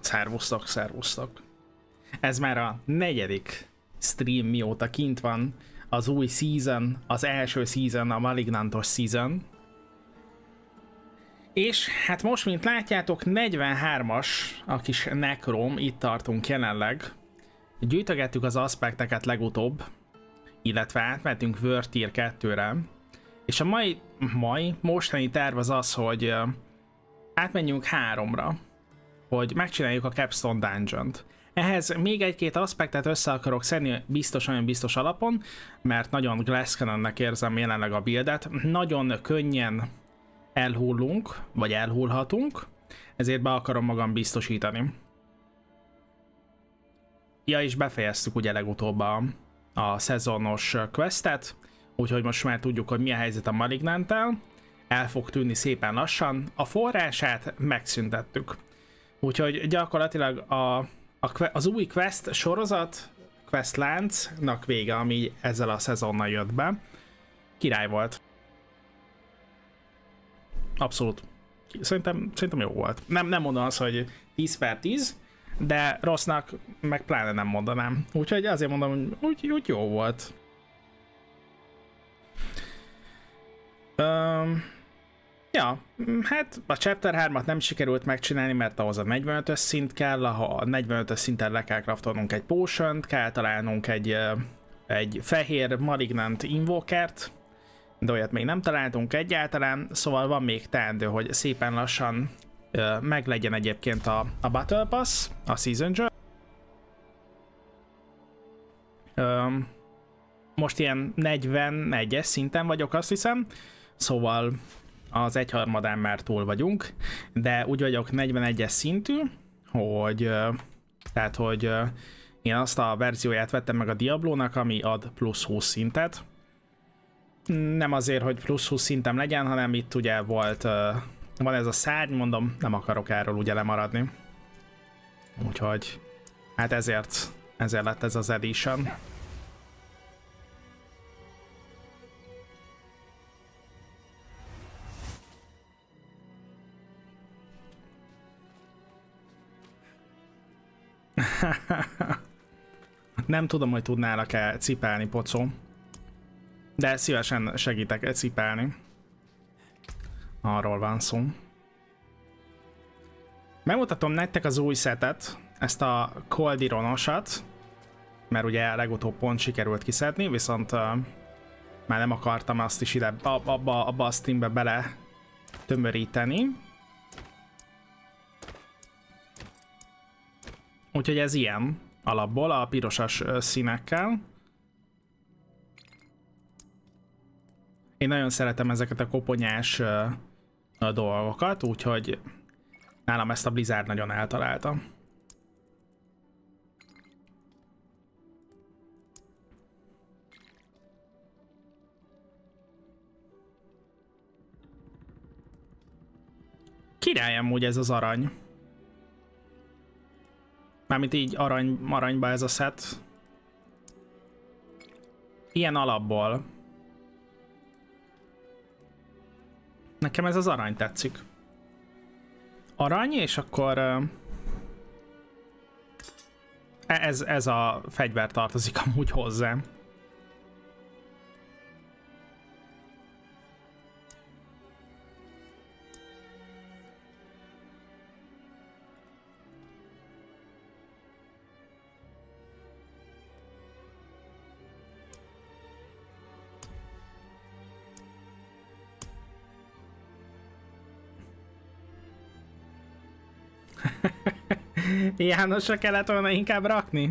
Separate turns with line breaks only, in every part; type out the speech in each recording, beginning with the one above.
Szervusztok, szervusztok! Ez már a negyedik stream, mióta kint van az új season, az első season, a Malignantos season. És hát most, mint látjátok, 43-as a kis Necrom, itt tartunk jelenleg. Gyűjtögettük az aspekteket legutóbb, illetve átmentünk World Tier 2-re. És a mostani terv az, hogy átmenjünk 3-ra, hogy megcsináljuk a Capstone Dungeon-t. Ehhez még egy-két aspektet össze akarok szedni olyan biztos alapon, mert nagyon Glass Cannonnek érzem jelenleg a buildet. Nagyon könnyen elhullunk, vagy elhullhatunk, ezért be akarom magam biztosítani. Ja, és befejeztük ugye legutóbb a szezonos questet, úgyhogy most már tudjuk, hogy mi a helyzet a Malignanttel. El fog tűnni szépen lassan, a forrását megszüntettük. Úgyhogy gyakorlatilag az új quest sorozat, quest láncnak vége, ami ezzel a szezonnal jött be. Király volt. Abszolút. Szerintem jó volt. Nem mondom azt, hogy 10/10, de rossznak meg pláne nem mondanám. Úgyhogy azért mondom, hogy úgy jó volt. Ja, hát a Chapter 3-at nem sikerült megcsinálni, mert ahhoz a 45-ös szint kell, a 45-ös szinten le kell craftolnunk egy potion-t, kell találnunk egy fehér Malignant Invokert, de olyat még nem találtunk egyáltalán, szóval van még teendő, hogy szépen lassan meglegyen egyébként a Battle Pass, a Season Journey. Most ilyen 41-es szinten vagyok, azt hiszem, szóval az 1/3-án már túl vagyunk, de úgy vagyok 41-es szintű, hogy én azt a verzióját vettem meg a Diablónak, ami ad plusz 20 szintet. Nem azért, hogy plusz 20 szintem legyen, hanem itt ugye van ez a szárny, mondom, nem akarok erről ugye lemaradni. Úgyhogy hát ezért lett ez az edition. Nem tudom, hogy tudnálak-e cipelni, pocó. De szívesen segítek cipelni. Arról van szó. Megmutatom nektek az új szetet, ezt a Coldironosat, mert ugye legutóbb pont sikerült kiszedni, viszont már nem akartam azt is ide abba a streambe bele tömöríteni. Úgyhogy ez ilyen alapból, a pirosas színekkel. Én nagyon szeretem ezeket a koponyás dolgokat, úgyhogy nálam ezt a Blizzard nagyon eltalálta. Király amúgy ez az arany. Mármint így aranyba ez a set. Ilyen alapból. Nekem ez az arany tetszik. Arany, és akkor ez a fegyver tartozik amúgy hozzá. Jánosra kellett volna inkább rakni?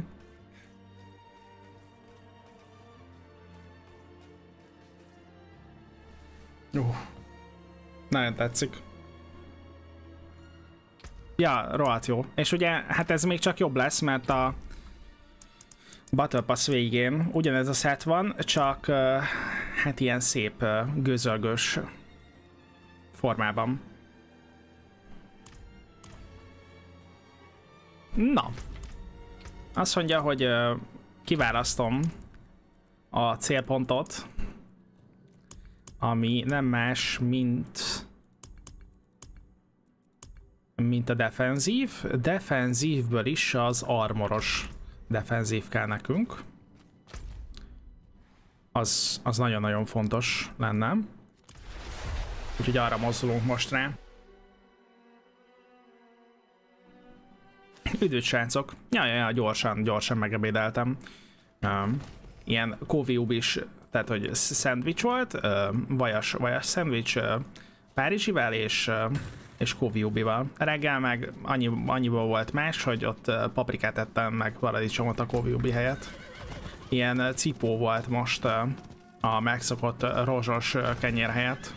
Nagyon tetszik. Ja, rohadt jó. És ugye, hát ez még csak jobb lesz, mert a Battle Pass végén ugyanez a set van, csak hát ilyen szép gőzölgős formában. Na, azt mondja, hogy kiválasztom a célpontot, ami nem más, mint mint a defenzív. Defenzívből is az armoros defenzív kell nekünk. Az nagyon-nagyon fontos lenne. Úgyhogy arra mozdulunk most rá. Üdv, srácok! Ja, gyorsan megebédeltem. Ilyen kóviub is, tehát hogy szendvics volt, vajas szendvics párizsivel és kóviubival. Reggel meg annyiból volt más, hogy ott paprikát ettem meg paradicsomot a kóviubi helyett. Ilyen cipó volt most a megszokott rozsos kenyér helyett.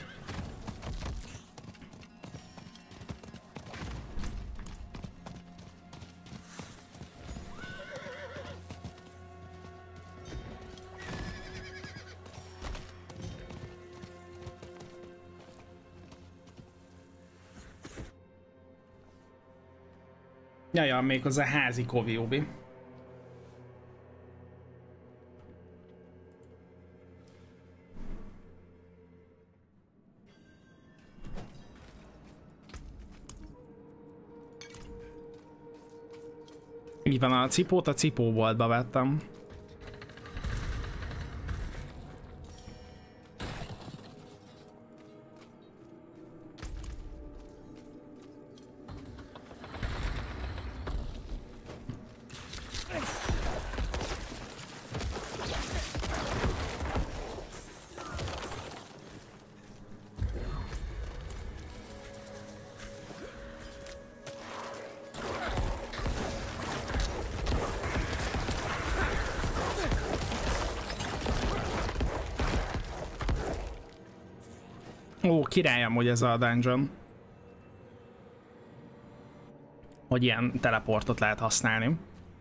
Jaja, méghozzá házi kóviubi. Így van, a cipót a cipóboltba vettem. Ó, király amúgy ez a dungeon. Hogy ilyen teleportot lehet használni.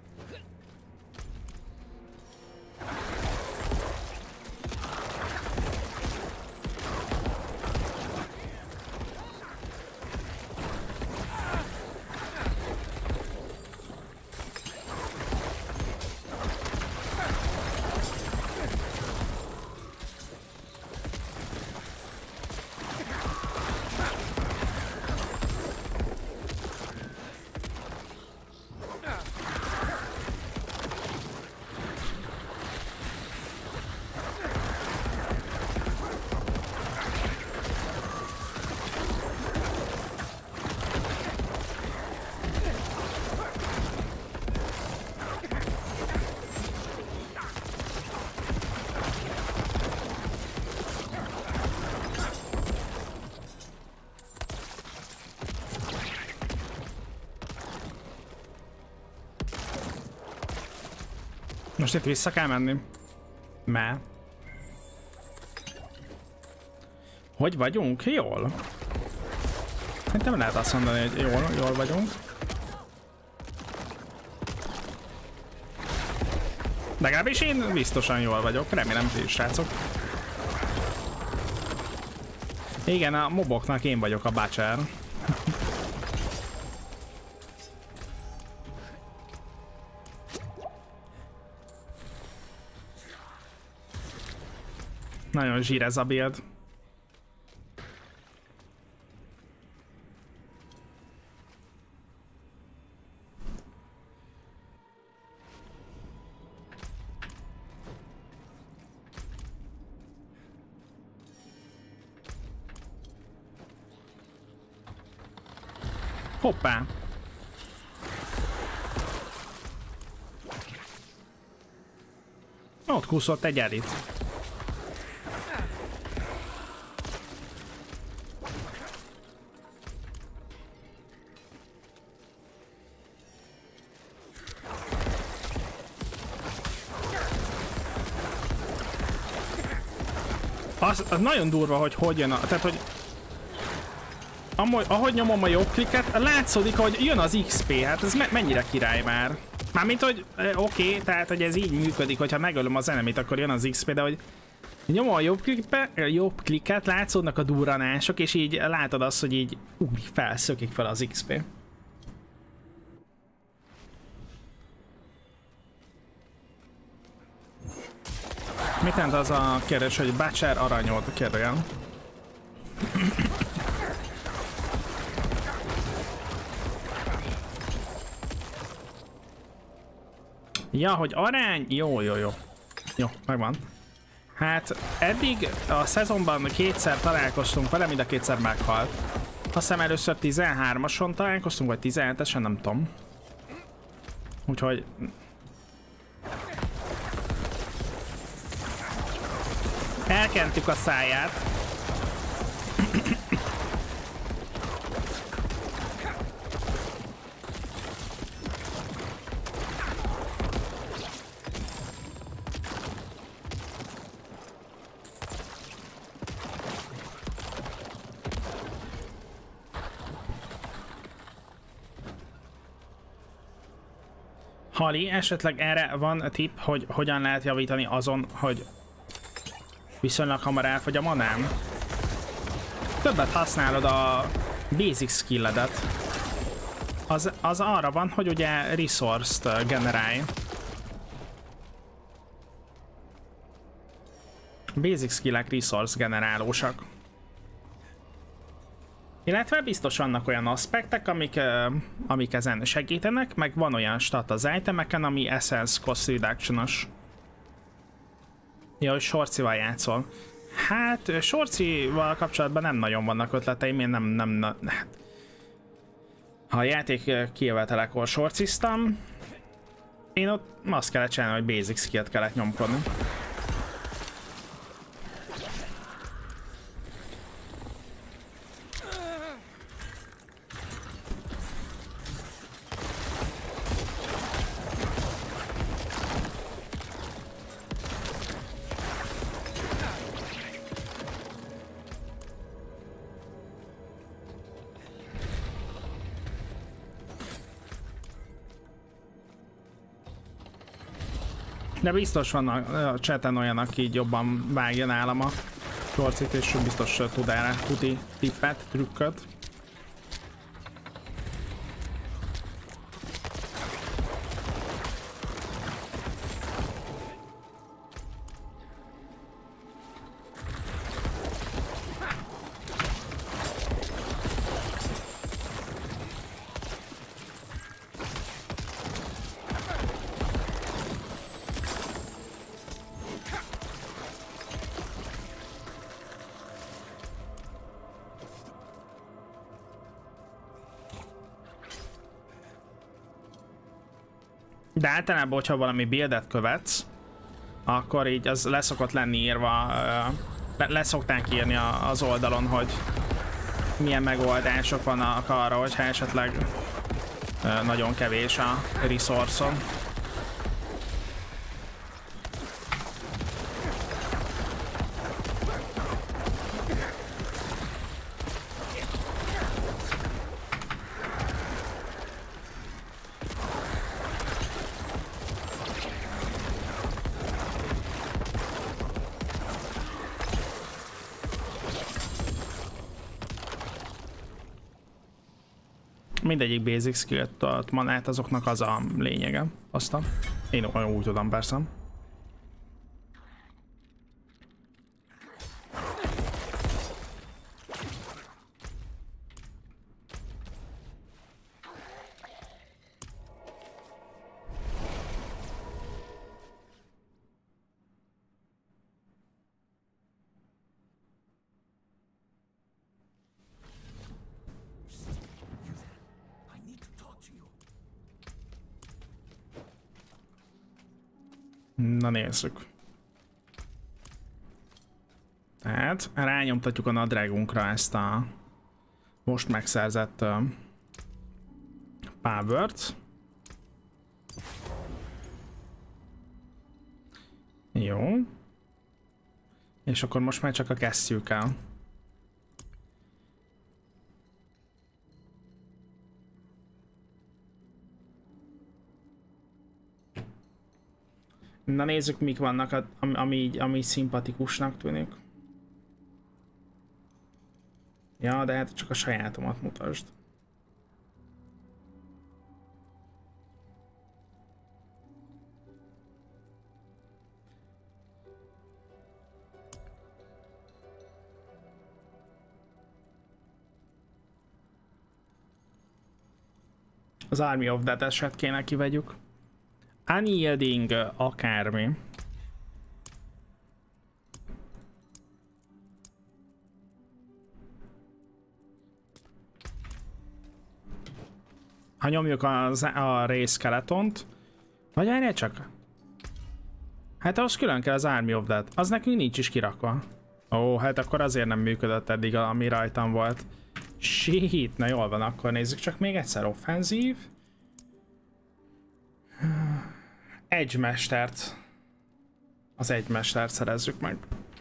Most itt vissza kell menni. Hogy vagyunk? Jól. Nem lehet azt mondani, hogy jól vagyunk. Legalábbis én biztosan jól vagyok. Remélem, ti is, srácok. Igen, a moboknak én vagyok a butcher. Nagyon zsír ez a build. Hoppá! Ott kúszott egy elit. Az nagyon durva, hogy jön a... Tehát, hogy... Ahogy nyomom a jobb klikket, látszódik, hogy jön az XP. Hát ez mennyire király már. Mármint, hogy oké, tehát, hogy ez így működik, hogyha megölöm az enemit, akkor jön az XP, de hogy nyomom a jobb klikket, látszódnak a durranások, és így látod azt, hogy így felszökik fel az XP. Mit jelent az a kérdés, hogy butcher aranyod kérdőjel? Ja, hogy arány? Jó, jó, jó. Jó, megvan. Hát eddig a szezonban kétszer találkoztunk vele, mind a kétszer meghalt. Azt hiszem először 13-ason találkoztunk, vagy 17-esen, nem tudom. Úgyhogy... elkentük a száját. Hali, esetleg erre van a tipp, hogy hogyan lehet javítani azon, hogy viszonylag hamar elfogy a manám? Többet használod a basic skilledet. Az arra van, hogy ugye resource-t generálj. Basic skillek resource generálósak. Illetve biztos vannak olyan aspektek, amik ezen segítenek, meg van olyan stat az itemeken, ami essence cost reduction-os. Ja, hogy Sorcival játszol. Hát, Sorcival kapcsolatban nem nagyon vannak ötleteim, én hát. Ha a játék kijövetelekor sorciztam, én ott azt kellett csinálni, hogy basic skillt kellett nyomkodni. De biztos van a chaten olyan, aki így jobban vágja nálam a sorcit, és biztos tud erre tuti tippet, trükköt. De általában, hogyha valami buildet követsz, akkor így az leszokott lenni írva, leszokták írni az oldalon, hogy milyen megoldások vannak arra, hogyha esetleg nagyon kevés a resource-on. Mindegyik basic skill-t tart manát, azoknak az a lényege. Aztán én olyan úgy tudom, persze. Na nézzük. Tehát rányomtatjuk a nadrágunkra ezt a most megszerzett powert. Jó. És akkor most már csak a kesztyűk el. Na nézzük, mik vannak, ami szimpatikusnak tűnik. Ja, de hát csak a sajátomat mutasd. Az Army of Dead-eset kéne kivegyük. Unyielding akármi. Ha nyomjuk a Ray Skeletont, vagy várjál csak. Hát ahhoz külön kell az Army of Dead. Az nekünk nincs is kirakva. Ó, hát akkor azért nem működött eddig, ami rajtam volt. Shit, na jól van, akkor nézzük csak még egyszer. Offenzív. Edge mestert. Az Edge mestert szerezzük meg.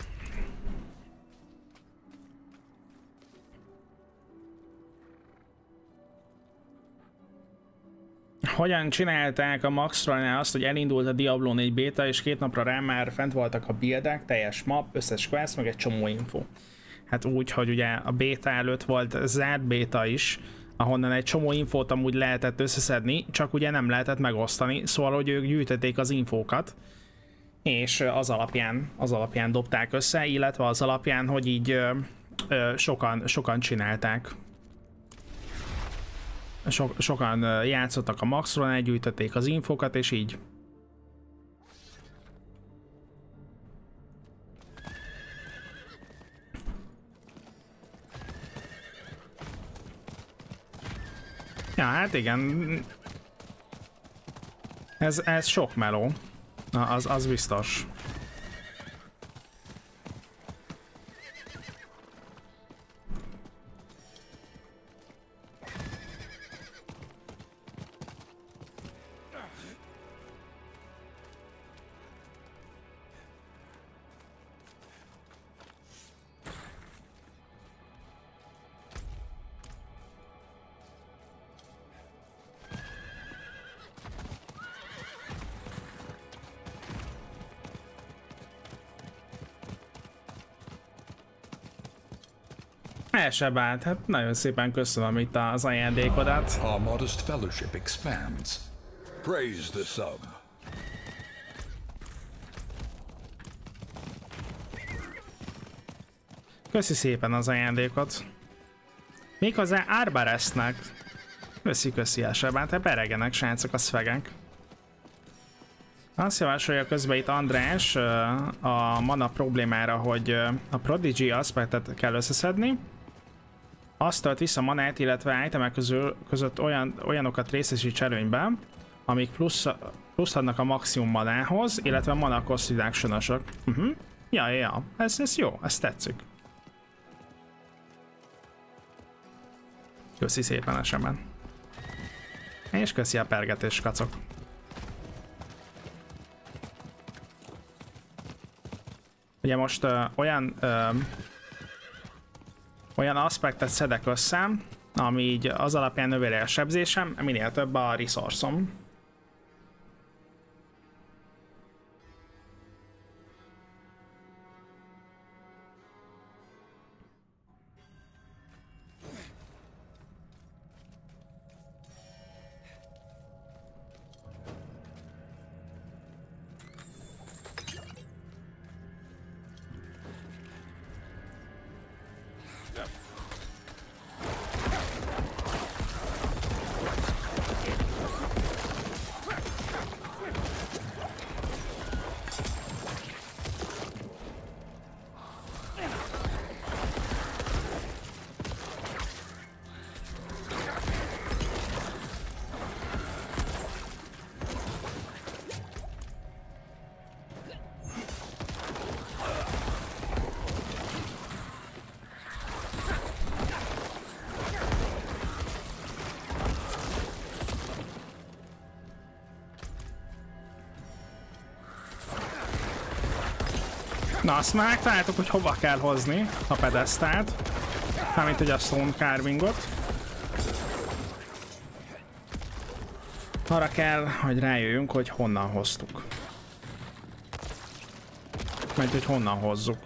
Hogyan csinálták a Maxroll-nál azt, hogy elindult a Diablo 4 beta, és 2 napra rá már fent voltak a buildek, teljes map, összes quest, meg egy csomó info. Hát úgy, hogy ugye a beta előtt volt zárt beta is, ahonnan egy csomó infót amúgy lehetett összeszedni, csak ugye nem lehetett megosztani, szóval hogy ők gyűjtötték az infókat, és az alapján dobták össze, illetve az alapján, hogy így sokan csinálták. Sokan játszottak a Maxroll-nál, gyűjtötték az infókat, és így. Ja, hát igen. Ez sok meló. Az biztos. Elsebált, hát nagyon szépen köszönöm itt az ajándékodat.
Our modest fellowship expands. Praise the sub.
Köszi szépen az ajándékot. Méghozzá Arbarestnek. Köszi Elsebált, hát beregenek srácok a szvegek. Azt javasolja közben itt András a mana problémára, hogy a Prodigy aspektet kell összeszedni. Azt tölt vissza manát, illetve itemek között olyanokat részesíts előnyben, amik plusz adnak a maximum manához, illetve mana cost reduction-osok. Ja, ez jó, ez tetszik. Köszi szépen esemben. És köszi a pergetés, kacok. Ugye most olyan aspektet szedek össze, ami így az alapján növeli a sebzésem, minél több a resource-om. Na, azt már megtaláltuk, hogy hova kell hozni a pedesztált, mármint hogy a stone carvingot. Arra kell, hogy rájöjjünk, hogy honnan hoztuk. Mert hogy honnan hozzuk.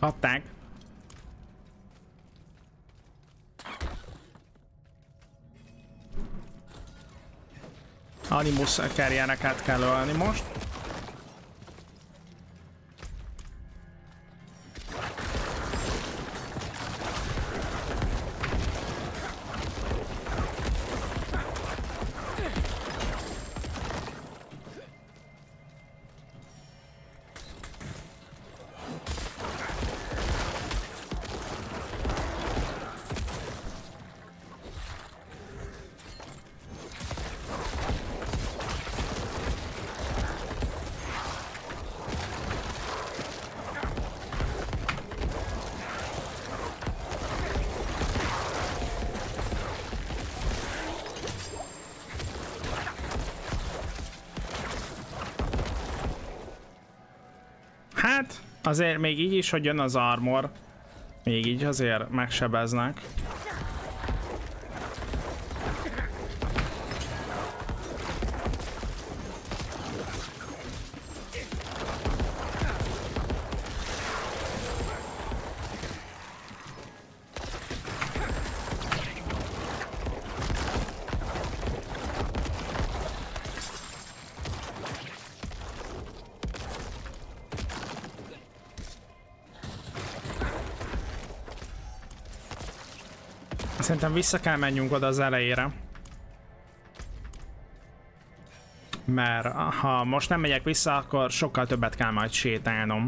Kapták. Animus kárjának át kell ölni most. Hát, azért még így is, hogy jön az armor, még így azért megsebeznek. Szerintem vissza kell menjünk oda az elejére. Mert ha most nem megyek vissza, akkor sokkal többet kell majd sétálnom.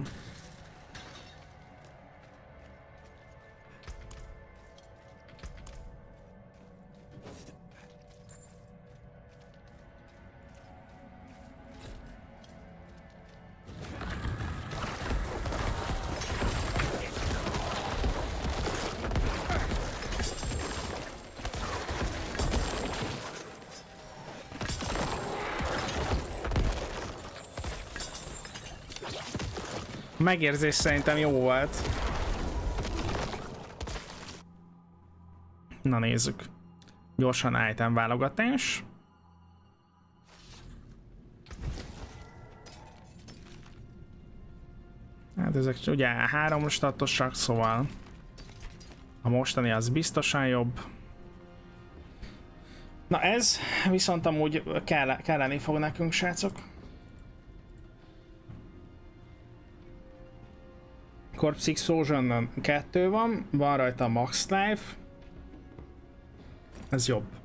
Megérzés szerintem jó volt. Na nézzük. Gyorsan item válogatás. Hát ezek ugye 3 statosak, szóval a mostani az biztosan jobb. Na ez viszont amúgy kelleni fog nekünk, srácok. Corpse Explosion 2 van rajta Max Life. Ez jobb.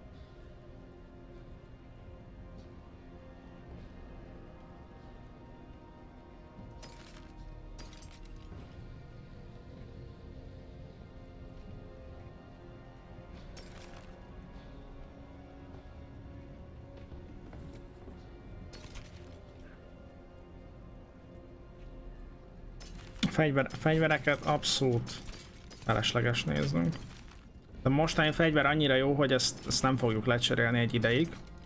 Fegyvereket abszolút felesleges néznünk. De mostani fegyver annyira jó, hogy ezt nem fogjuk lecserélni egy ideig.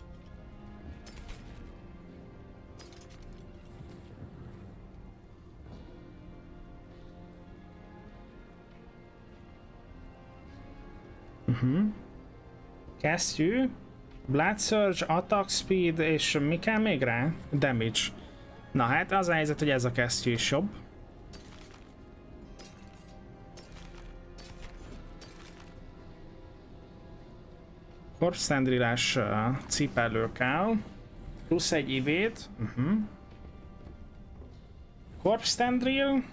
Kesztyű, Blood Surge, Attack Speed, és mi kell még rá? Damage. Na hát az a helyzet, hogy ez a kesztyű is jobb. Corpse Tendrillás cipelő kell. Plusz egy ivét. Corpse Tendrill.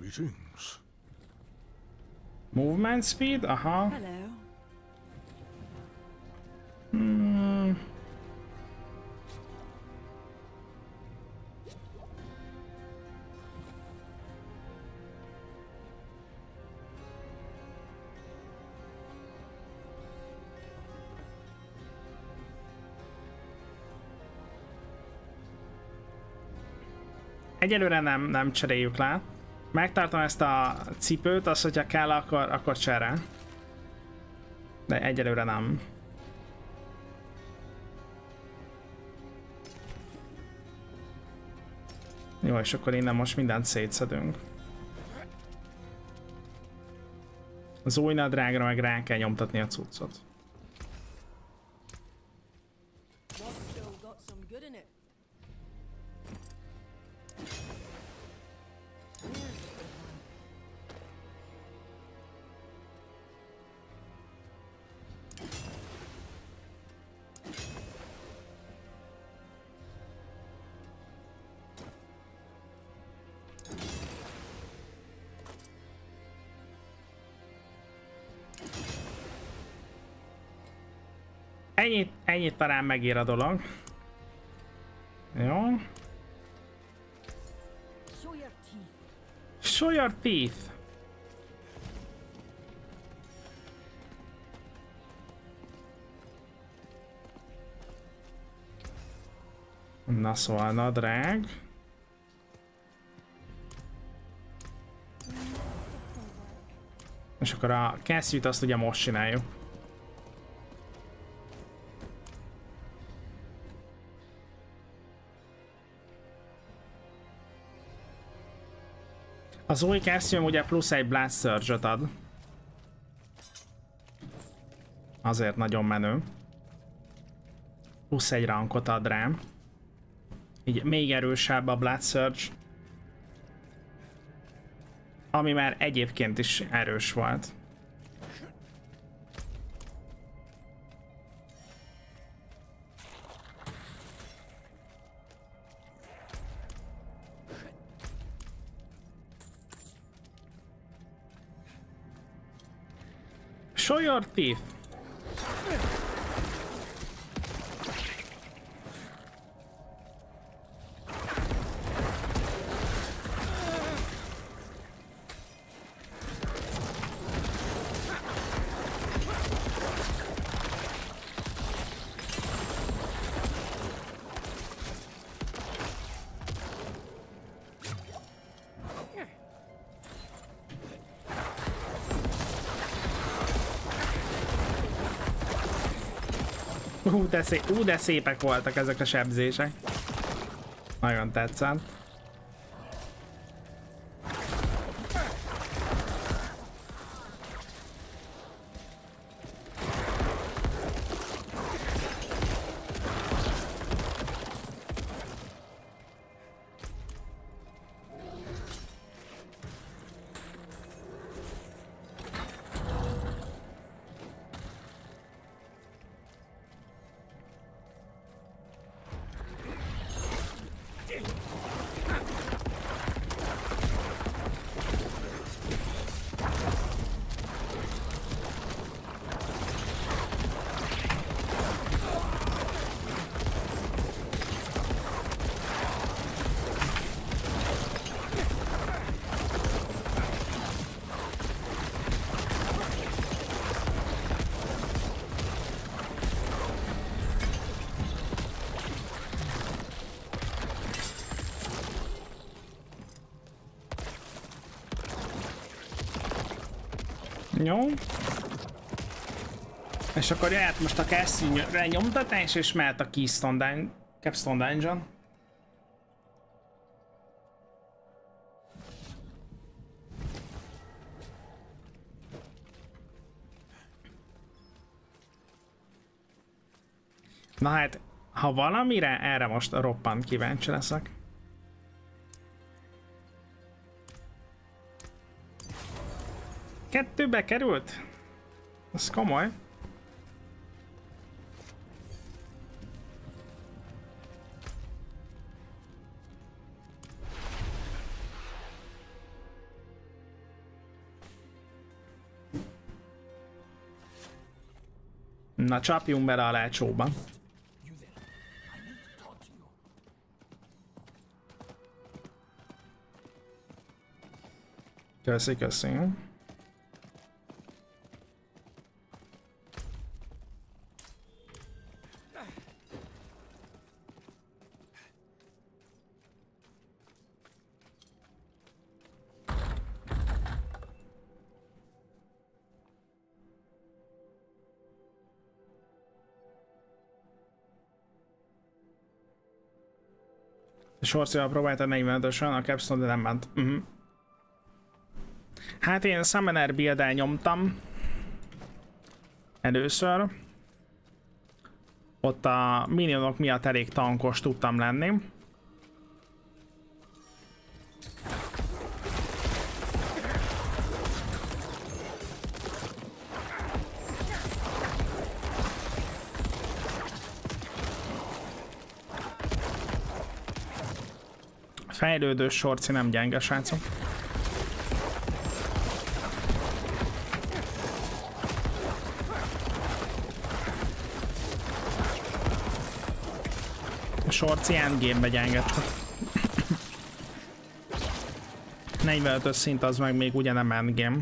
Movement Speed, aha. Egyelőre nem cseréljük le. Megtartom ezt a cipőt, azt, hogyha kell, akkor csere. De egyelőre nem. Jó, és akkor innen most mindent szétszedünk. Az új nadrágra meg rá kell nyomtatni a cuccot. Ennyit talán megír a dolog. Jó. Show your teeth. Na szóval nadrág. És akkor a kesztyűt azt ugye most csináljuk. Az új kesztyűm ugye plusz egy Blood Surge-ot ad. Azért nagyon menő. Plusz egy rankot ad rám. Így még erősebb a Blood Surge. Ami már egyébként is erős volt. Show your teeth. De szépek voltak ezek a sebzések. Nagyon tetszett. Jó. És akkor jöhet most a Castle-re nyomtatás, és mehet a Capstone Dungeon. Na hát, ha valamire, erre most roppant kíváncsi leszek. Kettőbe került? Ez komoly. Na, csapjunk bele a lecsóba. Köszi, köszi. Sorcival próbáltad 45-ösen, a Capstone, de nem ment. Hát én Summoner build-el nyomtam. Először. Ott a minionok miatt elég tankos tudtam lenni. Fejlődő sorci nem gyenge, srácok. sorci endgame-be gyengedhet. 45-ös szint az meg még ugye nem endgame.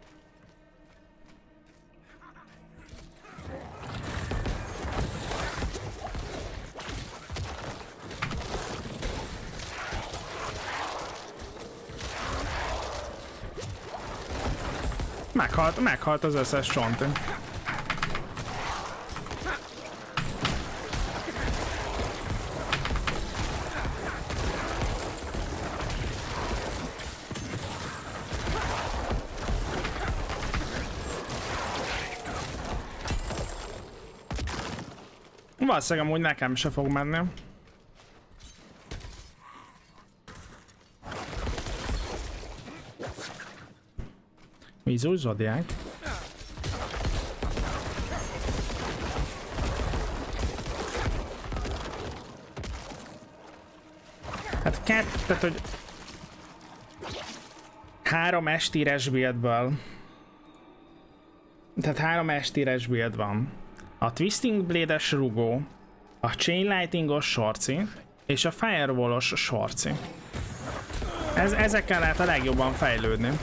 Meghalt az összes csonti. Valószínűleg amúgy nekem se fog menni. Vízúj Zodiák. Hát tehát hogy 3 estíres buildből. Tehát 3 estíres build van. A Twisting Blade-es rugó, a Chain Lightning-os sorci és a Firewall-os sorci. Ezekkel lehet a legjobban fejlődni.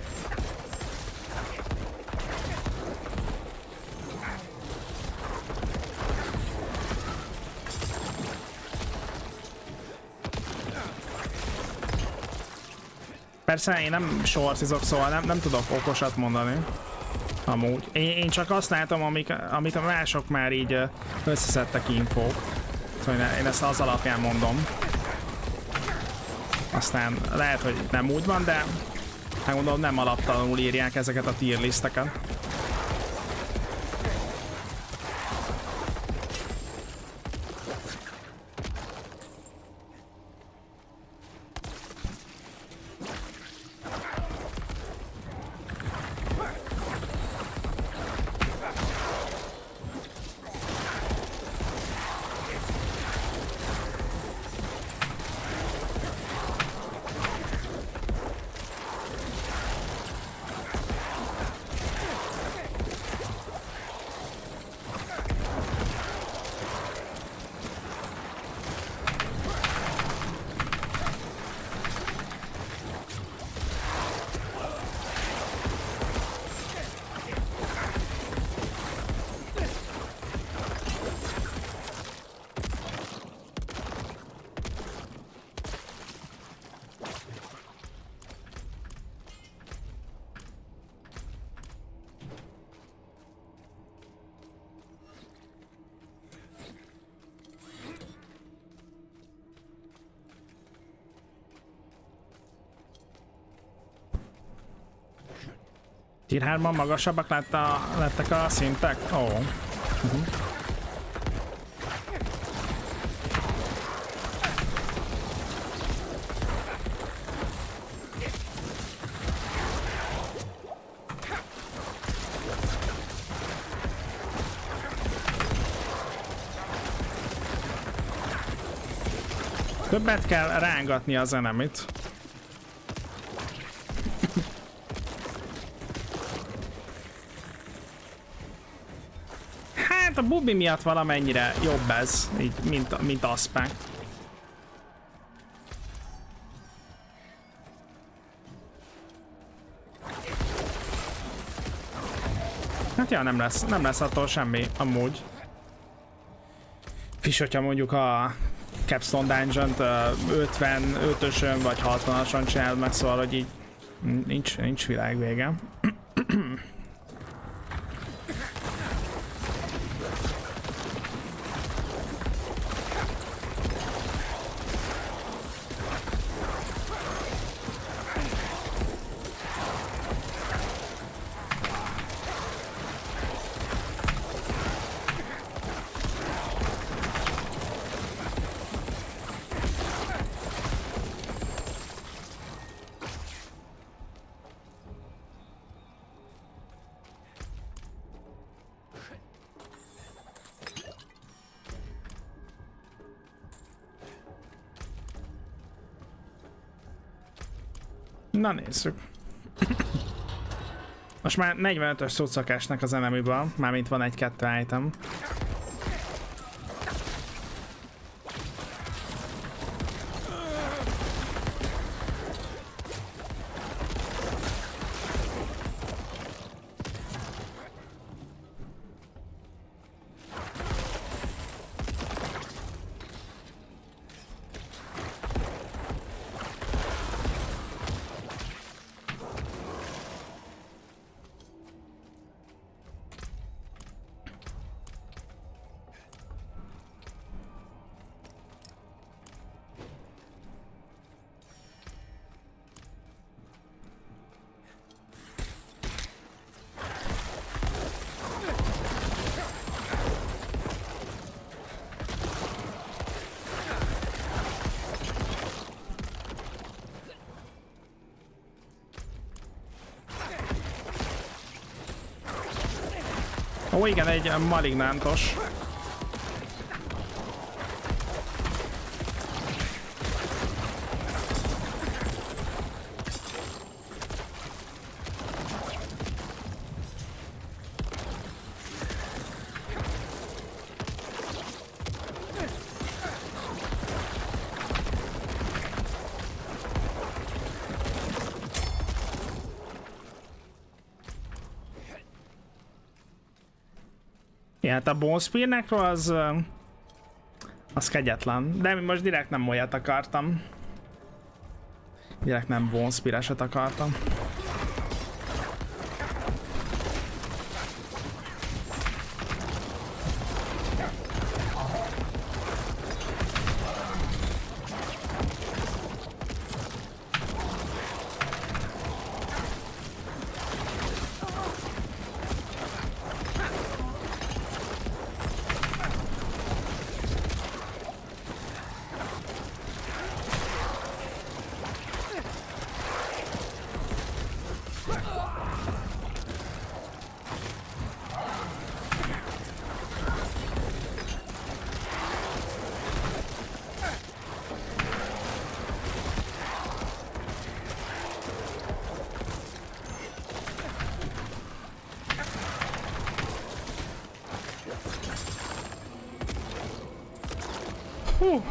Persze én nem sorcizok, szóval nem tudok okosat mondani. Amúgy. Én csak azt látom, amit a mások már így összeszedtek infók. Szóval én ezt az alapján mondom. Aztán lehet, hogy nem úgy van, de megmondom, nem alaptalanul írják ezeket a tier listeket. Tier 3-ban magasabbak lettek a szintek? Ó. Többet kell rángatni az enemit. Hát a bubi miatt valamennyire jobb ez, így, mint Aspect. Hát ja, nem lesz attól semmi, amúgy. És hogyha mondjuk a Capstone Dungeon-t 55-ösön vagy 60-ason csinálod meg, szóval, hogy így nincs világ vége. Na nézzük. Most már 45-ös szószakásnak az enemiből, mármint van 1-2 item. Ó, igen, egy malignántos. Ja, hát a Bone Spear-nekről az kegyetlen, de most direkt nem olyat akartam. Direkt nem Bone Spear-eset akartam. Hú.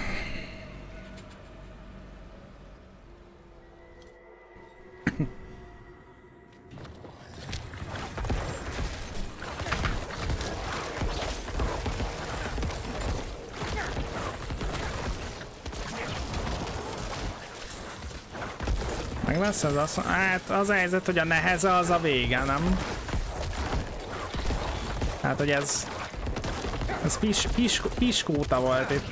Meg lesz ez az, hát az a helyzet, hogy a neheze az a vége, nem? Hát, hogy ez piskóta volt itt.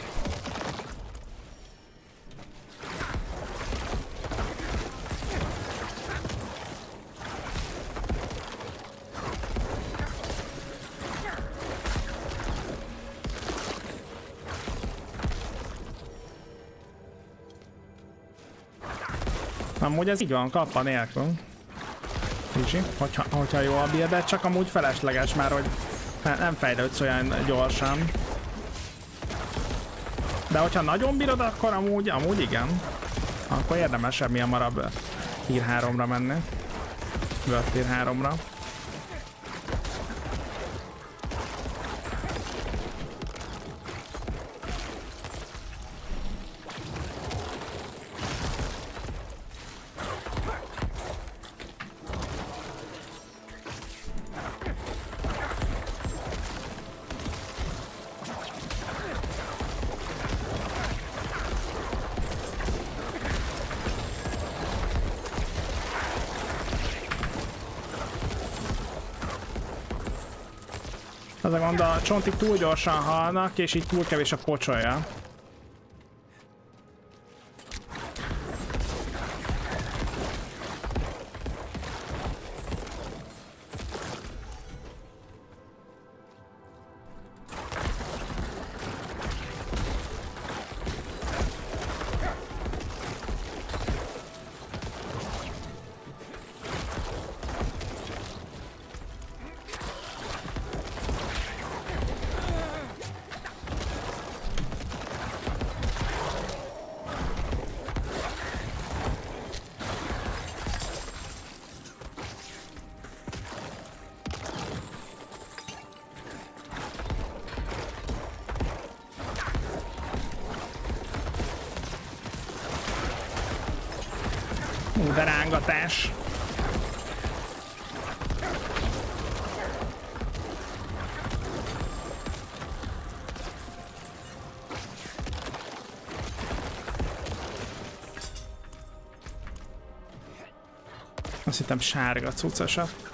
Amúgy ez így van, kappa nélkül. Kicsi, hogyha jó a build, de csak amúgy felesleges már, hogy nem fejlődsz olyan gyorsan. De hogyha nagyon bírod, akkor amúgy igen. Akkor érdemesebb mi hamarabb Tier 3-ra menni. World Tier 3-ra. Az a gond, a csontik túl gyorsan halnak, és így túl kevés a pocsolya. De rángatás. Azt hittem sárga cuccosat.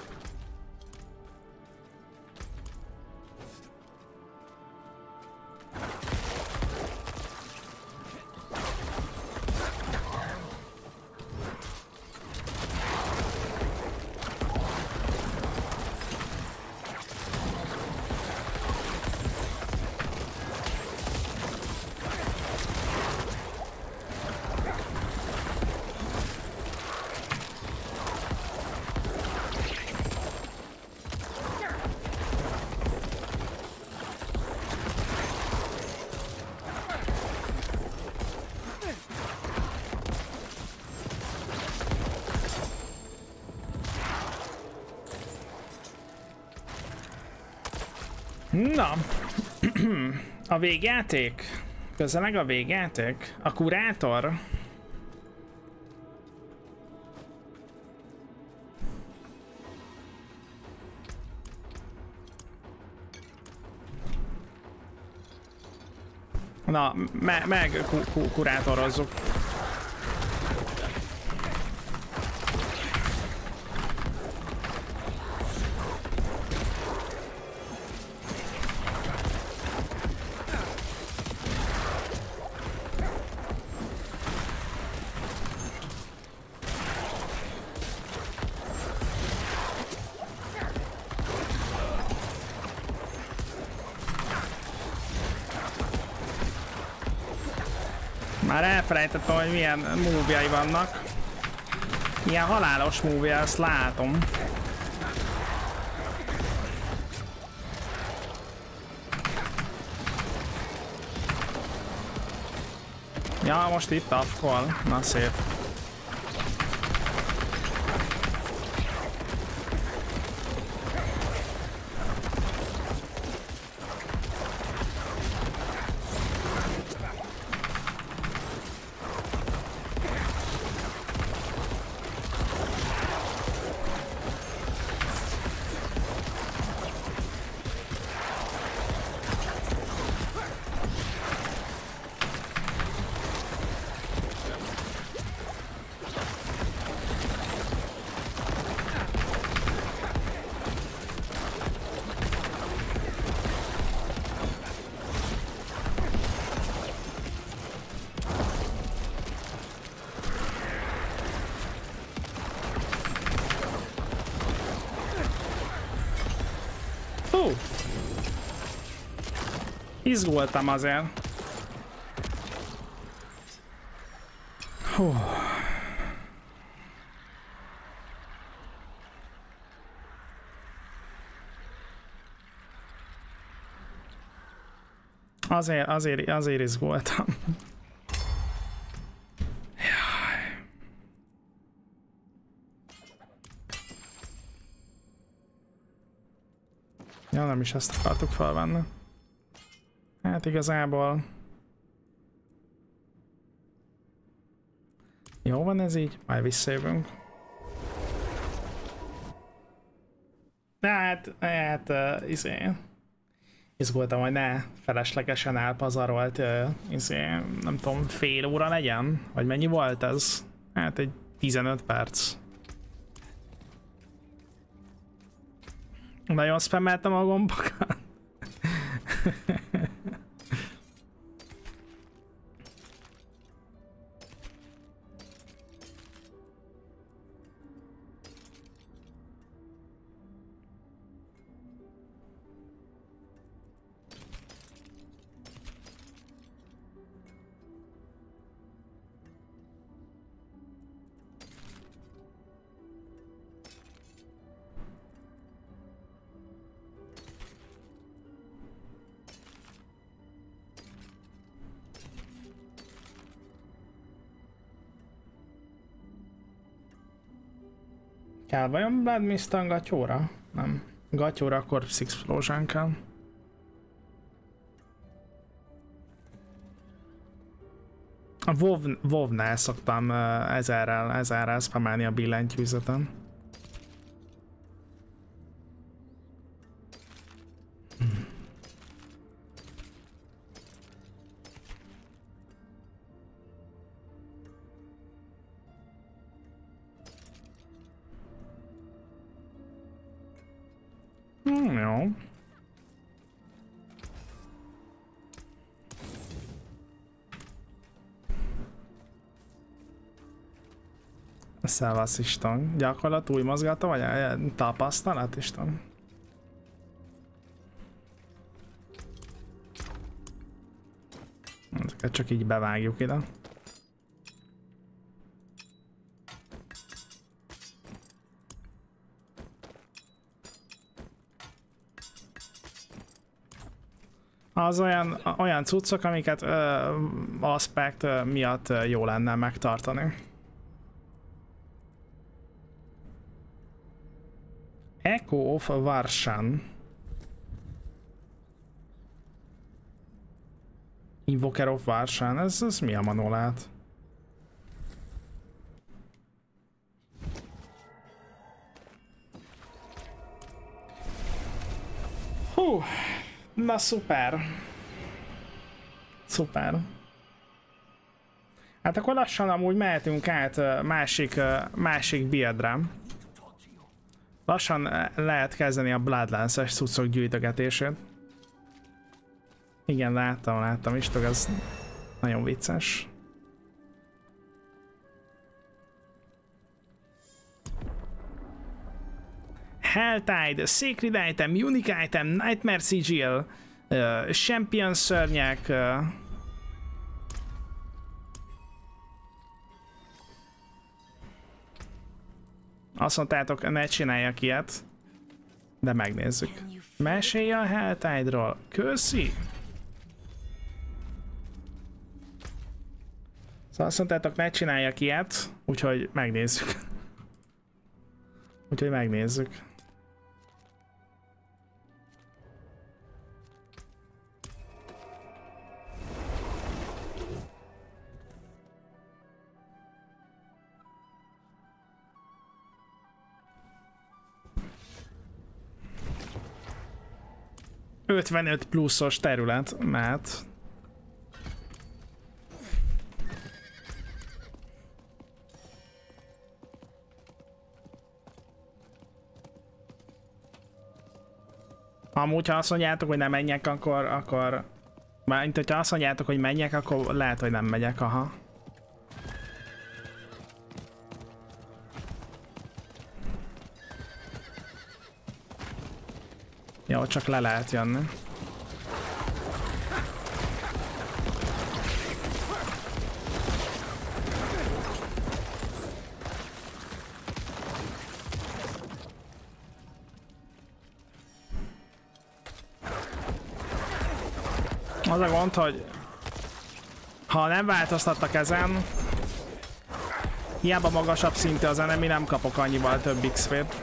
Na, a végjáték? Közeleg a végjáték? A kurátor? Na, kurátorozzuk. Már elfelejtettem, hogy milyen move-jai vannak. Ilyen halálos move-ja, ezt látom. Ja, most itt afkol. Na szép. Izgultam azért. Hú. Azért izgultam. Ja, nem is ezt akartuk felvenni. Hát igazából... Jó van ez így, majd visszajövünk. Izgultam, hogy ne feleslegesen elpazarolt, nem tudom, fél óra legyen? Vagy mennyi volt ez? Hát egy 15 perc. Nagyon spammeltem a gombokat. Kell vajon Blood Mist-en gatyóra? Nem. Gatyóra akkor Six Explosion kell. A WoW-nál szoktam ezerrel spamelni a billentyűzeten. Jó. Szevasz István. Gyakorlat új mozgata, vagy tapasztalat István? Ezeket csak így bevágjuk ide. Az olyan cuccok, amiket aspekt miatt jó lenne megtartani. Echo of Varshan. Invoker of Varshan, ez mi a manolát? Hú, na szuper. Szuper. Hát akkor lassan amúgy mehetünk át másik buildre. Lassan lehet kezdeni a Bloodlance-es cuccok gyűjtögetését. Igen, láttam is, ez nagyon vicces. Helltide, Sacred Item, Unique Item, Nightmare Sigil, Champion szörnyek, azt mondtátok, ne csináljak ilyet, de megnézzük. Mesélj a Helltide-ról, köszi! Szóval azt mondtátok, ne csináljak ilyet, úgyhogy megnézzük. Úgyhogy megnézzük. ...55 pluszos terület, mert... Amúgy, ha azt mondjátok, hogy nem menjek, akkor... Mármint, hogyha azt mondjátok, hogy menjek, akkor lehet, hogy nem megyek, aha. Jó, csak le lehet jönni. Az a gond, hogy ha nem változtattak ezen, hiába magasabb szintű az enemy, nem kapok annyival több XP-t.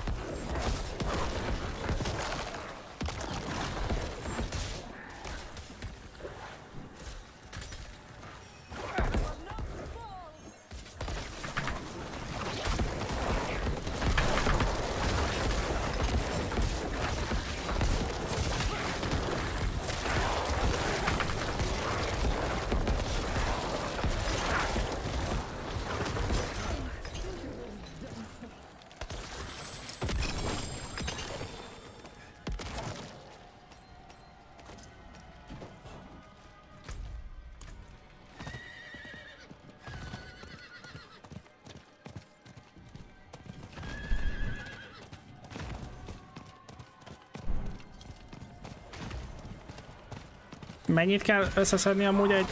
Mennyit kell összeszedni amúgy egy...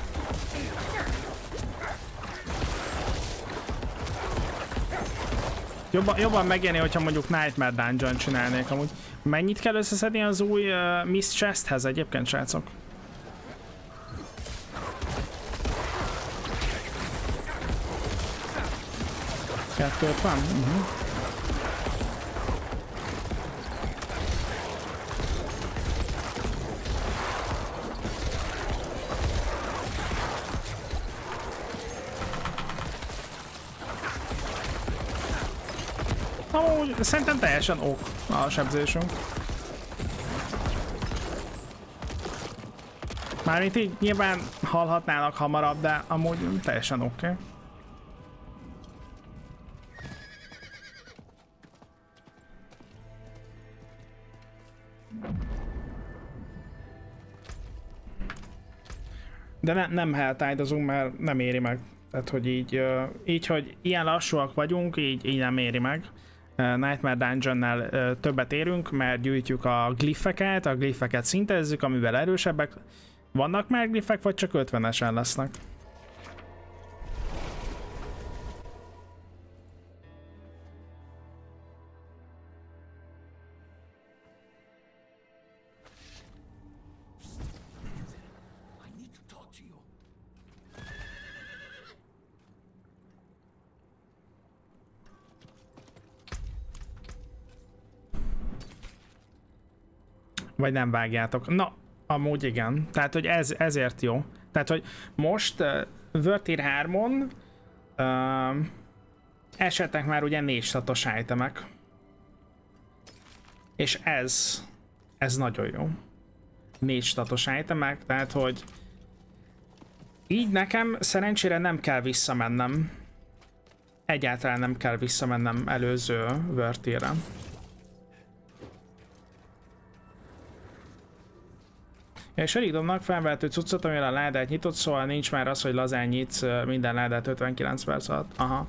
Jobban megérni, hogyha mondjuk Nightmare Dungeon csinálnék amúgy. Mennyit kell összeszedni az új Mist Chesthez egyébként, srácok? Kettőt van? Szerintem teljesen ok a sebzésünk. Mármint így nyilván halhatnának hamarabb, de amúgy teljesen oké. De nem helltide-ozunk, mert nem éri meg. Tehát, hogy így hogy ilyen lassúak vagyunk, így nem éri meg. Nightmare Dungeonnál többet érünk, mert gyűjtjük a glifeket szintezzük, amivel erősebbek. Vannak már glifek, vagy csak 50-esen lesznek? Vagy nem vágjátok. Na, Amúgy igen. Tehát, hogy ezért jó. Tehát, hogy most World Tier 3-on esetnek már ugye 4 statos itemek. És ez nagyon jó. 4 statos itemek, tehát, hogy így nekem szerencsére nem kell visszamennem. Egyáltalán nem kell visszamennem előző World Tier-re. És elég dobnak felvehető cuccot, amire a ládát nyitott, szóval nincs már az, hogy lazán nyitsz minden ládát 59 perc alatt. Aha.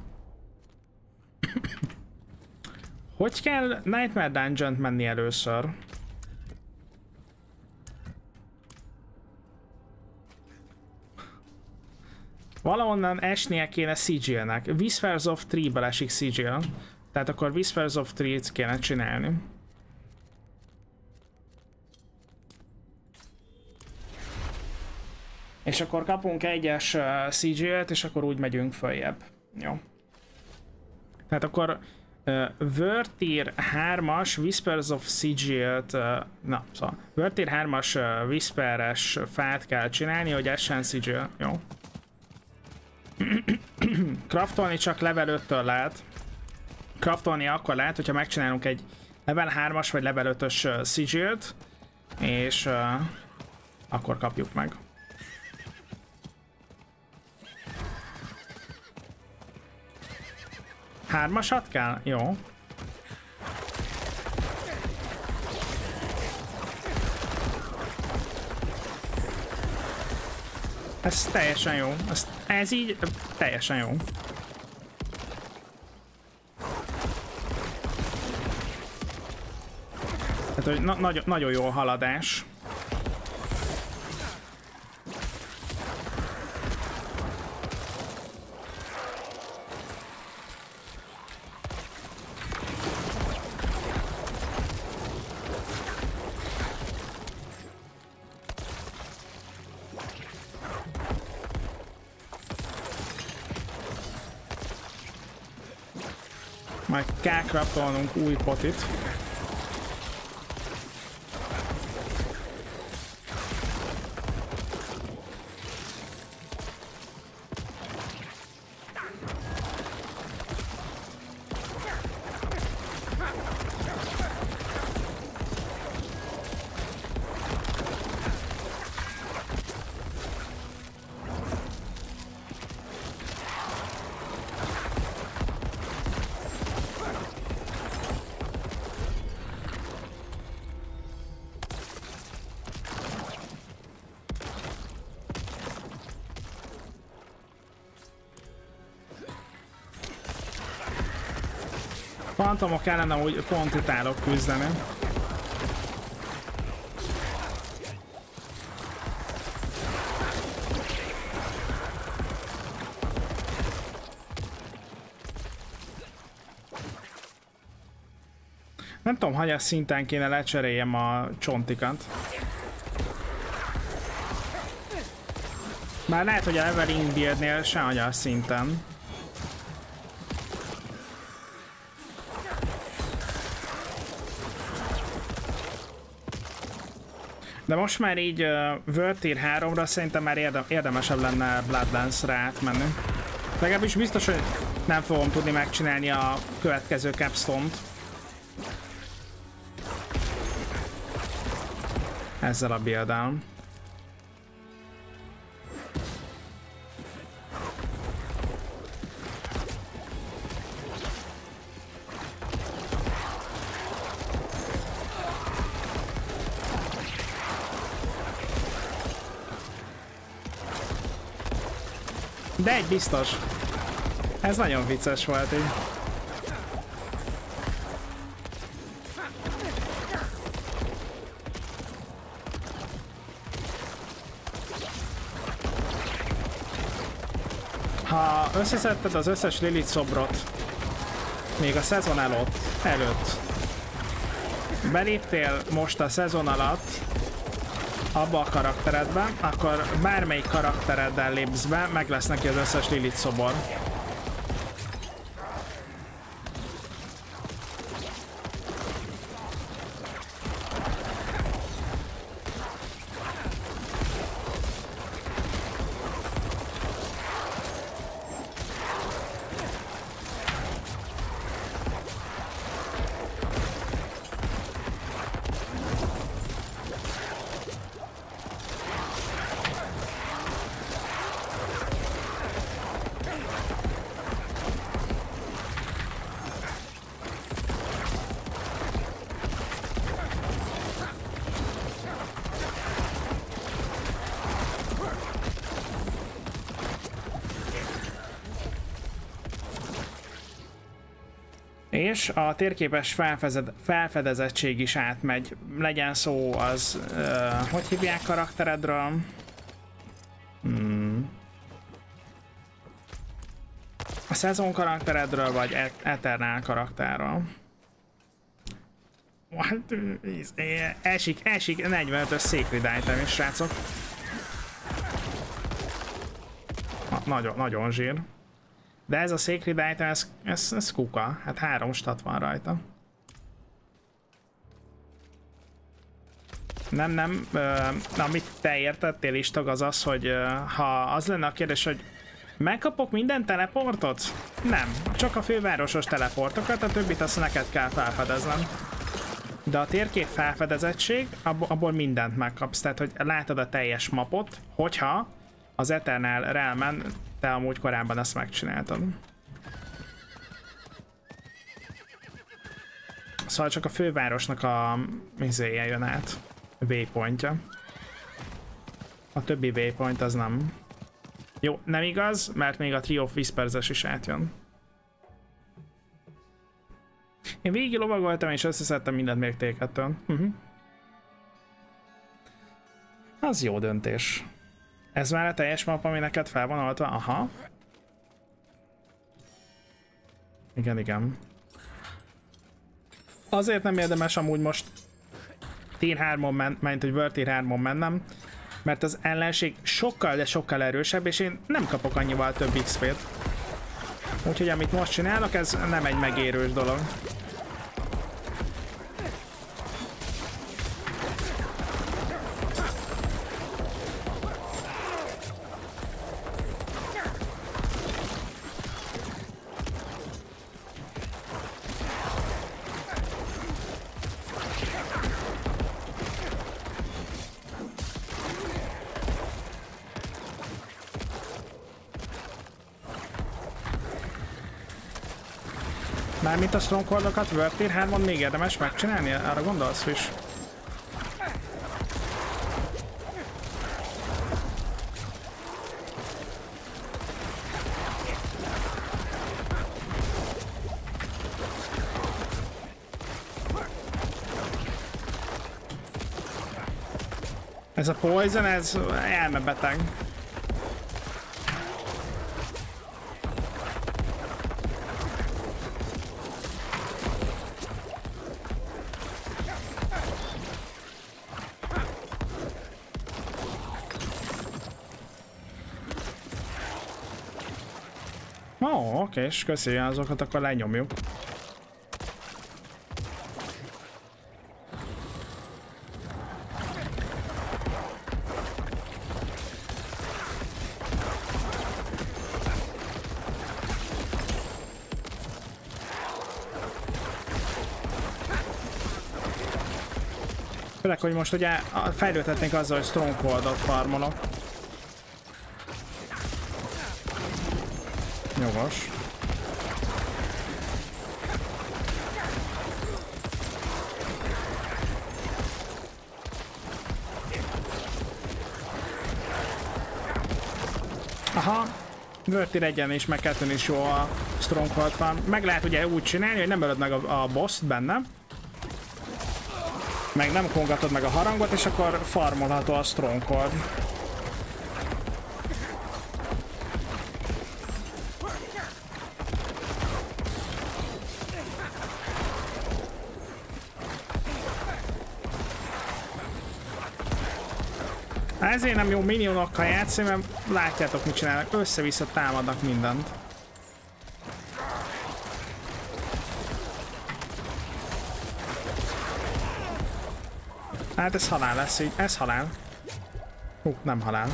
Hogy kell Nightmare Dungeon-t menni először? Valahonnan esnie kéne Sigil-nek. Whispers of Tree-ből esik Sigil. Tehát akkor Whispers of Tree-t kéne csinálni. És akkor kapunk egyes Sigil-t, és akkor úgy megyünk följebb. Jó. Tehát akkor World Tier 3-as Whispers of Sigil-t, na, szóval World Tier 3-as Whisperes fát kell csinálni, hogy essen Sigil. Jó. Craftolni csak level 5-től lehet. Craftolni akkor lehet, hogyha megcsinálunk egy level 3-as vagy level 5-ös Sigilt, és akkor kapjuk meg. Hármasat kell? Jó. Ez teljesen jó. Ez így teljesen jó. Tehát, hogy nagyon jó a haladás. Majd kell craftolnunk új potit. Fantomok ellen úgy pont utálok küzdeni. Nem tudom, hanyas szinten kéne lecseréljem a csontikat. Bár lehet, hogy a leveling buildnél se hanyas szinten. De most már így World Tier 3-ra szerintem már érdemesebb lenne Bloodlance-re átmenni. Legalábbis biztos, hogy nem fogom tudni megcsinálni a következő capstone-t. Ezzel a build-el. De egy biztos. Ez nagyon vicces volt így. Ha összeszedted az összes Lilith szobrot, még a szezon előtt, beléptél most a szezon alatt abba a karakteredbe, akkor bármelyik karaktereddel lépsz be, meg lesz neki az összes Lilith szobor. És a térképes felfedezettség is átmegy. Legyen szó az... hogy hívják karakteredről? A szezon karakteredről, vagy Eternal karakterről. Esik 45-ös Sacred Item is, srácok. Nagyon zsír. De ez a Sacred Item, ez kuka. Hát 3 stat van rajta. Nem. Amit te értettél is, az az, hogy ha az lenne a kérdés, hogy megkapok minden teleportot? Nem. Csak a fővárosos teleportokat, a többit azt neked kell felfedeznem. De a térkép felfedezettség, abból mindent megkapsz. Tehát, hogy látod a teljes mapot, hogyha az Eternal Realmen te amúgy korábban ezt megcsináltad. Szóval csak a fővárosnak a izéje jön át. Waypointja. A többi waypoint az nem. Jó, nem igaz, mert még a Tree of Whispers is átjön. Én végig lovagoltam és összeszedtem mindent még T2-től. Az jó döntés. Ez már a teljes map, ami neked fel van oltva? Aha. Igen. Azért nem érdemes amúgy most Tier 3-on hogy World Tier 3-on mennem, mert az ellenség sokkal, de sokkal erősebb, és én nem kapok annyival több XP-t. Úgyhogy amit most csinálok, ez nem egy megérős dolog. Mármint a Strongholdokat World Tier 3-on még érdemes megcsinálni? Arra gondolsz is? Ez a poison, ez elmebeteg. Oké, és köszi, azokat akkor lenyomjuk. Főleg, hogy most ugye fejlődhetnénk azzal, hogy Strongholdot farmolok. Jogos. Aha, World Tier 1-en is, meg 2-n is jó a Stronghold van. Meg lehet ugye úgy csinálni, hogy nem ölöd meg a boss-t benne. Meg nem kongatod meg a harangot, és akkor farmolható a Stronghold. Ezért nem jó minionokkal játszani, mert látjátok mit csinálnak, össze-vissza támadnak mindent. Hát ez halál lesz így, ez halál. Nem halál.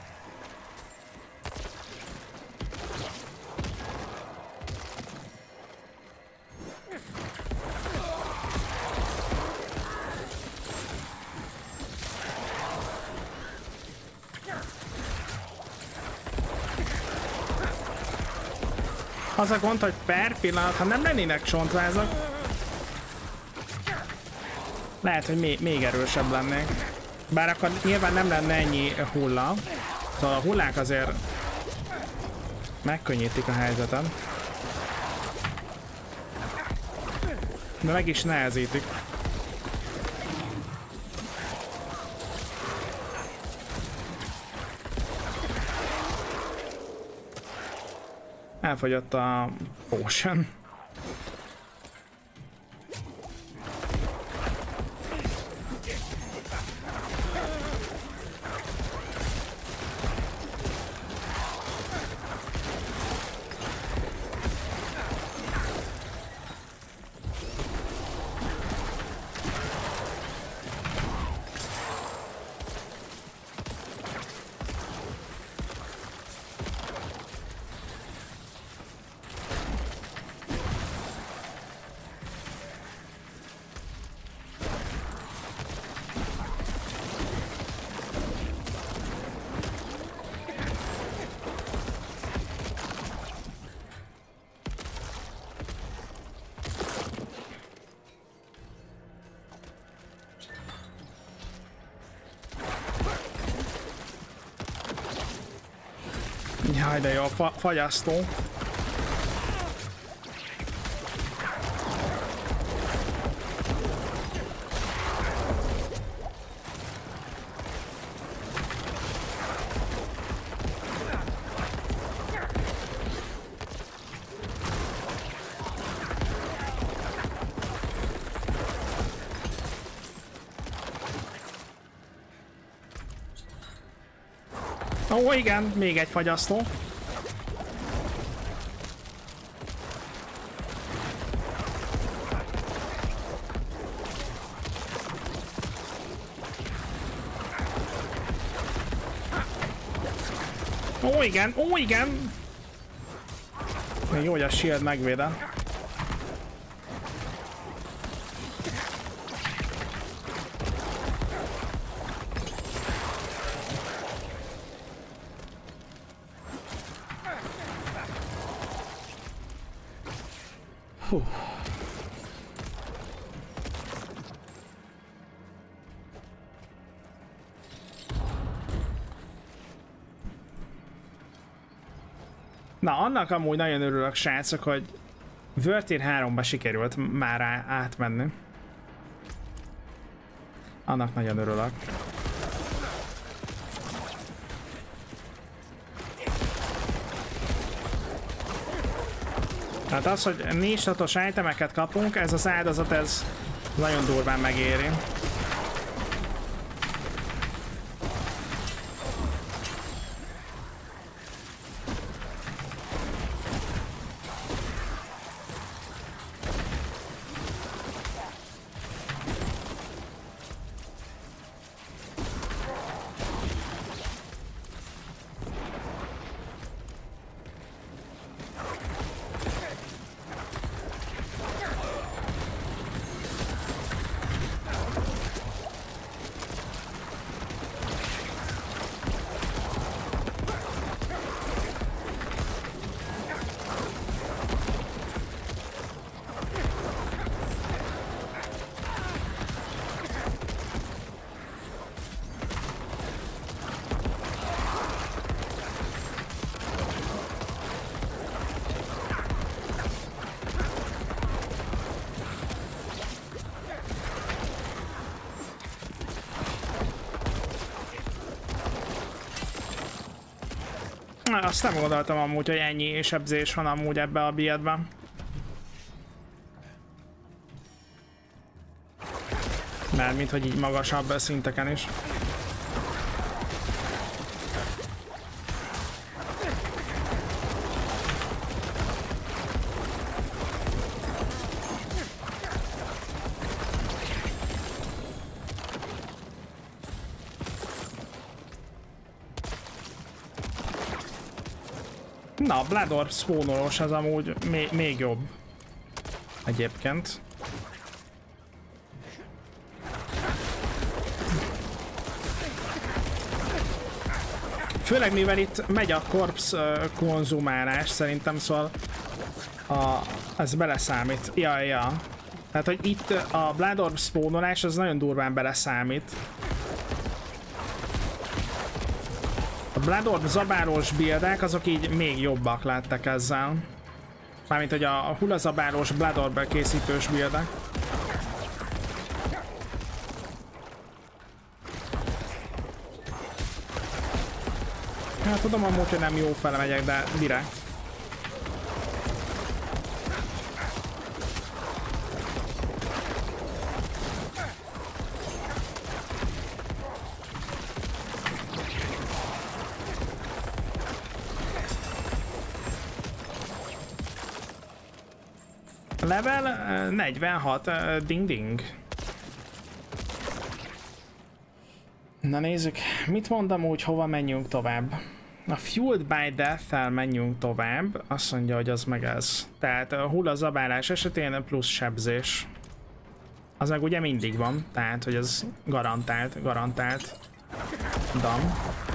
Az a gond, hogy per pillanat, ha nem lennének csontvázak, lehet, hogy még erősebb lennék. Bár akkor nyilván nem lenne ennyi hulla. Szóval a hullák azért megkönnyítik a helyzetet. De meg is nehezítik. Elfogyott a potion. Jaj, de jó, fagyasztó. Ó, igen, még egy fagyasztó. Ó, igen, ó, igen. Még jó, hogy a shield megvédel. Hú. Na, annak amúgy nagyon örülök, srácok, hogy World Tier 3-ba sikerült már átmenni. Annak nagyon örülök. Tehát az, hogy 4 statos itemeket kapunk, ez az áldozat, ez nagyon durván megéri. Azt nem gondoltam amúgy, hogy ennyi sebzés van amúgy ebbe a buildben. Mármint, hogy így magasabb szinteken is. Na, Blood Orb spawnolos az amúgy még jobb. Egyébként. Főleg mivel itt megy a corpse konzumálás szerintem, szóval ez beleszámít. Ja. Tehát, hogy itt a Blood Orb spawnolos az nagyon durván beleszámít. A Blood Orb zabálós buildek azok így még jobbak lettek ezzel. Mármint, hogy a hullazabálós Blood Orb készítős buildek. Hát tudom amúgy, hogy nem jó fele megyek, de direkt. Level 46, ding ding. Na nézzük, mit mondom úgy, hova menjünk tovább. A Fueled by Death-tel menjünk tovább, azt mondja, hogy az meg ez. Tehát a hullazabálás esetén plusz sebzés. Az meg ugye mindig van, tehát hogy ez garantált dam.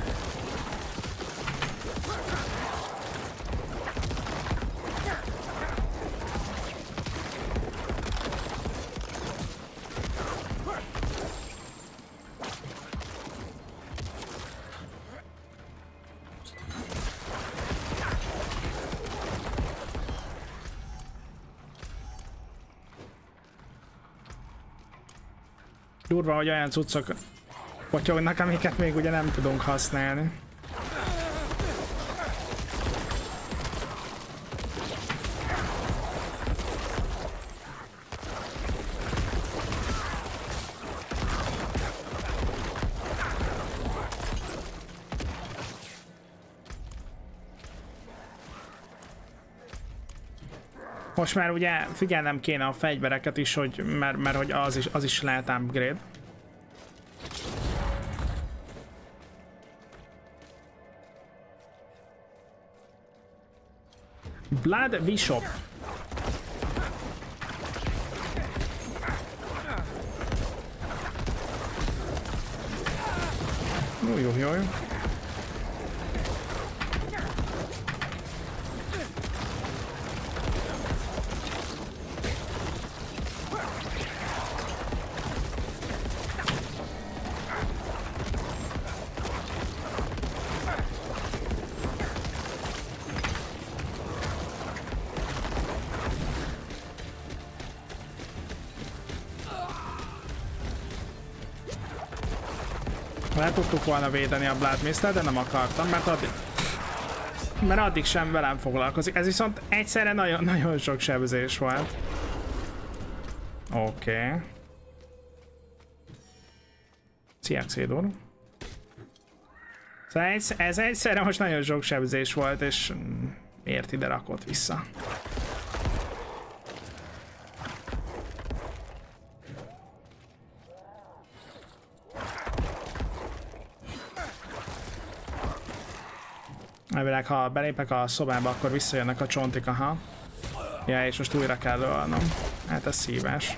Durva, hogy olyan cuccok potyognak, amiket még ugye nem tudunk használni. Most már ugye figyelnem kéne a fegyvereket is, hogy mert hogy az is lehet upgrade. Blood Bishop. Jó. Le tudtuk volna védeni a Blood Mist-tel, de nem akartam, mert addig sem velem foglalkozik. Ez viszont egyszerre nagyon sok sebzés volt. Oké. Szia, Xédor. Szóval ez egyszerre most nagyon sok sebzés volt, és miért ide rakott vissza? Elvileg, ha belépek a szobába, akkor visszajönnek a csontik, aha. Ja, és most újra kell ölnöm. Hát ez szívás.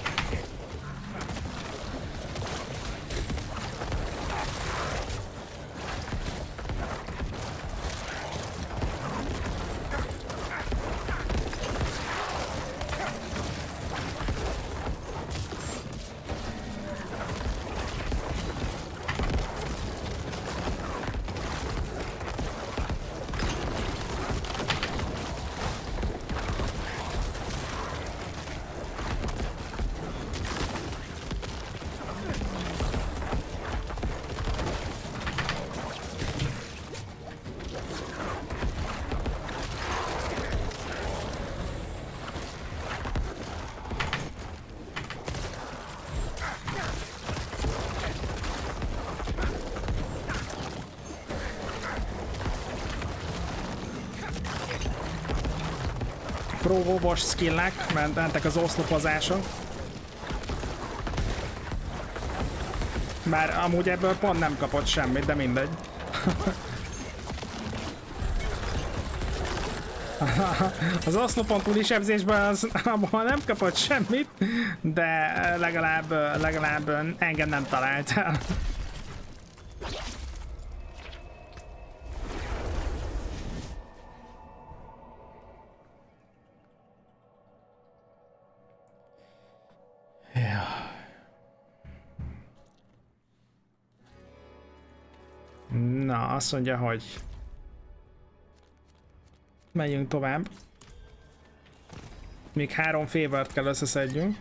Próbós skillnek, mentek az oszlopozások. Bár amúgy ebből pont nem kapott semmit, de mindegy. Az oszlopon túli sebzésben abban nem kapott semmit, de legalább engem nem talált el. Na, azt mondja, hogy menjünk tovább. Még 3 favort kell összeszedjünk.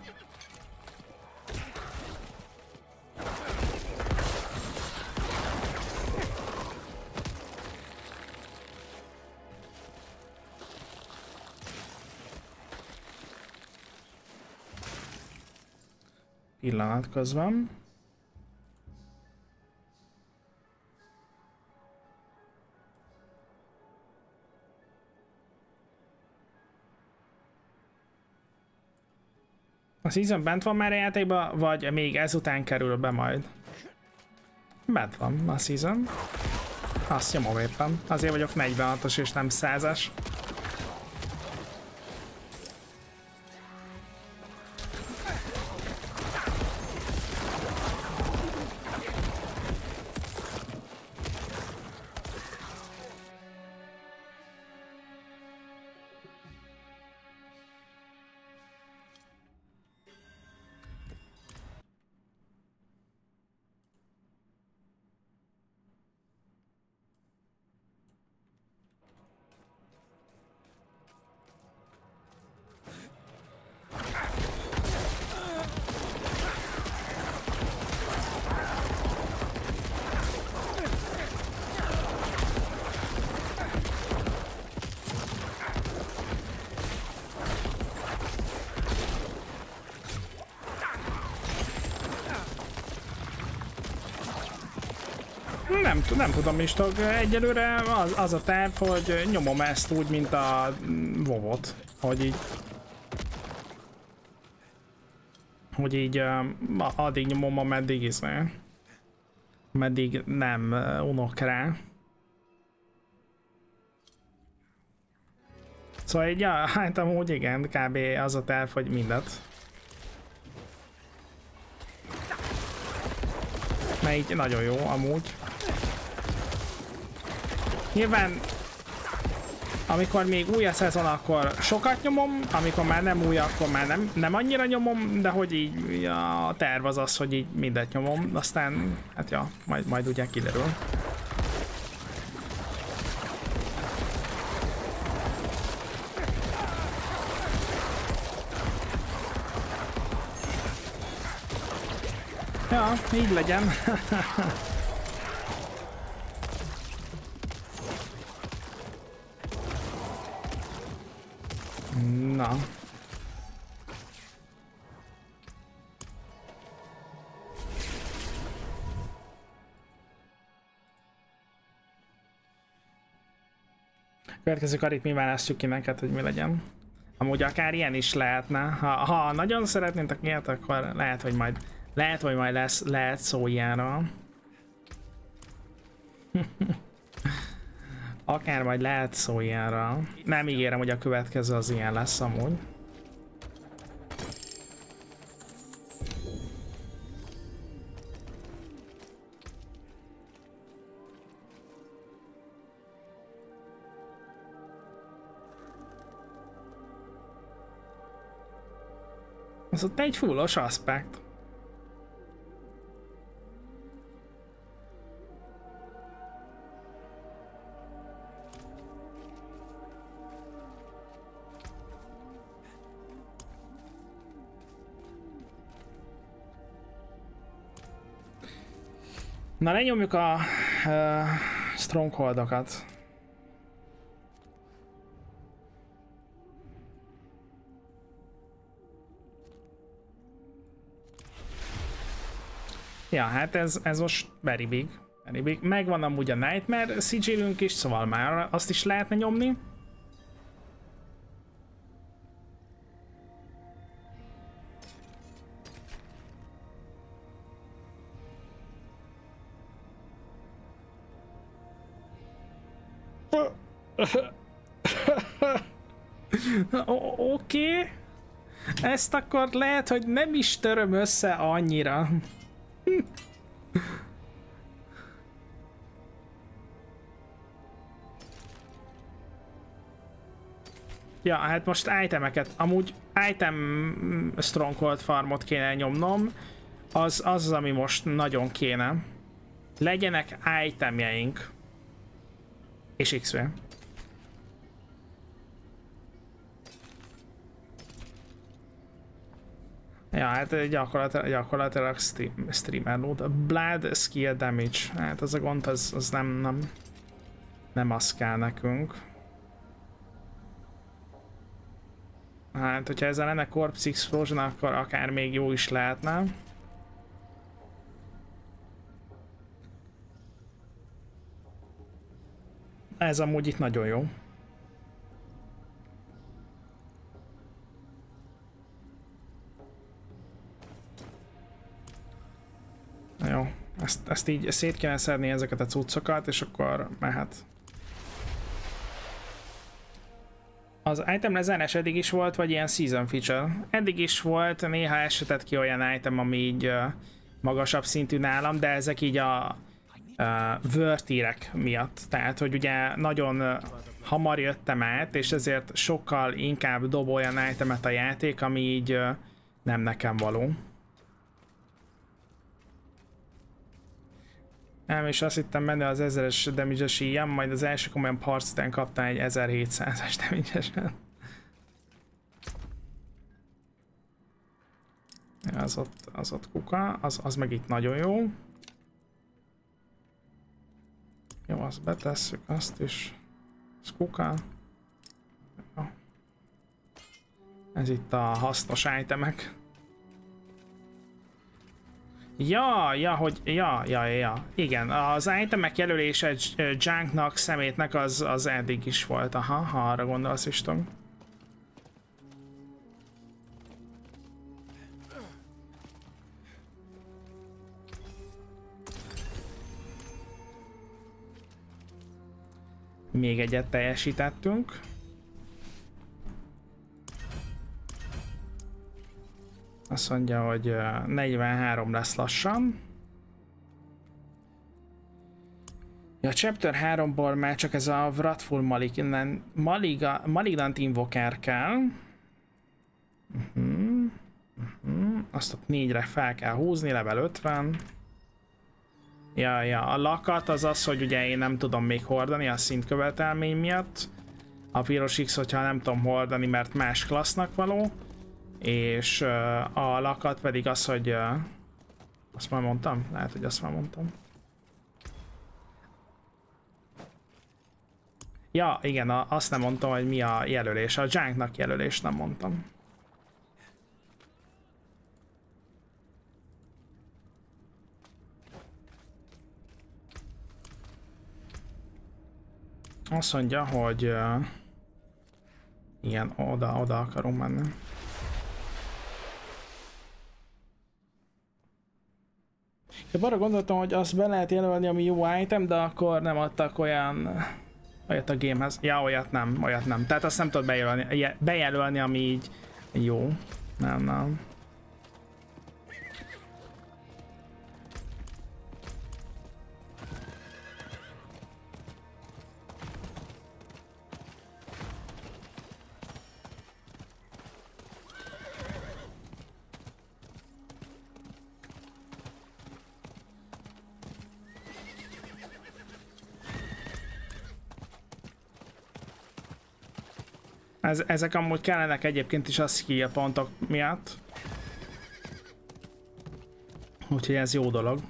pillanat közben. A season bent van már a játékban, vagy még ezután kerül be majd? Bent van a season. Azt nyomom éppen. Azért vagyok 46-os és nem 100-as. Nem tudom is, egyelőre az a terv, hogy nyomom ezt úgy, mint a WoW-ot, hogy így addig nyomom, ameddig nem unok rá. Szóval így, ja, hát amúgy igen, kb. Az a terv, hogy mindet. Mert így nagyon jó amúgy. Nyilván, amikor még új a szezon, akkor sokat nyomom, amikor már nem új, akkor már nem annyira nyomom, de hogy így a terv az az, hogy így mindet nyomom, aztán hát ja, majd ugye kiderül. Ja, így legyen. Na. Következő karit mi választjuk ki neked, hogy mi legyen. Amúgy akár ilyen is lehetne. Ha nagyon szeretnétek ilyet, akkor lehet, hogy majd lehet szó ilyenről. Akár majd lehet szó ilyenről. Nem ígérem, hogy a következő az ilyen lesz amúgy. Az ott egy fullos aspekt. Na, lenyomjuk a strongholdokat. Ja, hát ez most very big. Megvan amúgy a Nightmare sigillünk is, szóval már azt is lehetne nyomni. Oké. Ezt akkor lehet, hogy nem is töröm össze annyira. Ja, hát most itemeket, amúgy item stronghold farmot kéne nyomnom, az, ami most nagyon kéne. Legyenek itemjeink. És XP. Ja, hát gyakorlatilag streamer loot. Blood skill damage. Hát az a gond, az nem az kell nekünk. Hát, hogyha ezzel lenne Corpse Explosion, akkor akár még jó is lehetne. Ez amúgy itt nagyon jó. Jó, ezt így szét kéne szedni ezeket a cuccokat, és akkor mehet. Az item lezárás eddig is volt, vagy ilyen season feature? Eddig is volt, néha esetett ki olyan item, ami így magasabb szintű nálam, de ezek így a wörtírek miatt. Tehát, hogy ugye nagyon hamar jöttem át, és ezért sokkal inkább dob olyan itemet a játék, ami így nem nekem való. Nem, és azt hittem benne az 1000-es damage-es ilyen, majd az első komolyan harc után kaptam egy 1700-as damage-esen. Az ott kuka, az meg itt nagyon jó. Jó, azt betesszük, azt is. Ez kuka. Jó. Ez itt a hasznos itemek. Ja, igen, az itemek jelölése junknak, szemétnek az eddig is volt, aha, ha arra gondolsz is tudom. Még egyet teljesítettünk. Azt mondja, hogy 43 lesz lassan. Ja, Chapter 3-ból már csak ez a Wrathful Malignant Invoker kell. Azt ott 4-re fel kell húzni, level 50. Ja, a lakat az az, hogy ugye én nem tudom még hordani a szintkövetelmény miatt. A piros X, hogyha nem tudom hordani, mert más klassznak való. És a lakat pedig az, hogy azt már mondtam? Lehet, hogy azt már mondtam. Ja, igen, azt nem mondtam, hogy mi a jelölés. A junknak jelölés nem mondtam. Azt mondja, hogy igen, oda akarunk menni. Én arra gondoltam, hogy azt be lehet jelölni, ami jó item, de akkor nem adtak olyat a gamehez. Ja, olyat nem. Tehát azt nem tudod bejelölni, ami így jó. Nem. Ezek amúgy kellenek egyébként is a skill pontok miatt. Úgyhogy ez jó dolog.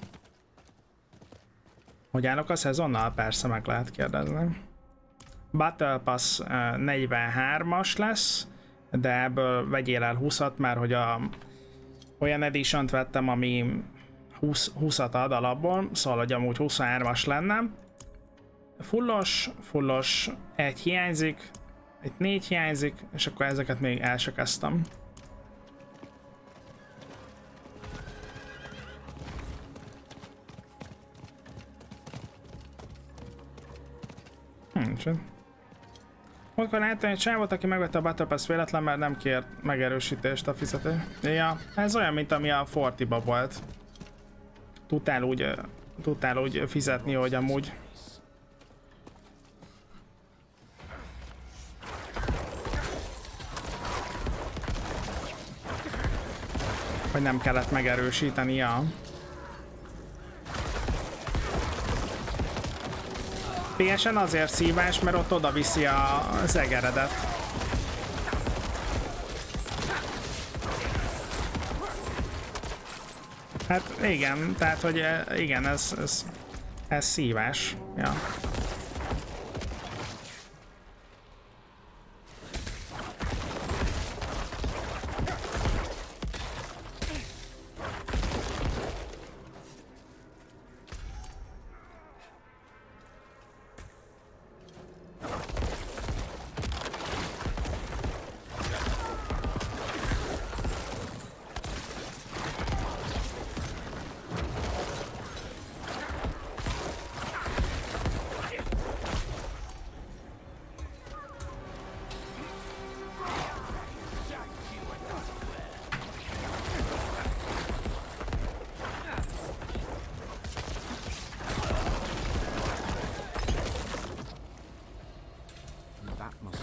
Hogy állok a szezonnal? Persze meg lehet kérdezni. Battle Pass 43-as lesz, de ebből vegyél el 20-at, mert hogy olyan edition-t vettem, ami 20-at ad alapból, szóval hogy amúgy 23-as lenne. Fullos, egy hiányzik. Itt 4 hiányzik, és akkor ezeket még el se kezdtem. Akkor láttam egy csávot, aki megvette a Battle Pass véletlen, mert nem kért megerősítést a fizető. Ja, ez olyan, mint ami a Fortiba volt. Tudtál úgy fizetni, hogy amúgy. Hogy nem kellett megerősítenia. PS-en azért szívás, mert ott oda viszi az egeredet. Hát igen, tehát hogy igen, ez szívás. Ja.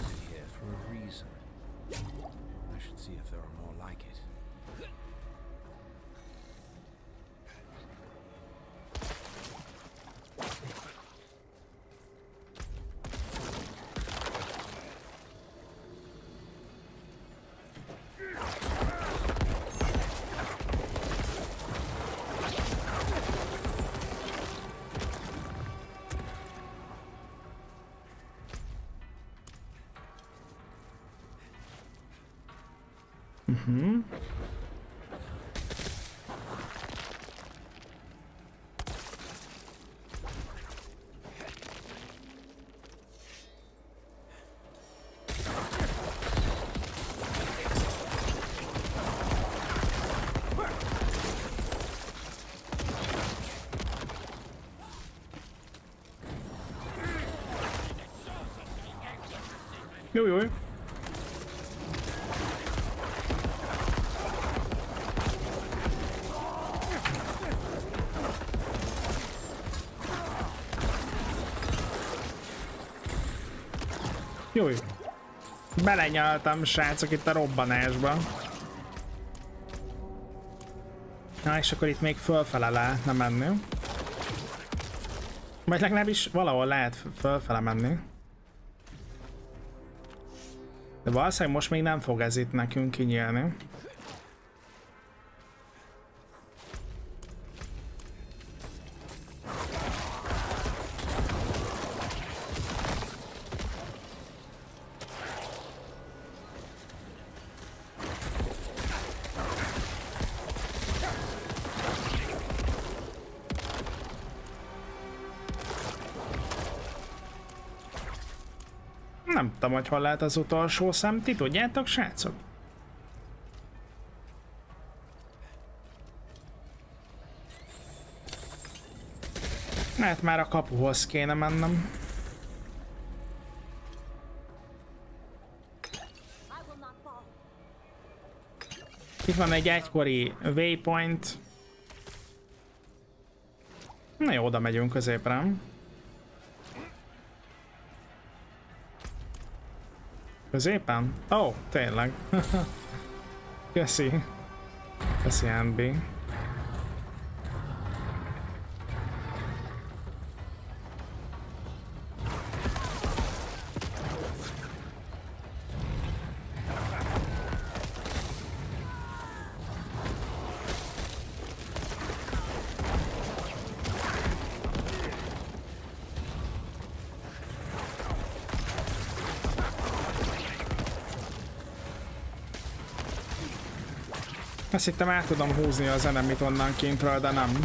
planted here for a reason. I should see if there are more like it.
Jó, jó. Jó, jó. Belenyaltam, srácok, itt a robbanásba. Na, és akkor itt még fölfele lehetne menni. Vagy legalábbis valahol lehet fölfele menni. De valószínűleg most még nem fog ez itt nekünk kinyílni. Nem tudom, hogy hol lehet az utolsó szem. Ti tudjátok, srácok? Mert már a kapuhoz kéne mennem. Itt van egy egykori waypoint. Na jó, oda megyünk középre. Középen? Ó, oh, tényleg. Köszi. Köszi, NB. Azt hittem át tudom húzni az enemit onnan kintről, de nem.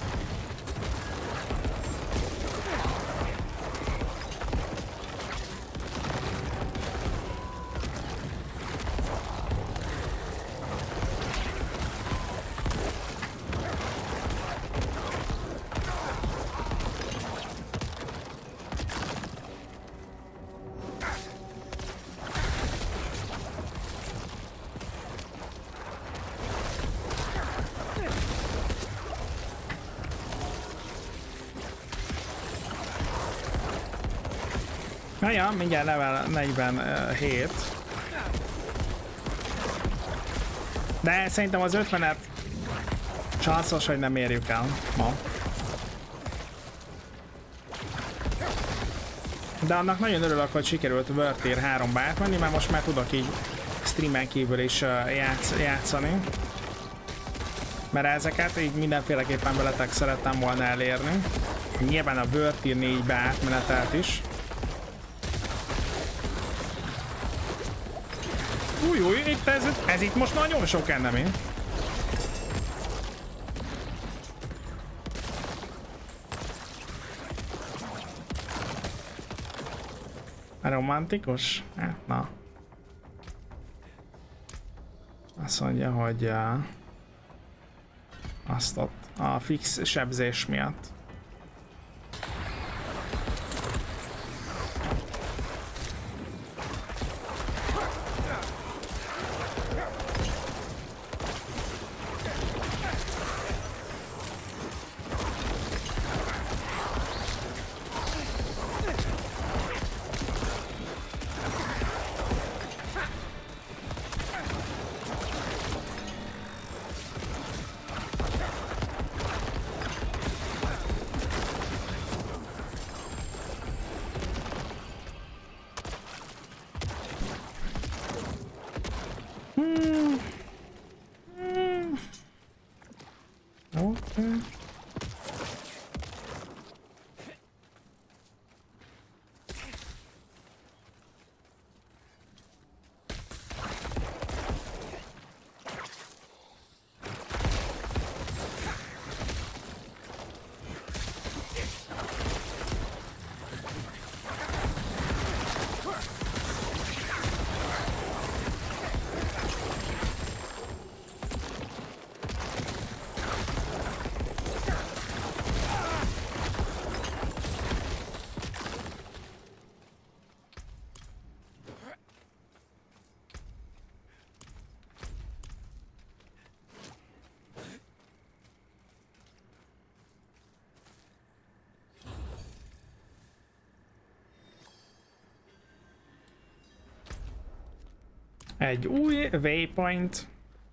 Ja, mindjárt level 47. De szerintem az 50-et csanszos, hogy nem érjük el ma. De annak nagyon örülök, hogy sikerült World Tier 3-ba átmenni, mert most már tudok így streamen kívül is játszani. Mert ezeket így mindenféleképpen veletek szerettem volna elérni. Nyilván a World Tier 4-be átmenetelt is. Új, itt ez itt most nagyon sok enemy. Romantikus? Hát, na. Azt mondja, hogy azt ott a fix sebzés miatt. Egy új waypoint.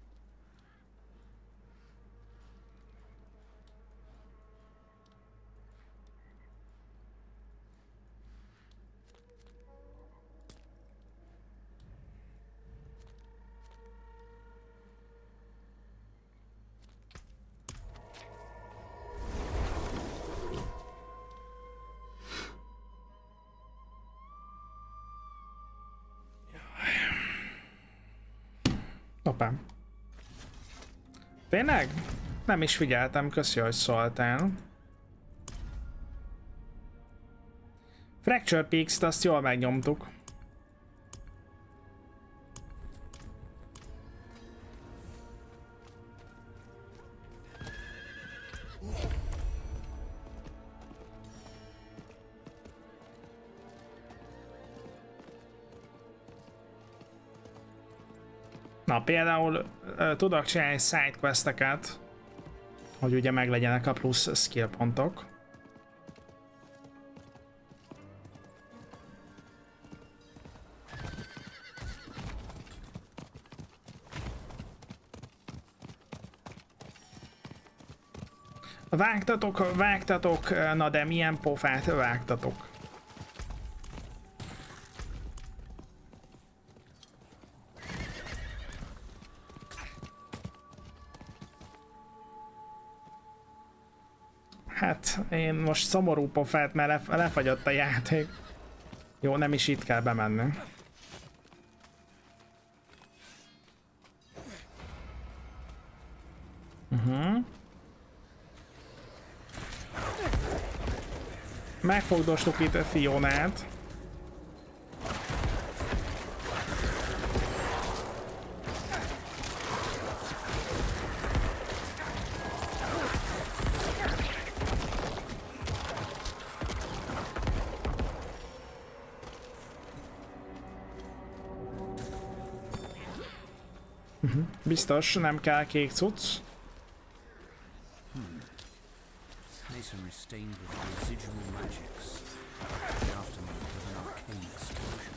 Hoppá. Tényleg? Nem is figyeltem, köszi, hogy szóltál. Fracture Peaks-t azt jól megnyomtuk. Na, például tudok csinálni sidequesteket, hogy ugye meglegyenek a plusz skill pontok. Vágtatok, na de milyen pofát vágtatok? Hát, én most szomorú pofát, mert lefagyott a játék. Jó, nem is itt kell bemenni. Megfogdostuk itt a Fionát. Biztos, nem kell kék cucc.
Masonry stained with residual magics. The aftermath of an arcane explosion.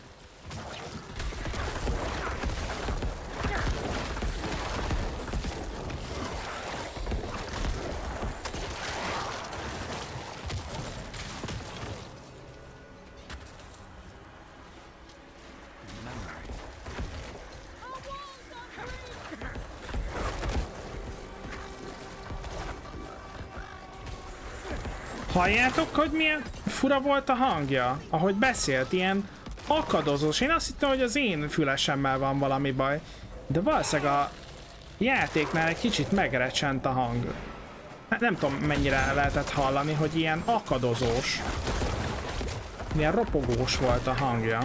Halljátok, hogy milyen fura volt a hangja? Ahogy beszélt, ilyen akadozós. Én azt hittem, hogy az én fülesemmel van valami baj. De valószínűleg a játéknál egy kicsit megrecsent a hang. Nem tudom, mennyire lehetett hallani, hogy ilyen akadozós. Milyen ropogós volt a hangja.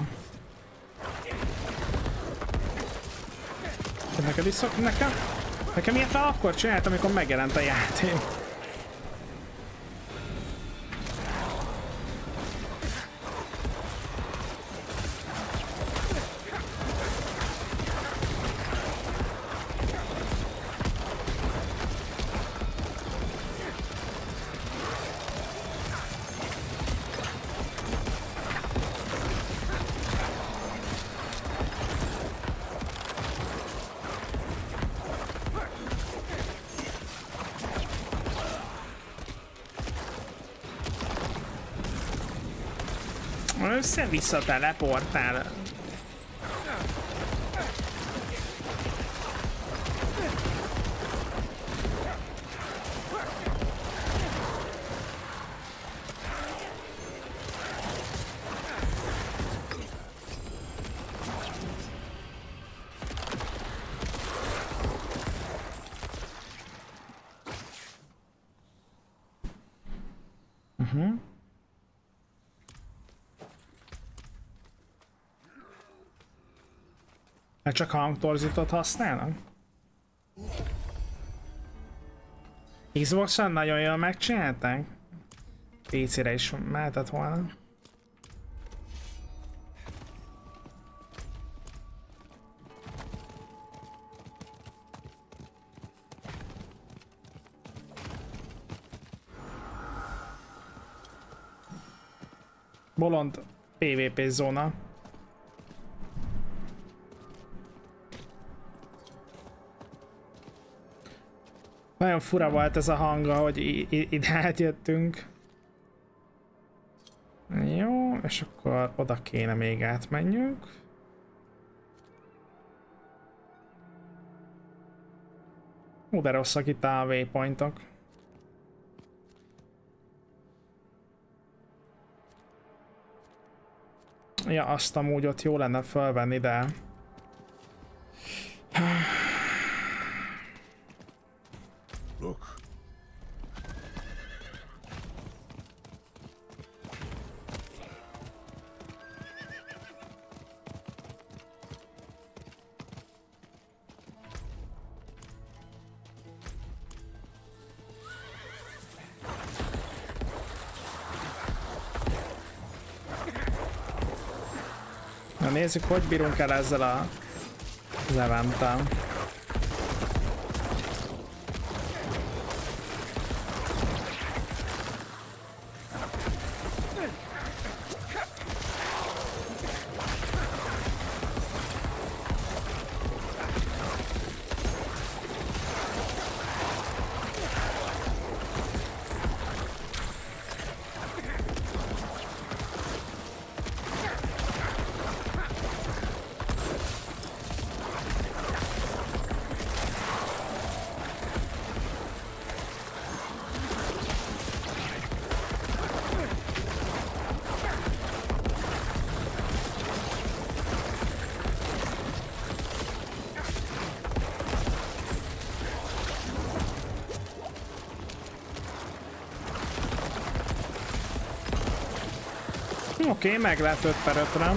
Neked is nekem ilyet már akkor csináltam, amikor megjelent a játék. Össze-vissza teleportál. Hát csak hangtorzítót használnak? Xbox-on nagyon jól megcsinálták. PC-re is mehetett volna. Bolond PvP zóna. Nagyon fura volt ez a hang, hogy ide átjöttünk. Jó, és akkor oda kéne még átmenjünk. De rosszak itt a waypointok. Ja, azt amúgy ott jó lenne felvenni, de...
Look.
Na nézzük, hogy bírunk el ezzel az eventtel. Oké, meg lett 5/5-re.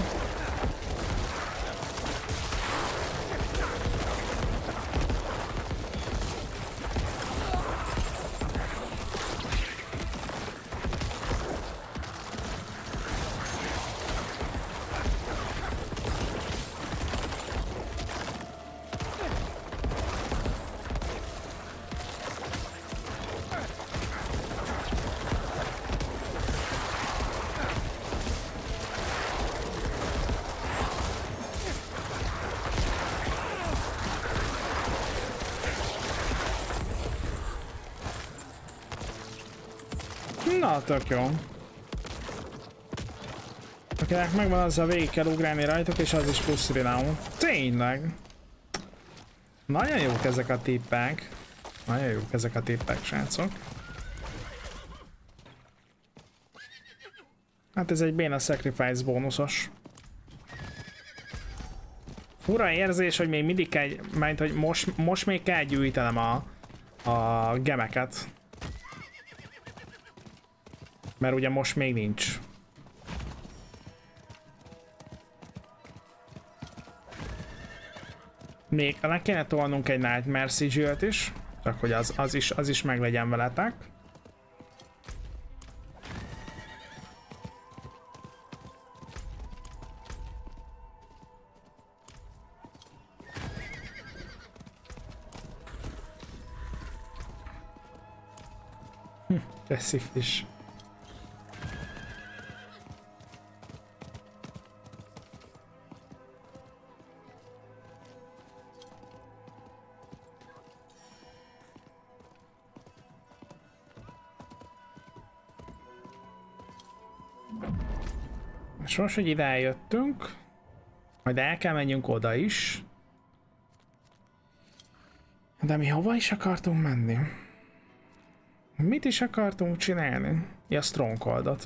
Na, tök jó. Akinek megvan az a végig kell ugrálni rajtuk, és az is plusz renown. Tényleg! Nagyon jók ezek a tippek. Nagyon jók ezek a tippek, srácok. Hát ez egy béna sacrifice bónuszos. Fura érzés, hogy még mindig kell, mert hogy most még kell gyűjtenem a gemeket. Mert ugye most még nincs. Még le kéne tolnunk egy Nightmare Sigil-t is, csak hogy az is meg legyen veletek. Teszik is. És most, hogy ide eljöttünk, majd el kell menjünk oda is. De mi hova is akartunk menni? Mit is akartunk csinálni? Ja, Strongholdot.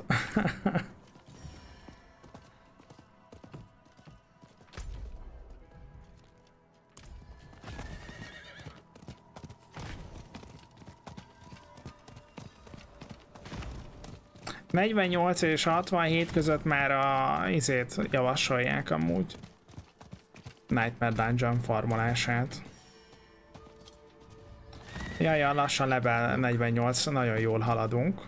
...48 és 67 között már a izét javasolják amúgy. Nightmare Dungeon farmolását. Jaj, lassan level 48, nagyon jól haladunk.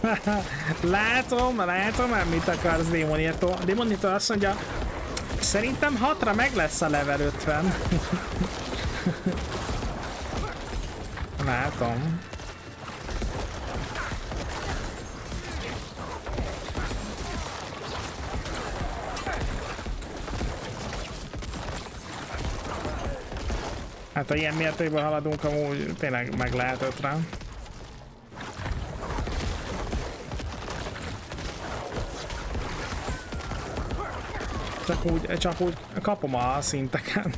Látom, mit akarsz, Démonírtó. Démonírtó azt mondja, szerintem 6-ra meg lesz a level 50. Látom. Hát ha ilyen mértékben haladunk, amúgy tényleg meg lehet 5-re. Csak úgy kapom a szinteken.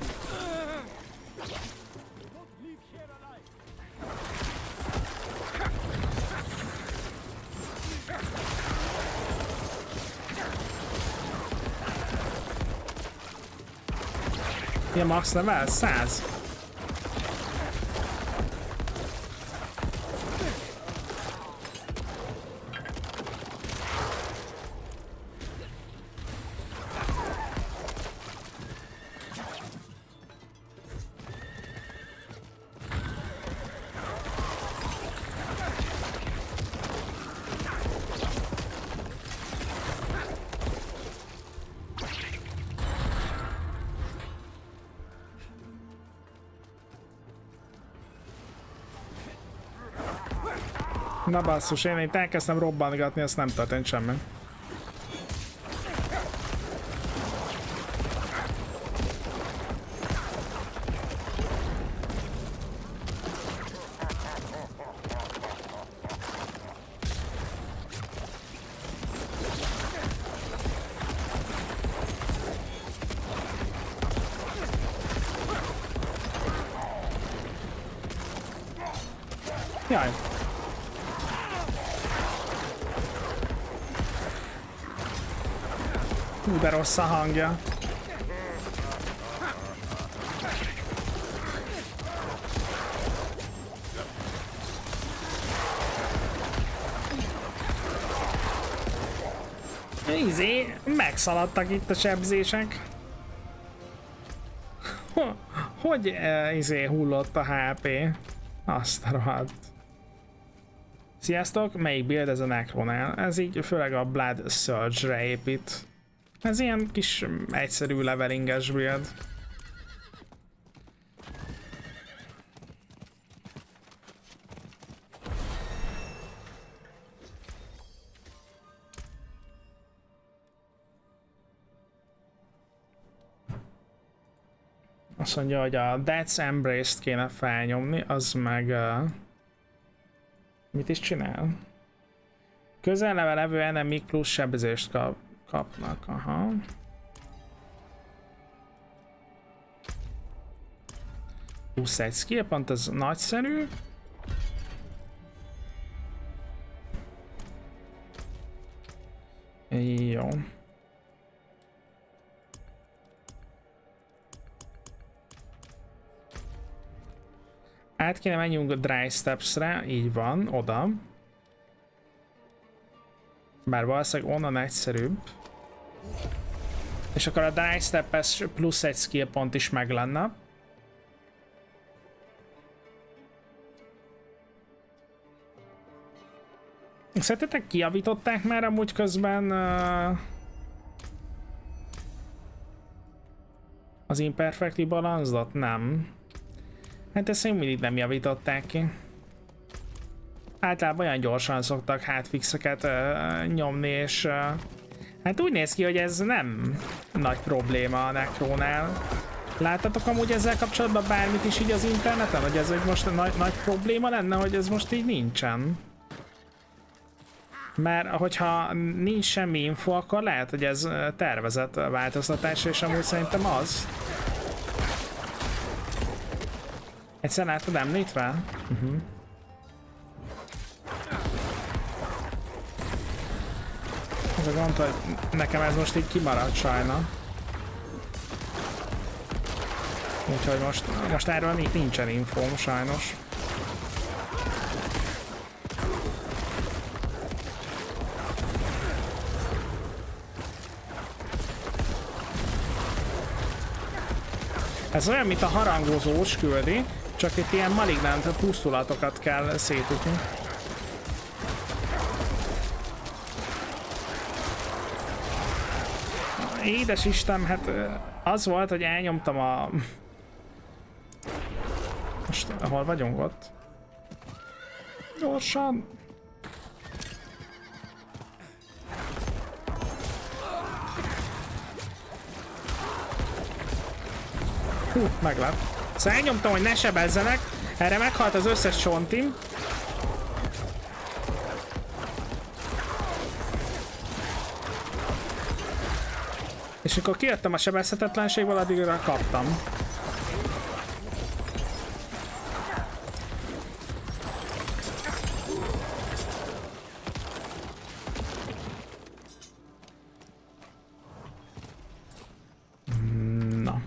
Ilyen max level? 100? Na basszus, én itt elkezdtem robbantgatni, azt nem történt semmi. Jaj. Hú, de rossz a hangja. Megszaladtak itt a sebzések. Hogy hullott a HP? Azt a rohadt. Sziasztok, melyik build ez a Necronál? Ez így főleg a Blood Surge-re épít. Ez ilyen kis egyszerű levelinges build. Azt mondja, hogy a Death's Embrace-t kéne felnyomni, az meg... mit is csinál? Közel levő enemy plusz sebzést kapnak, aha. Plusz egy skill pont, ez nagyszerű. Jó. Át kéne menjünk a Dry Steps-re, így van, oda. Bár valószínűleg onnan egyszerűbb. És akkor a Dry Step-es plusz egy skill pont is meg lenne. Szerintetek kijavították már amúgy közben az Imperfectly Balanced-ot? Nem. Hát ezt még mindig nem javították ki. Általában olyan gyorsan szoktak hátfixeket nyomni, és hát úgy néz ki, hogy ez nem nagy probléma a Necronál. Láttatok amúgy ezzel kapcsolatban bármit is így az interneten? Hogy ez most nagy probléma lenne, hogy ez most így nincsen? Mert hogyha nincs semmi info, akkor lehet, hogy ez tervezett változtatás, és amúgy szerintem az. Egyszer látod említve? Az a gond, hogy nekem ez most így kimaradt sajna. Úgyhogy most erről nincsen infóm sajnos. Ez olyan, mint a harangozós küldi, csak itt ilyen malignant pusztulatokat kell szétütni. Édes Isten, hát az volt, hogy elnyomtam a... Most hol vagyunk ott? Gyorsan! Hú, meglep. Szóval elnyomtam, hogy ne sebezzenek. Erre meghalt az összes csontim. És mikor kijöttem a sebezhetetlenségből, addigra kaptam. Na.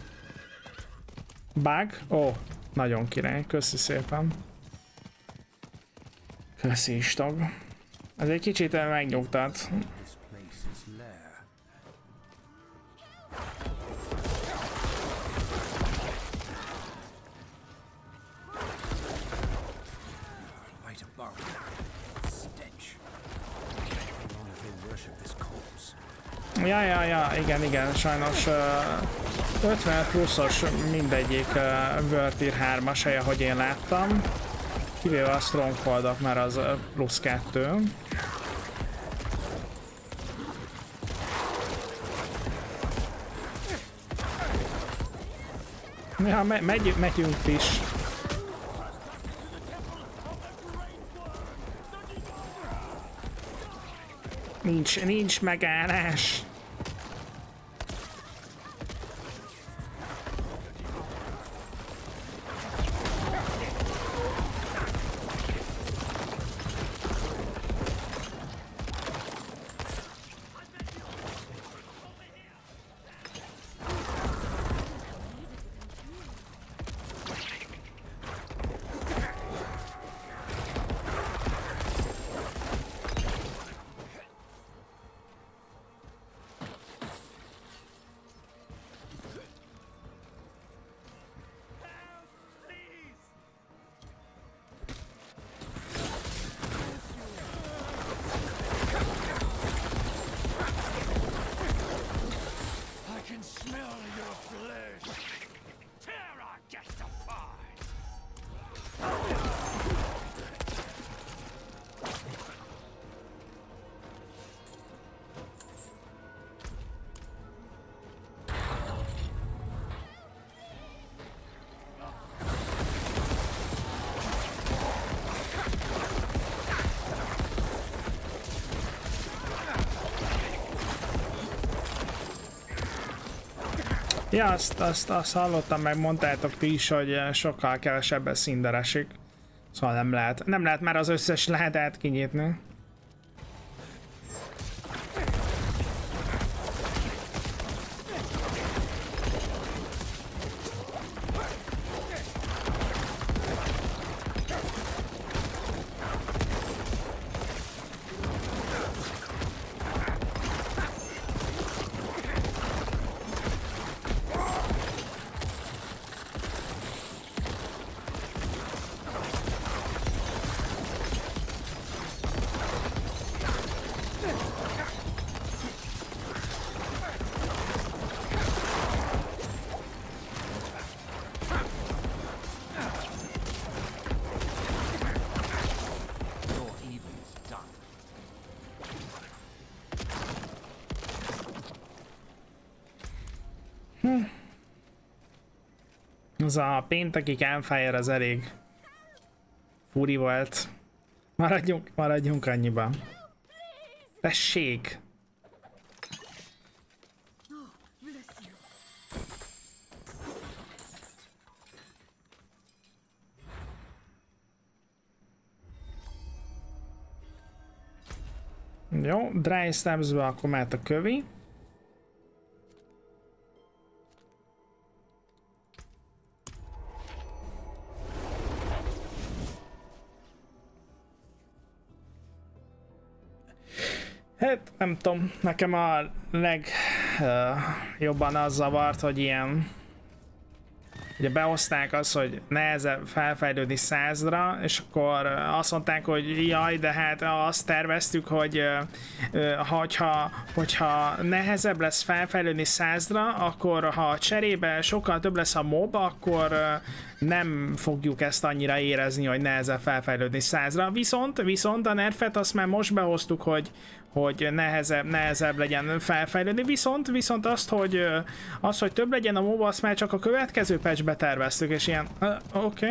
Bug? Ó, nagyon király. Köszi szépen. Köszi Istag. Ez egy kicsit megnyugtat. Ja, igen, sajnos 50 pluszos mindegyik World Tier 3-as helye, hogy én láttam. Kivéve a Strongholdok, mert az plusz 2. Ja, megyünk is. Nincs megállás. Ja, azt hallottam, meg mondtátok ti is, hogy sokkal kevesebb Cinder esik. Szóval nem lehet már az összes ládát kinyitni. Az a pénteki campfire az elég furi volt. Maradjunk annyiban. Tessék! Jó, dry stabs-be akkor mehet a kövi. Hát nem tudom, nekem a legjobban az zavart, hogy ilyen ugye behozták azt, hogy nehezebb felfejlődni 100-ra, és akkor azt mondták, hogy jaj, de hát azt terveztük, hogy hogyha nehezebb lesz felfejlődni 100-ra, akkor ha cserébe sokkal több lesz a mob, akkor nem fogjuk ezt annyira érezni, hogy nehezebb felfejlődni 100-ra. Viszont a nerfet azt már most behoztuk, hogy nehezebb legyen felfejlődni, viszont azt, hogy több legyen a mob, azt már csak a következő patchbe terveztük, és ilyen, oké.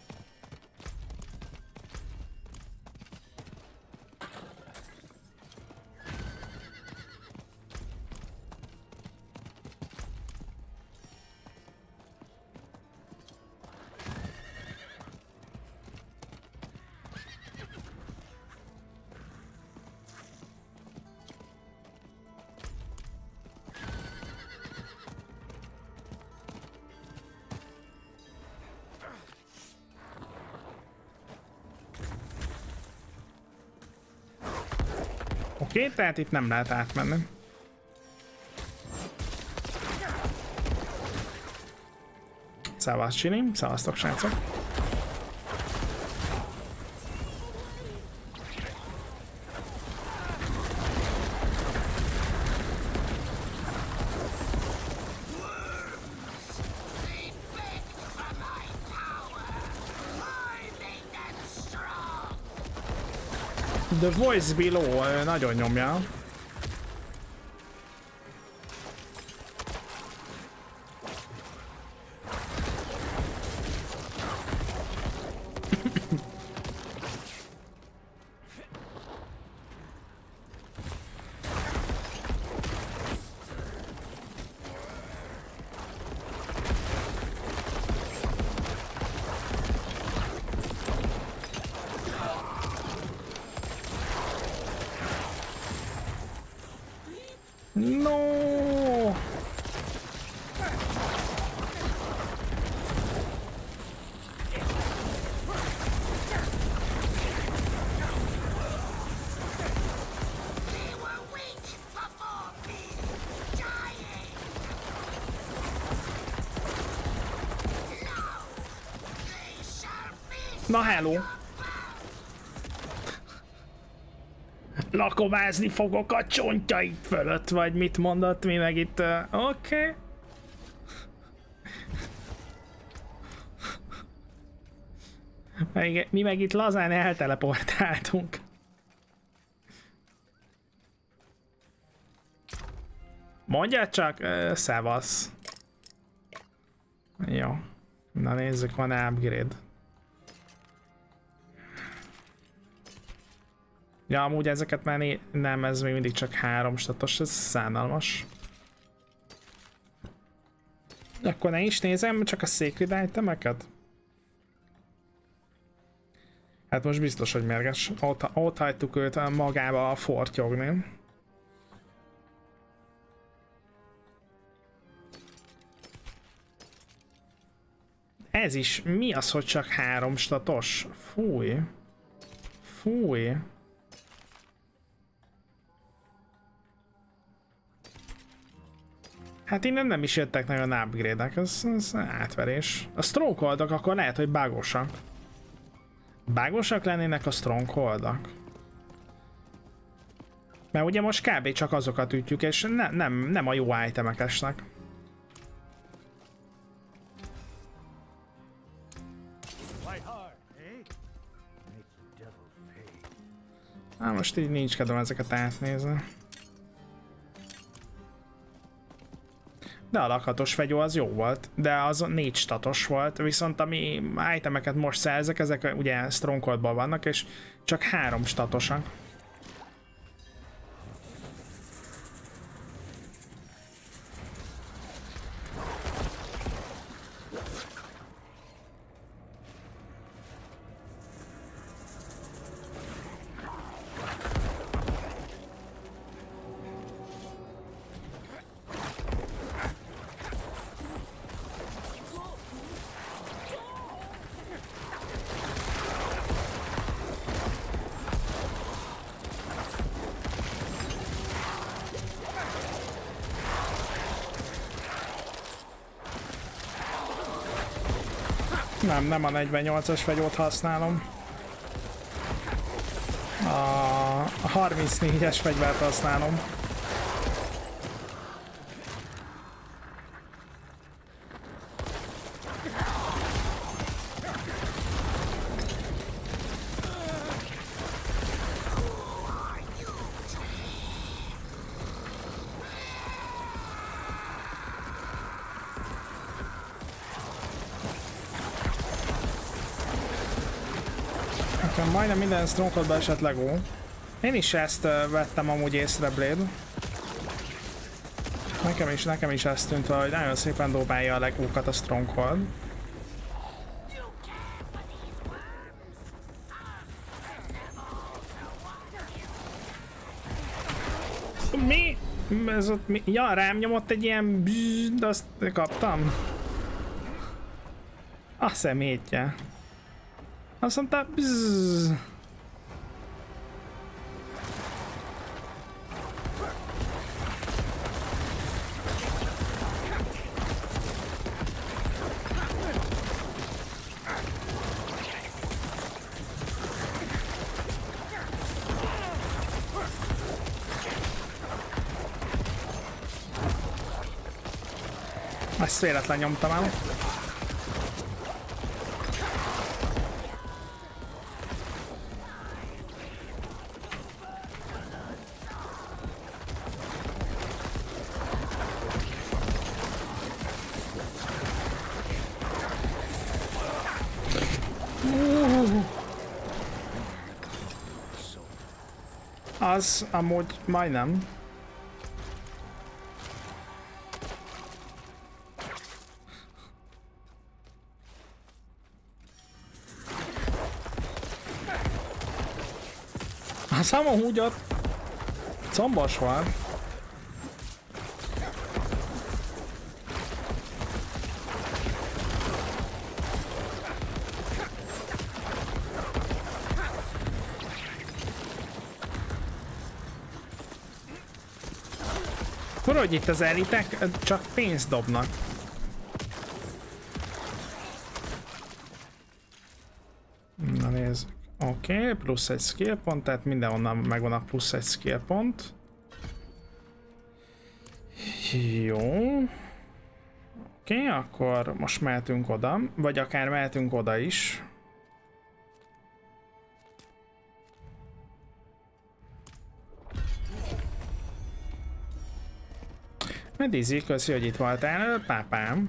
Oké, tehát itt nem lehet átmenni. Szevasz, Csini, szevasztok, srácok. The Voice Below nagyon nyomja. No! Na hello! Lakomázni fogok a csontjaid fölött, vagy mit mondott, mi meg itt... Oké. Mi meg itt lazán elteleportáltunk. Mondja csak, szevasz. Jó. Na nézzük, van upgrade. Ja, amúgy ezeket már nem, ez még mindig csak 3 statos, ez szánalmas. Akkor ne is nézem, csak a sacred itemeket. Hát most biztos, hogy mérges. Ott hagytuk őt magába a fortyogni. Ez is, mi az, hogy csak 3 statos? Fúj. Fúj. Hát innen nem is jöttek nagyon upgrade-ek, ez átverés. A strongholdok akkor lehet, hogy bágosak. Bágosak lennének a strongholdok. Mert ugye most kb. Csak azokat ütjük, és nem a jó itemek esnek. Na most így nincs kedvem ezeket átnézni. De a lakhatos fegyó az jó volt, de az 4 statos volt, viszont ami itemeket most szerzek, ezek ugye strongholdban vannak, és csak 3 statosak. Nem a 48-as fegyót használom. A 34-es fegyvert használom. Majdnem minden strongholdba esett Lego. Én is ezt vettem amúgy észre, Blade. Nekem is ezt tűnt, hogy nagyon szépen dobálja a Legókat a Stronghold. Mi? Ez ott mi? Ja, rám nyomott egy ilyen bzzz, de azt kaptam. A szemétje. Azt mondta, bzzz. Ezt véletlen nyomtam el. Az amúgy majdnem. Az amúgy ott combos van. Tudod, hogy itt az elitek csak pénzt dobnak. Na nézzük. Oké, plusz egy skill pont, tehát mindenhonnan megvan a plusz egy skill pont. Jó. Oké, akkor most mehetünk oda, vagy akár mehetünk oda is. Medizzi, köszi, hogy itt voltál, pápám.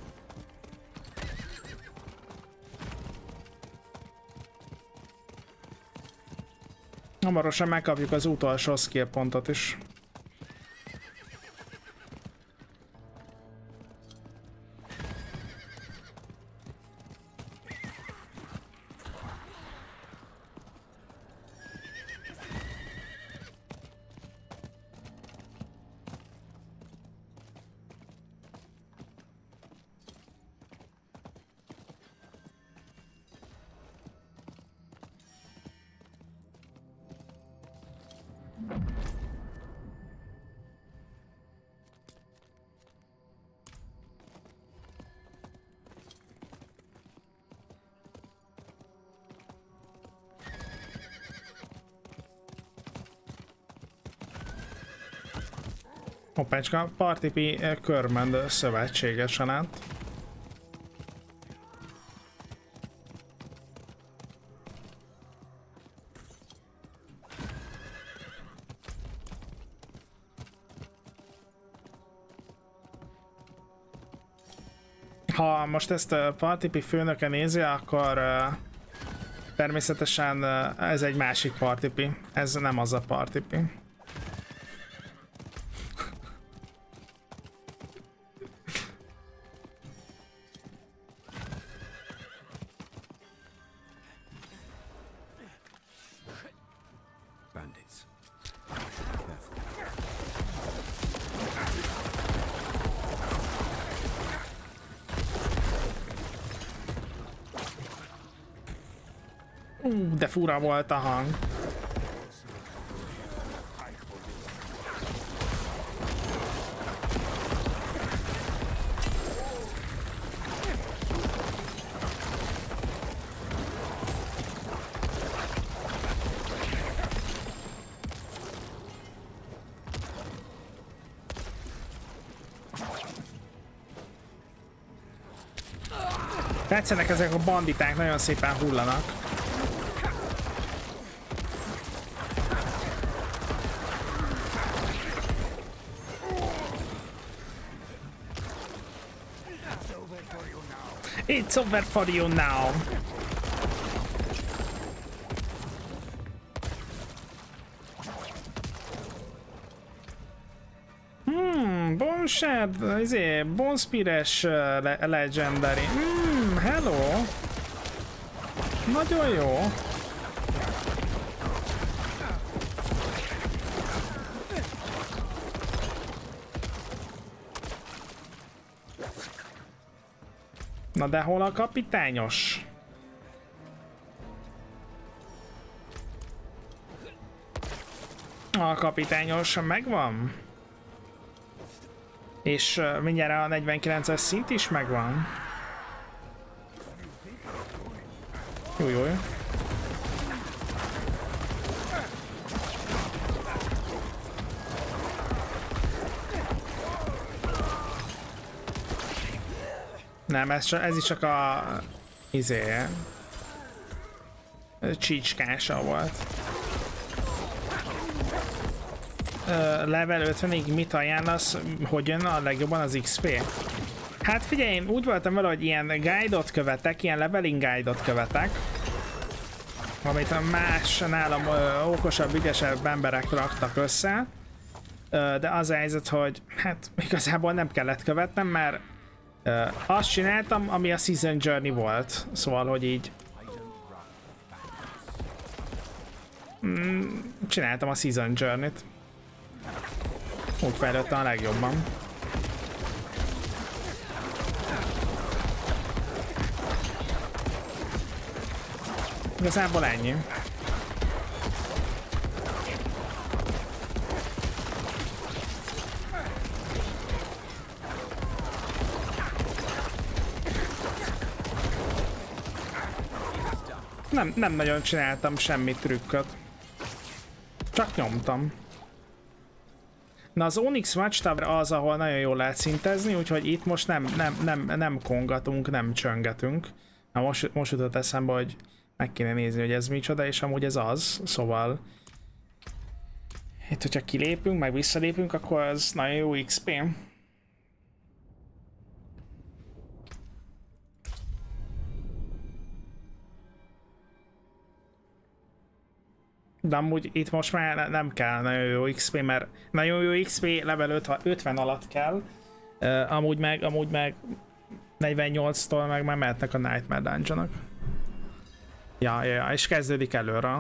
Hamarosan megkapjuk az utolsó skill pontot is. Hoppácska, Partipi Körmend szövetségesen át. Ha most ezt a Partipi főnöke nézi, akkor természetesen ez egy másik Partipi. Ez nem az a Partipi. De fura volt a hang. Tetszenek ezek a banditák, nagyon szépen hullanak. It's over for you now. Boneshard, Bonespires Legendary. Hello. Nagyon jó. Na de hol a kapitányos? A kapitányos megvan. És mindjárt a 49-es szint is megvan. Jó. Nem, ez is csak a... csícskása volt. Level 50-ig mit ajánlasz, hogy jön a legjobban az XP? Hát figyelj, én úgy voltam vele, hogy ilyen guide-ot követek, ilyen leveling guide-ot követek, amit más nálam okosabb, ügyesebb emberek raktak össze, de az a helyzet, hogy hát igazából nem kellett követnem, mert azt csináltam, ami a Season Journey volt, szóval, hogy így csináltam a Season Journey-t. Úgy fejlődtem a legjobban. Igazából ennyi. Nem nagyon csináltam semmi trükköt. Csak nyomtam. Na az Onyx Watchtower az, ahol nagyon jól lehet szintezni, úgyhogy itt most nem kongatunk, nem csöngetünk. Na most jutott eszembe, hogy meg kéne nézni, hogy ez micsoda, és amúgy ez az, szóval... Itt, hogyha kilépünk, meg visszalépünk, akkor az nagyon jó XP. De amúgy itt most már nem kell nagyon jó XP, mert nagyon jó XP level 50 alatt kell. Amúgy meg 48-tól meg már mehetnek a Nightmare Dungeonok. Ja, és kezdődik előre.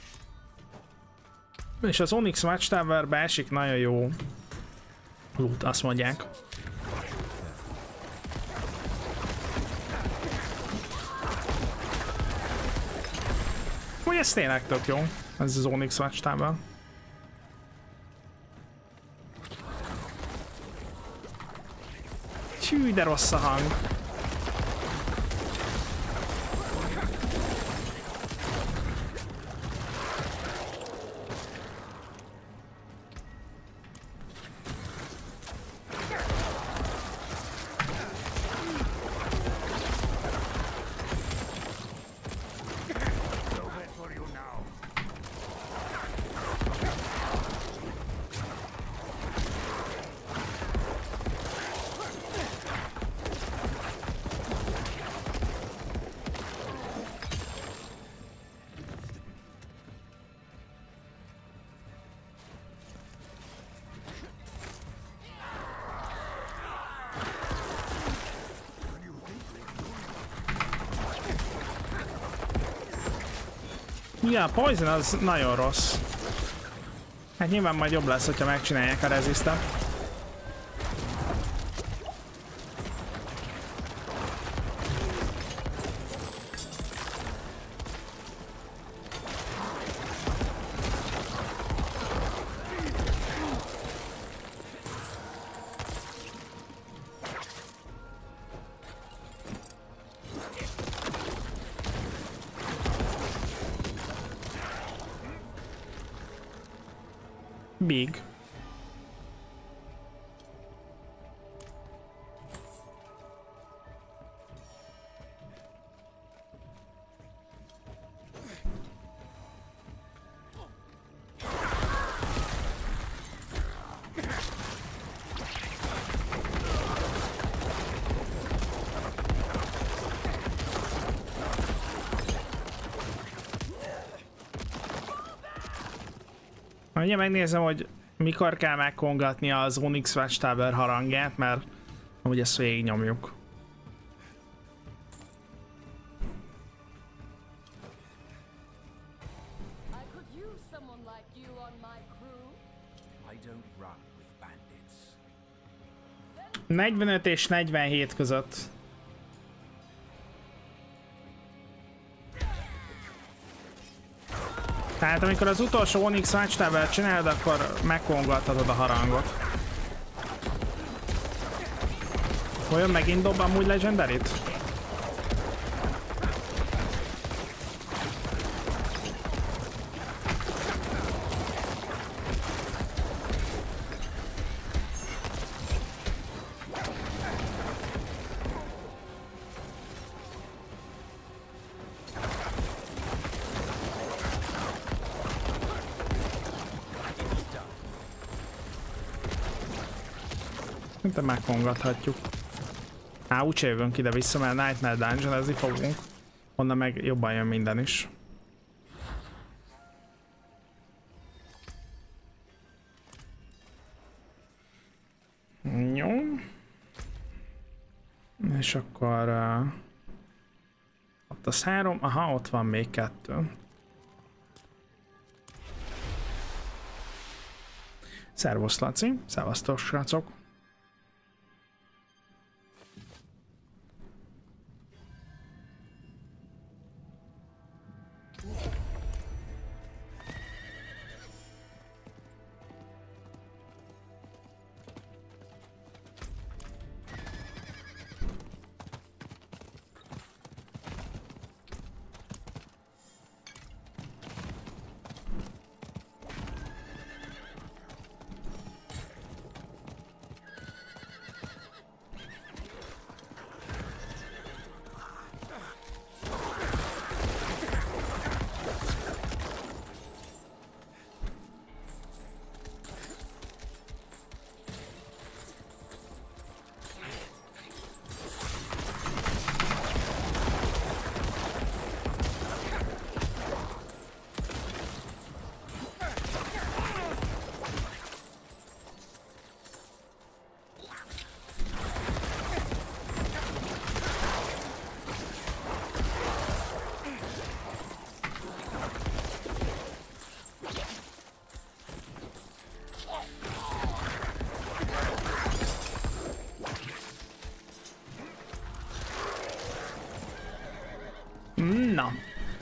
És az Onyx Watchtower-be esik nagyon jó loot, azt mondják. Úgy ez tényleg tök jó, ez az Onyx Watchtower. Hű, de rossz a hang. Ja, a Poison az nagyon rossz. Hát nyilván majd jobb lesz, hogyha megcsinálják a resistet. Big. Ugye megnézem, hogy mikor kell megkongatni az Onyx Watchtower harangját, mert amúgy ezt végig nyomjuk.
I could use someone like you on my crew.
I don't run with bandits.
45 és 47 között. Tehát amikor az utolsó Onyx Watchtower csinálod, akkor megkongathatod a harangot. Olyan megint dob amúgy Legendary-t? Szerintem megkongathatjuk. Úgyse jövünk ide vissza, mert Nightmare Dungeon-ezni fogunk. Onnan meg jobban jön minden is. Jó. És akkor... ott az 3, aha, ott van még 2. Szervusz Laci, szevasztok srácok. Na.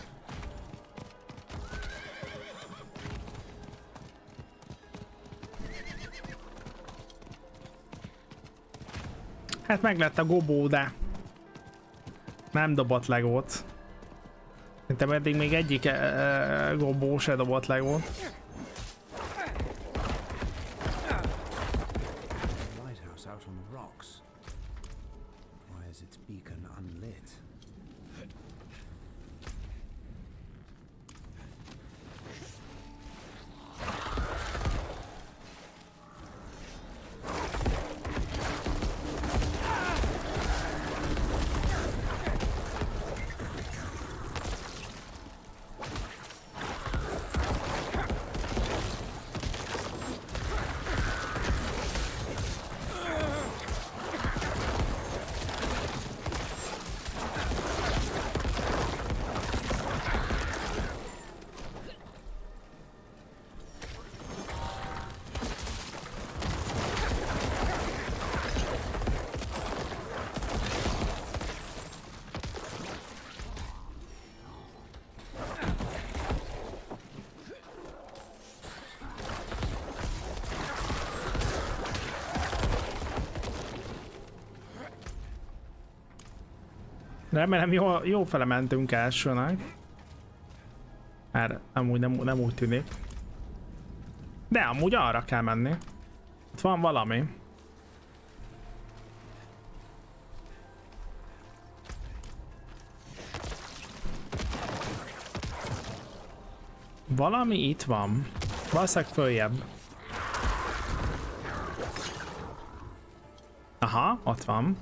Hát meg lett a gobó, de nem dobott legót. Szerintem eddig még egyik gobó se dobott legót.
Lighthouse out on the rocks. Why is its beacon unlit?
Remélem jó fele mentünk elsőnek. Mert amúgy nem úgy tűnik. De amúgy arra kell menni. Ott van valami. Valami itt van. Valószínűleg följebb. Aha, ott van.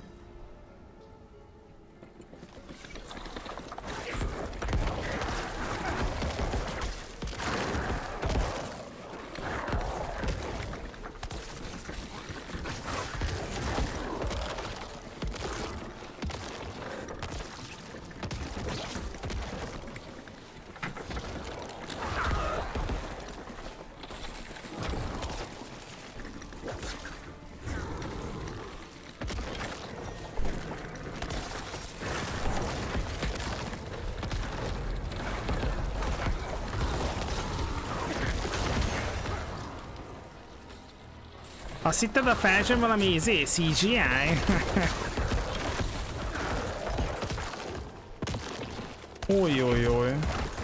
Azt hitted a felsőn valami CGI? Ojjjjjj.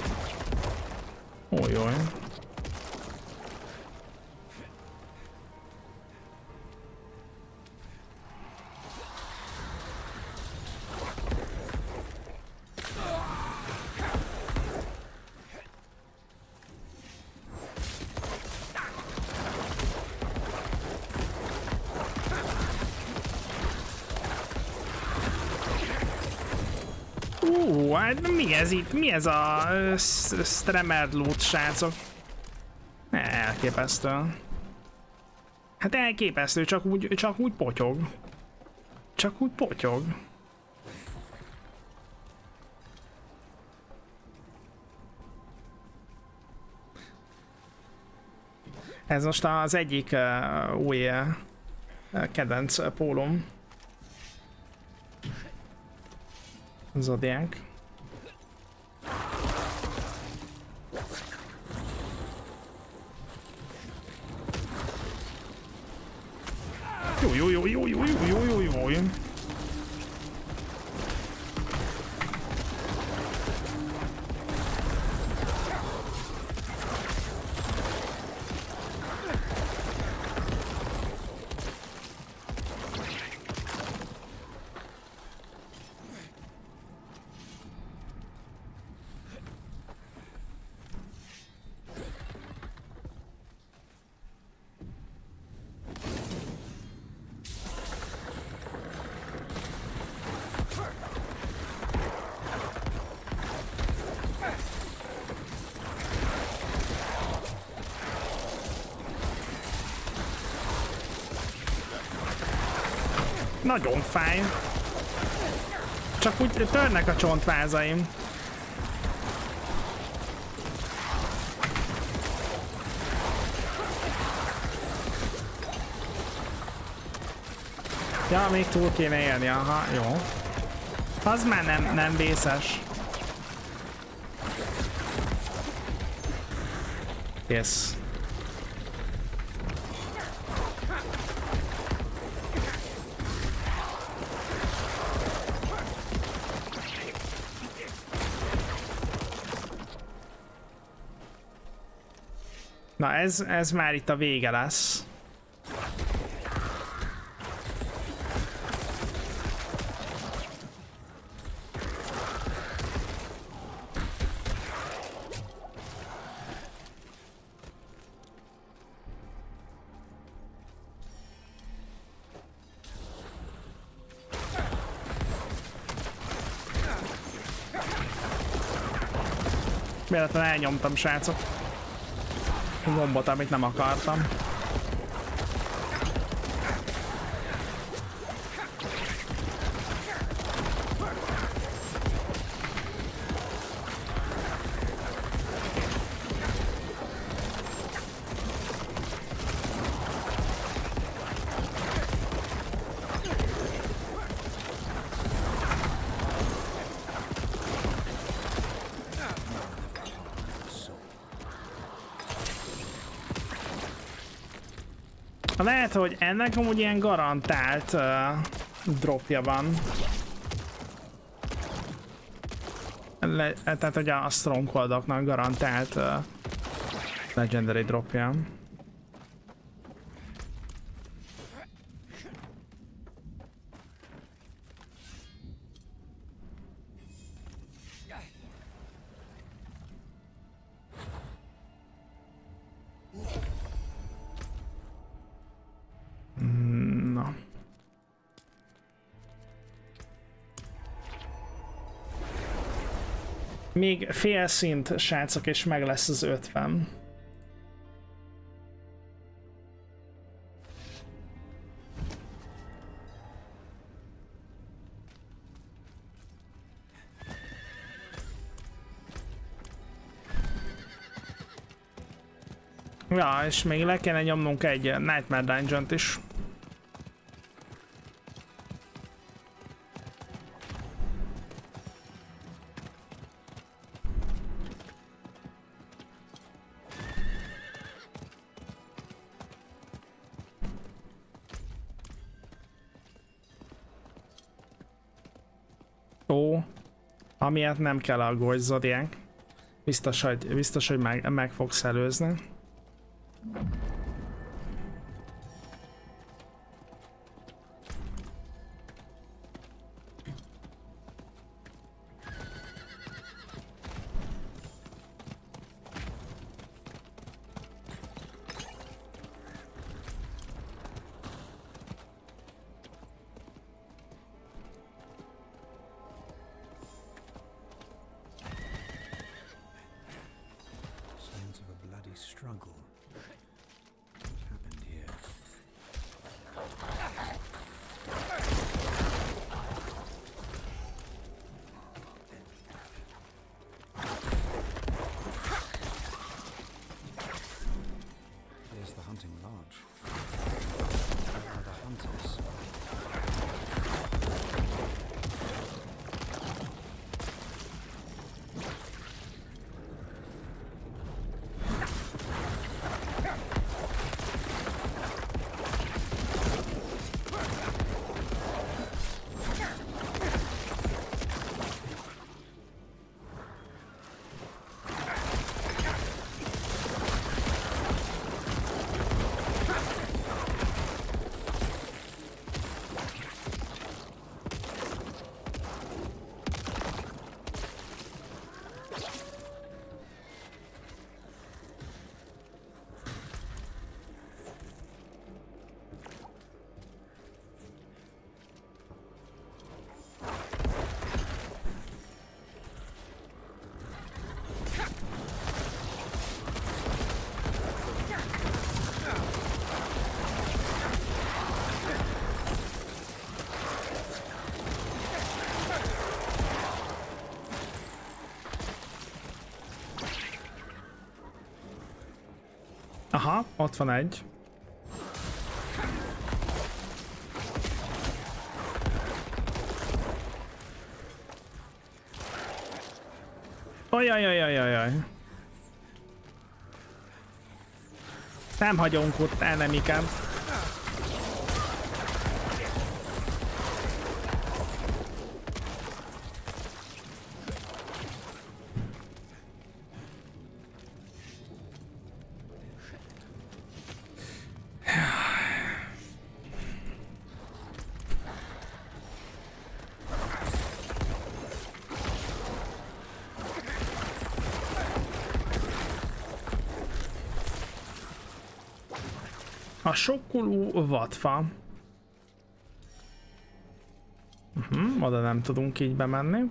Ojjjj. Hát mi ez itt? Mi ez a Streamed loot, srácok? Elképesztő. Hát elképesztő, csak úgy potyog. Csak úgy potyog. Ez most az egyik új kedvenc pólom. Zodiac. Jó. Nagyon fáj. Csak úgy törnek a csontvázaim. Ja, még túl kéne élni, aha, jó. Az már nem vészes. Kész. Na ez már itt a vége lesz. Véletlenül elnyomtam, srácok. Gombot, amit nem akartam. Lehet, hogy ennek amúgy ilyen garantált dropja van. Tehát, hogy a Strongholdoknak garantált legendary dropja. Még fél szint, srácok, és meg lesz az 50. Ja, és még le kellene nyomnunk egy Nightmare Dungeon-t is. Ó, amiatt nem kell aggódj, Zodiac. Biztos, hogy meg fogsz előzni.
Signs of a bloody struggle. What happened here? Here's the hunting lodge. Where are the hunters?
Aha, ott van egy. Ajajajajajaj. Nem hagyunk ott enemiket. A sokkoló vadfa. Oda nem tudunk így bemenni.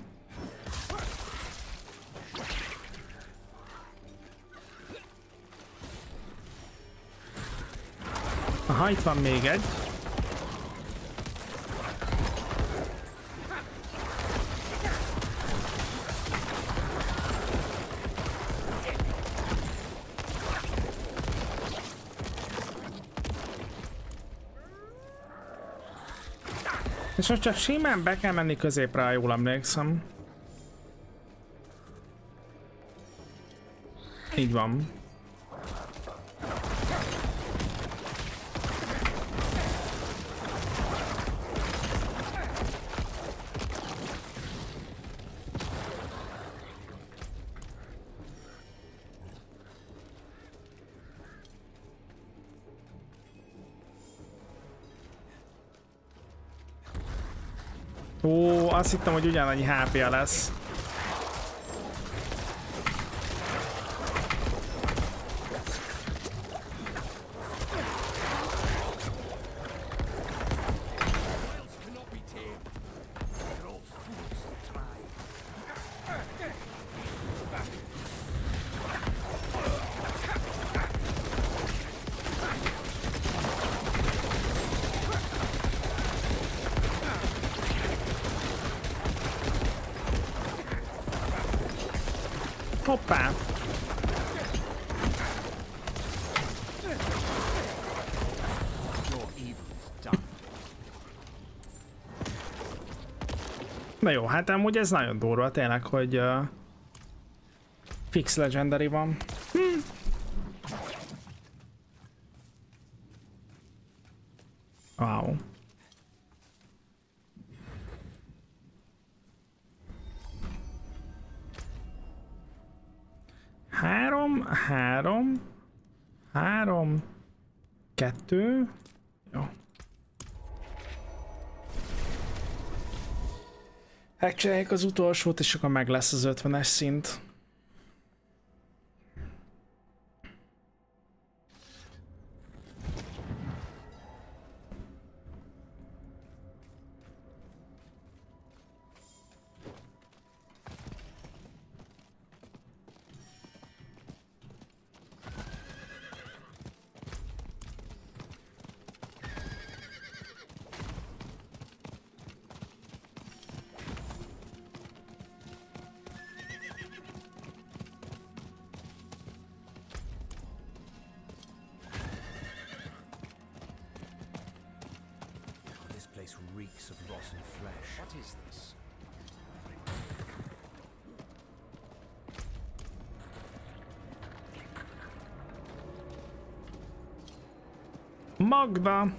Aha, itt van még egy. És most csak simán be kell menni középre, ha jól emlékszem. Így van. Ó, azt hittem, hogy ugyanannyi HP-ja lesz. Hoppá! Na jó, hát amúgy ez nagyon durva tényleg, hogy fix legendary van. Wow. 2. Jó. Megcsináljuk az utolsót, és akkor meg lesz az 50-es szint.
Reeks of rotten flesh. What is this?
Magda!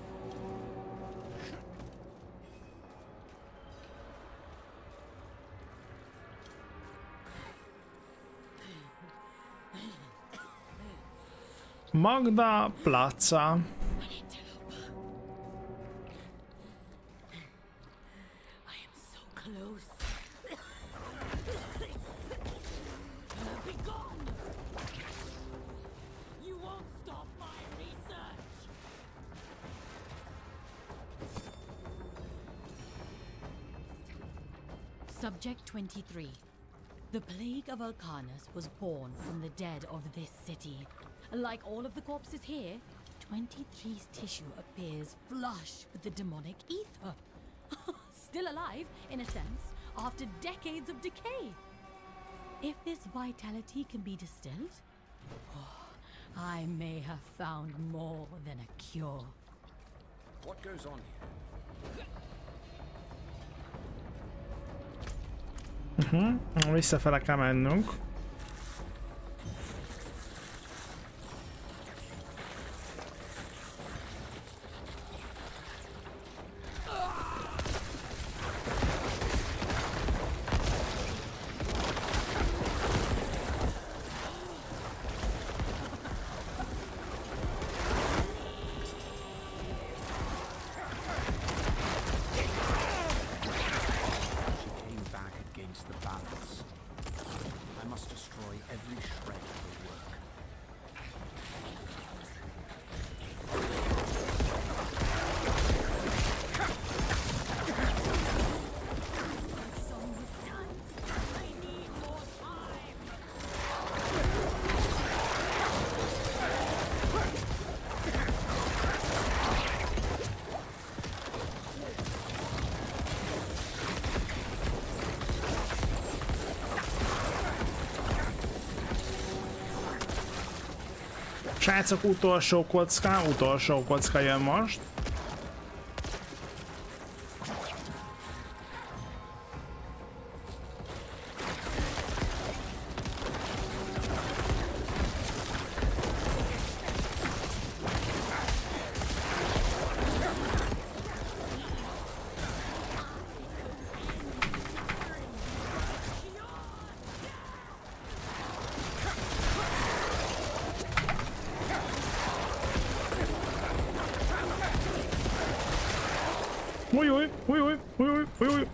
Magda Placa.
Subject 23. The plague of Alcanus was born from the dead of this city. Like all of the corpses here, 23's tissue appears flush with the demonic ether. Still alive, in a sense, after decades of decay. If this vitality can be distilled, I may have found more than a cure.
What goes on here?
Visszafele kell mennünk. Srácok, utolsó kocka jön most. Új.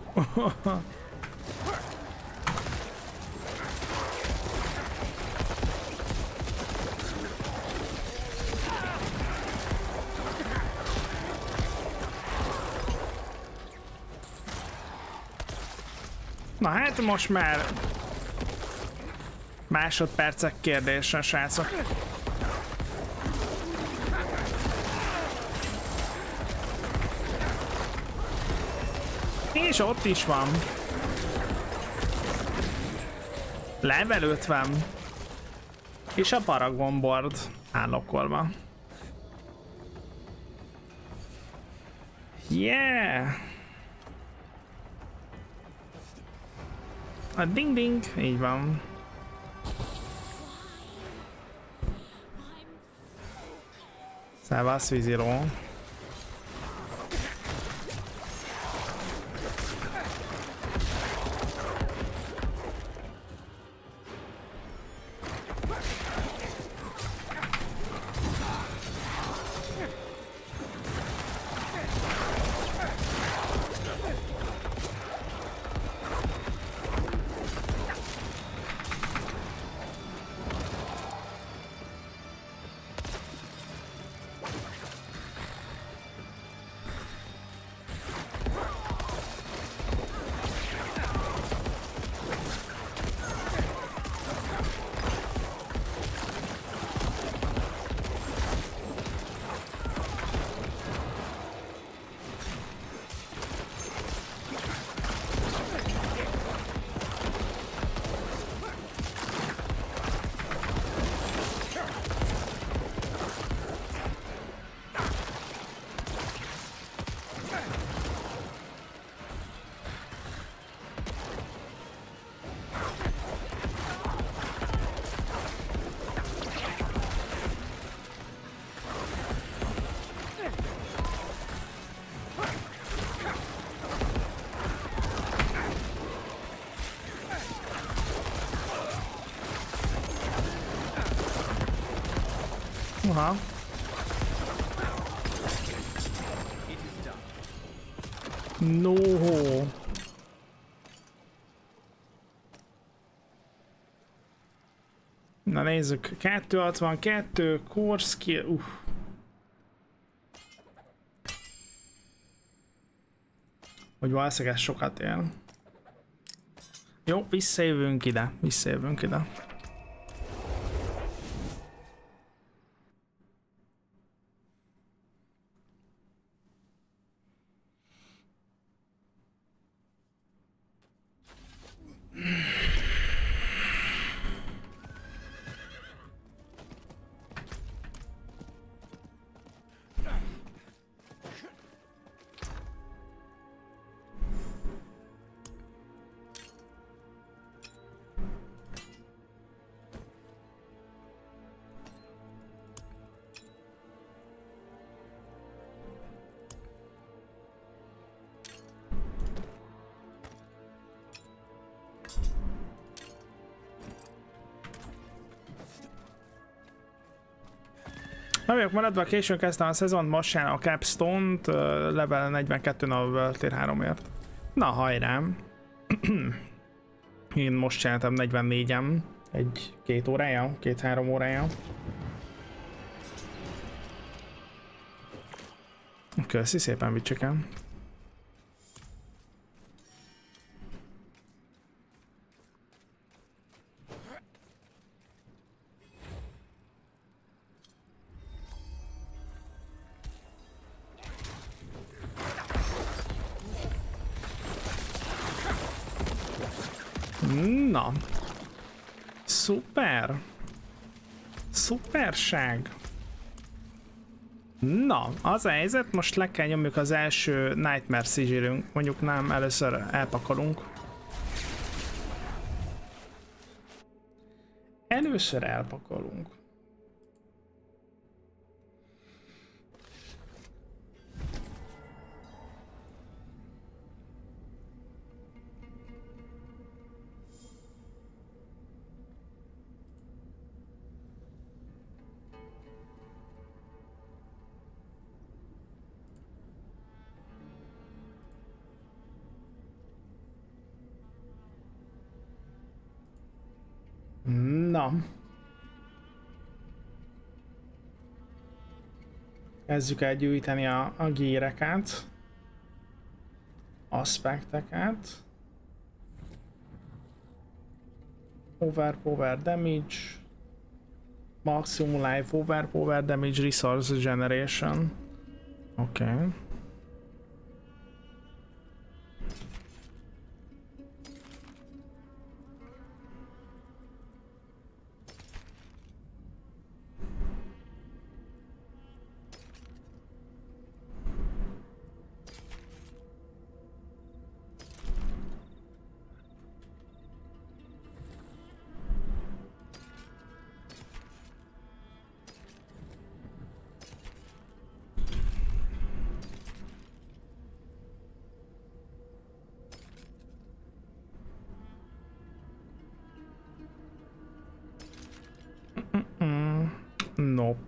Na hát most már másodpercek kérdése, srácok. És ott is van. Level 50. És a Paragon Board állokolva. Yeah! A ding ding, így van. Szevasz, víziló. Aha. No. Na nézzük, 262, core skill, Hogy valószínűleg ez sokat ér. Jó, visszajövünk ide, Nem vagyok maradva, későn kezdtem a szezont, most sem a Capstone-t, level 42 a World Tier 3-ért. Na hajrám! Én most csináltam 44-en, két órája, 2-3 órája. Köszi szépen, Vicsiken. Na. Szuper. Szuperság. Na, az a helyzet, most le kell nyomjuk az első Nightmare Sigil-ünk. Mondjuk nem, először elpakolunk. Először elpakolunk. Na. Kezdjük el gyűjteni a gíreket. Aspekteket. Overpower damage. Maximum life overpower damage resource generation. Oké. Nope.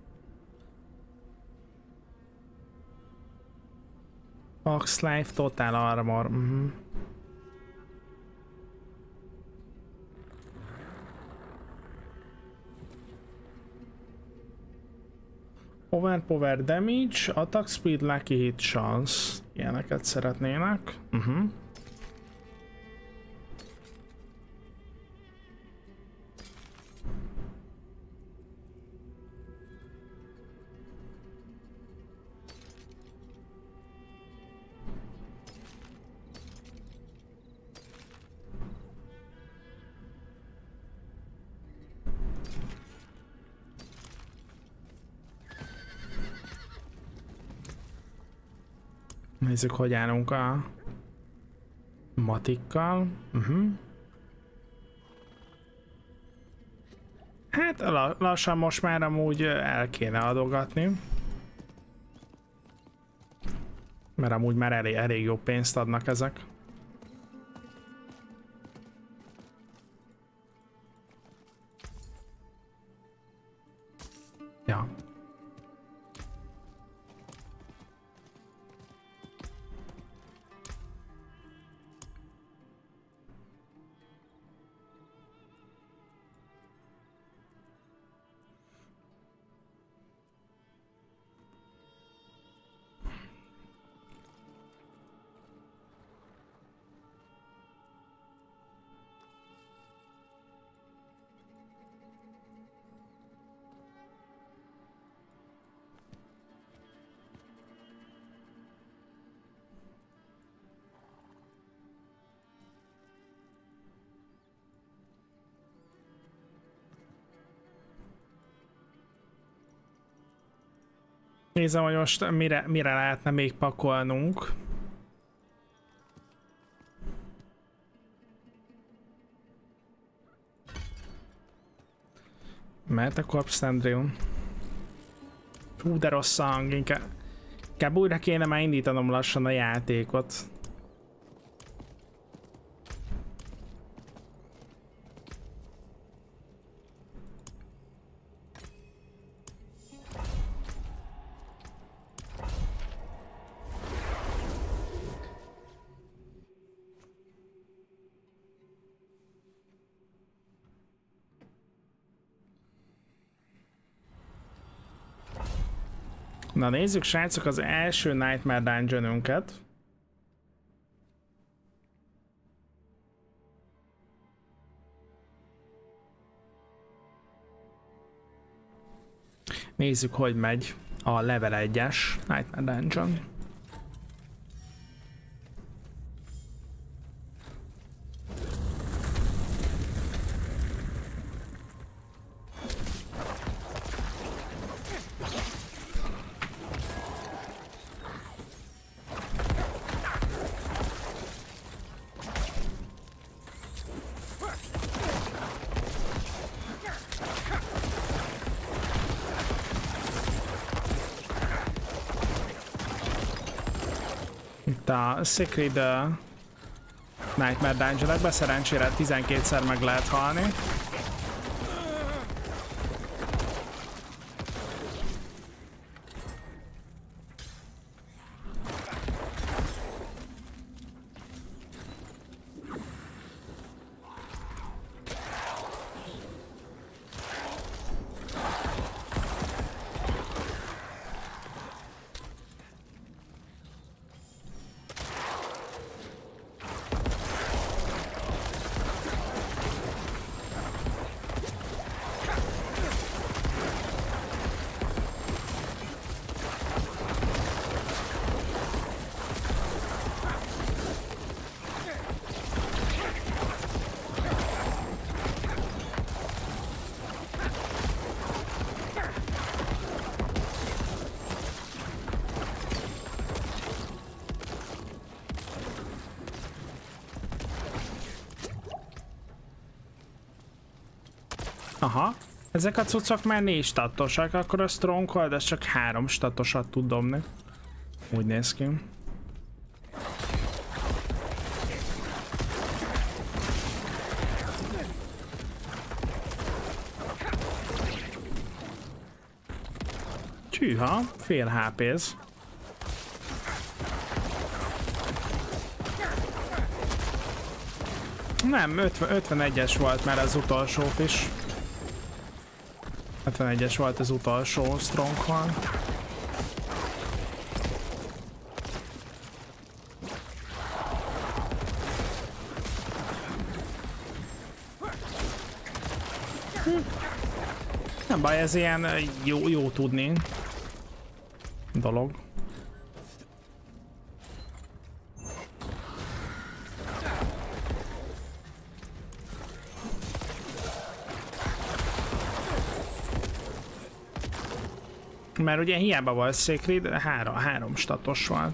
Max life, total armor. Overpower damage, attack speed, lucky hit chance. Ilyeneket szeretnének. Nézzük, hogy állunk a matikkal. Hát lassan most már amúgy el kéne adogatni. Mert amúgy már elég jó pénzt adnak ezek. Ja. Nézem, hogy most mire lehetne még pakolnunk. Mert a Corpse Tendril. Hú, de rossz a hang, inkább újra kéne már indítanom lassan a játékot. Na nézzük, srácok, az első Nightmare Dungeonünket. Nézzük, hogy megy a level 1-es Nightmare Dungeon. A Sacred Nightmare Dungeon-ekben szerencsére 12-szer meg lehet halni. Aha, ezek a cuccok már 4 statosak, akkor a Stronghold ez csak 3 statosat tud dobni. Úgy néz ki. Tűha, fél HP-z. Nem, 51-es volt már az utolsó is. 51-es volt az utolsó Stronghold. Nem baj, ez ilyen jó tudni dolog. Mert ugye hiába volt Sacred, 3 statos volt.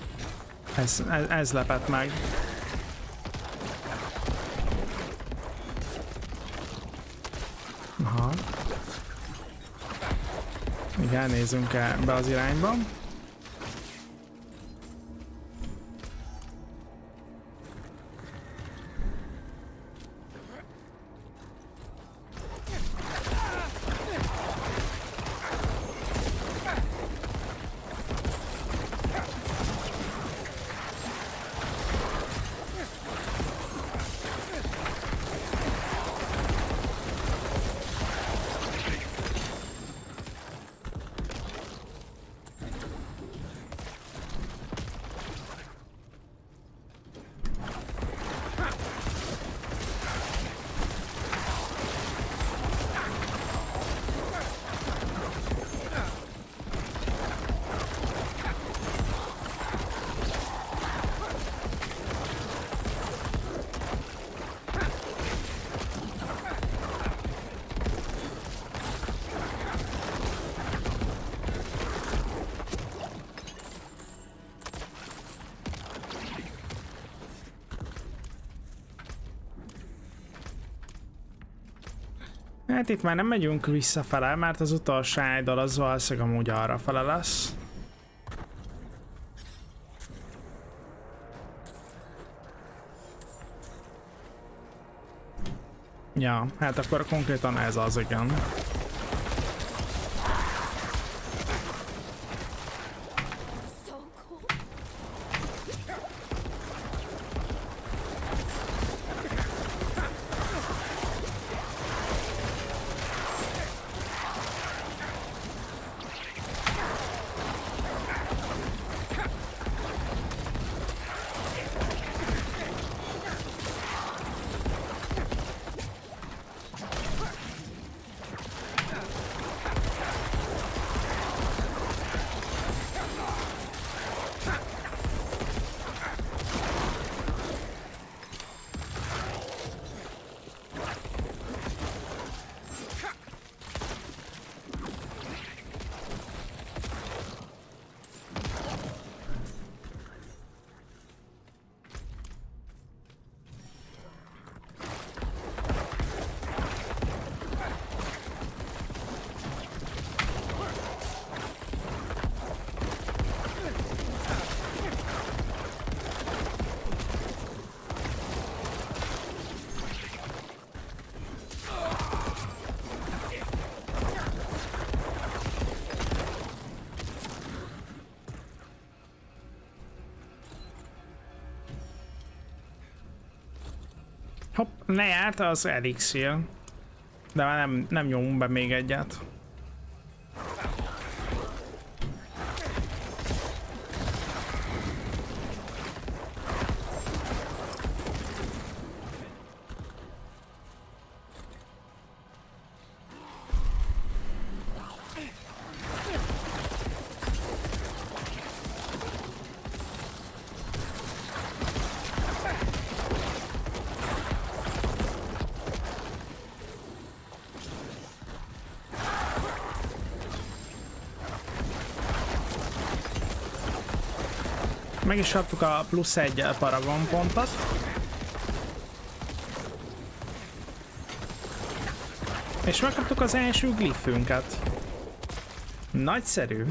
Ez lepett meg. Aha. Még elnézünk be az irányba. Hát itt már nem megyünk visszafele, mert az utolsó idol az valószínűleg amúgy arra fele lesz. Ja, hát akkor konkrétan ez az, igen. Hopp, lejárt az elixir. De már nem nyomunk be még egyet. Meg is kaptuk a plusz 1 Paragon pontot. És megkaptuk az első glifünket. Nagyszerű.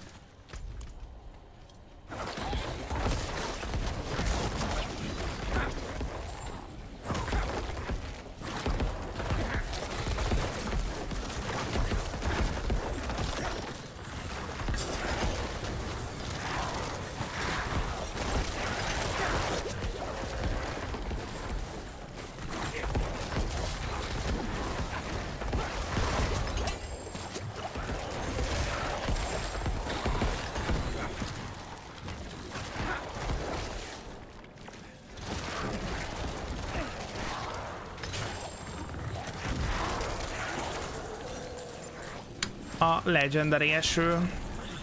A Legendary eső.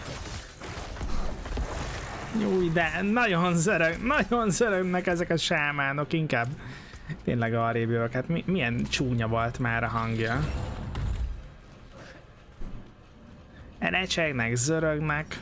Júj, de nagyon zörögnek ezek a sámánok, inkább tényleg arrébb jövök. Hát milyen csúnya volt már a hangja. Recsegnek, zörögnek.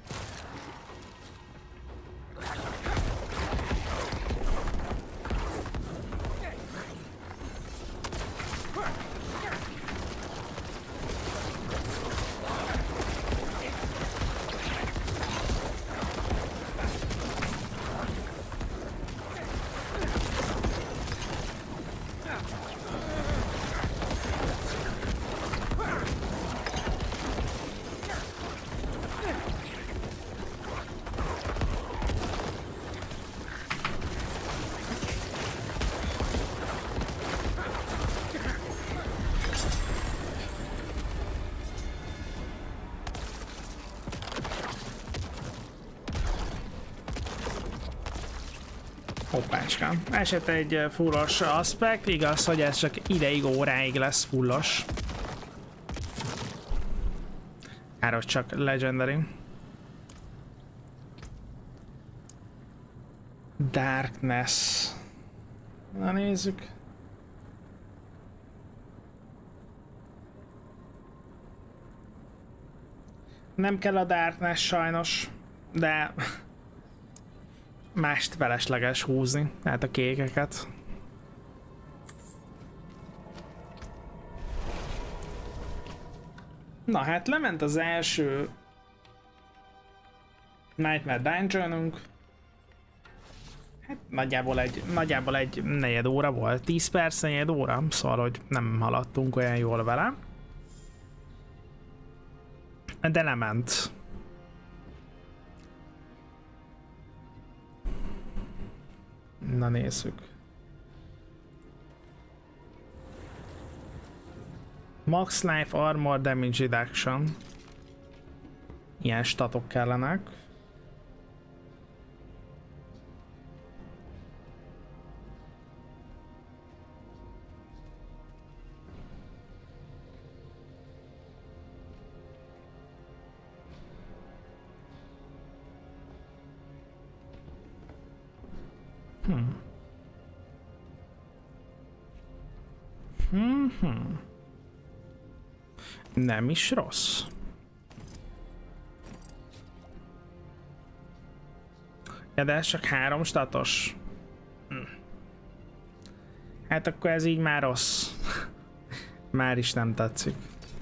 Hoppácskám. Esett egy fullos aspekt, igaz, hogy ez csak ideig, óráig lesz fullos. Káros csak Legendary. Darkness. Na nézzük. Nem kell a Darkness sajnos, de mást felesleges húzni, tehát a kékeket. Na hát lement az első Nightmare Dungeonunk. Hát nagyjából egy negyed óra volt, 10 perc, negyed óra, szóval hogy nem haladtunk olyan jól vele. De lement. Na nézzük. Max Life Armor Damage Reduction. Ilyen statok kellenek. Nem is rossz. Ja, de ez csak 3 statos. Hát akkor ez így már rossz. Már is nem tetszik.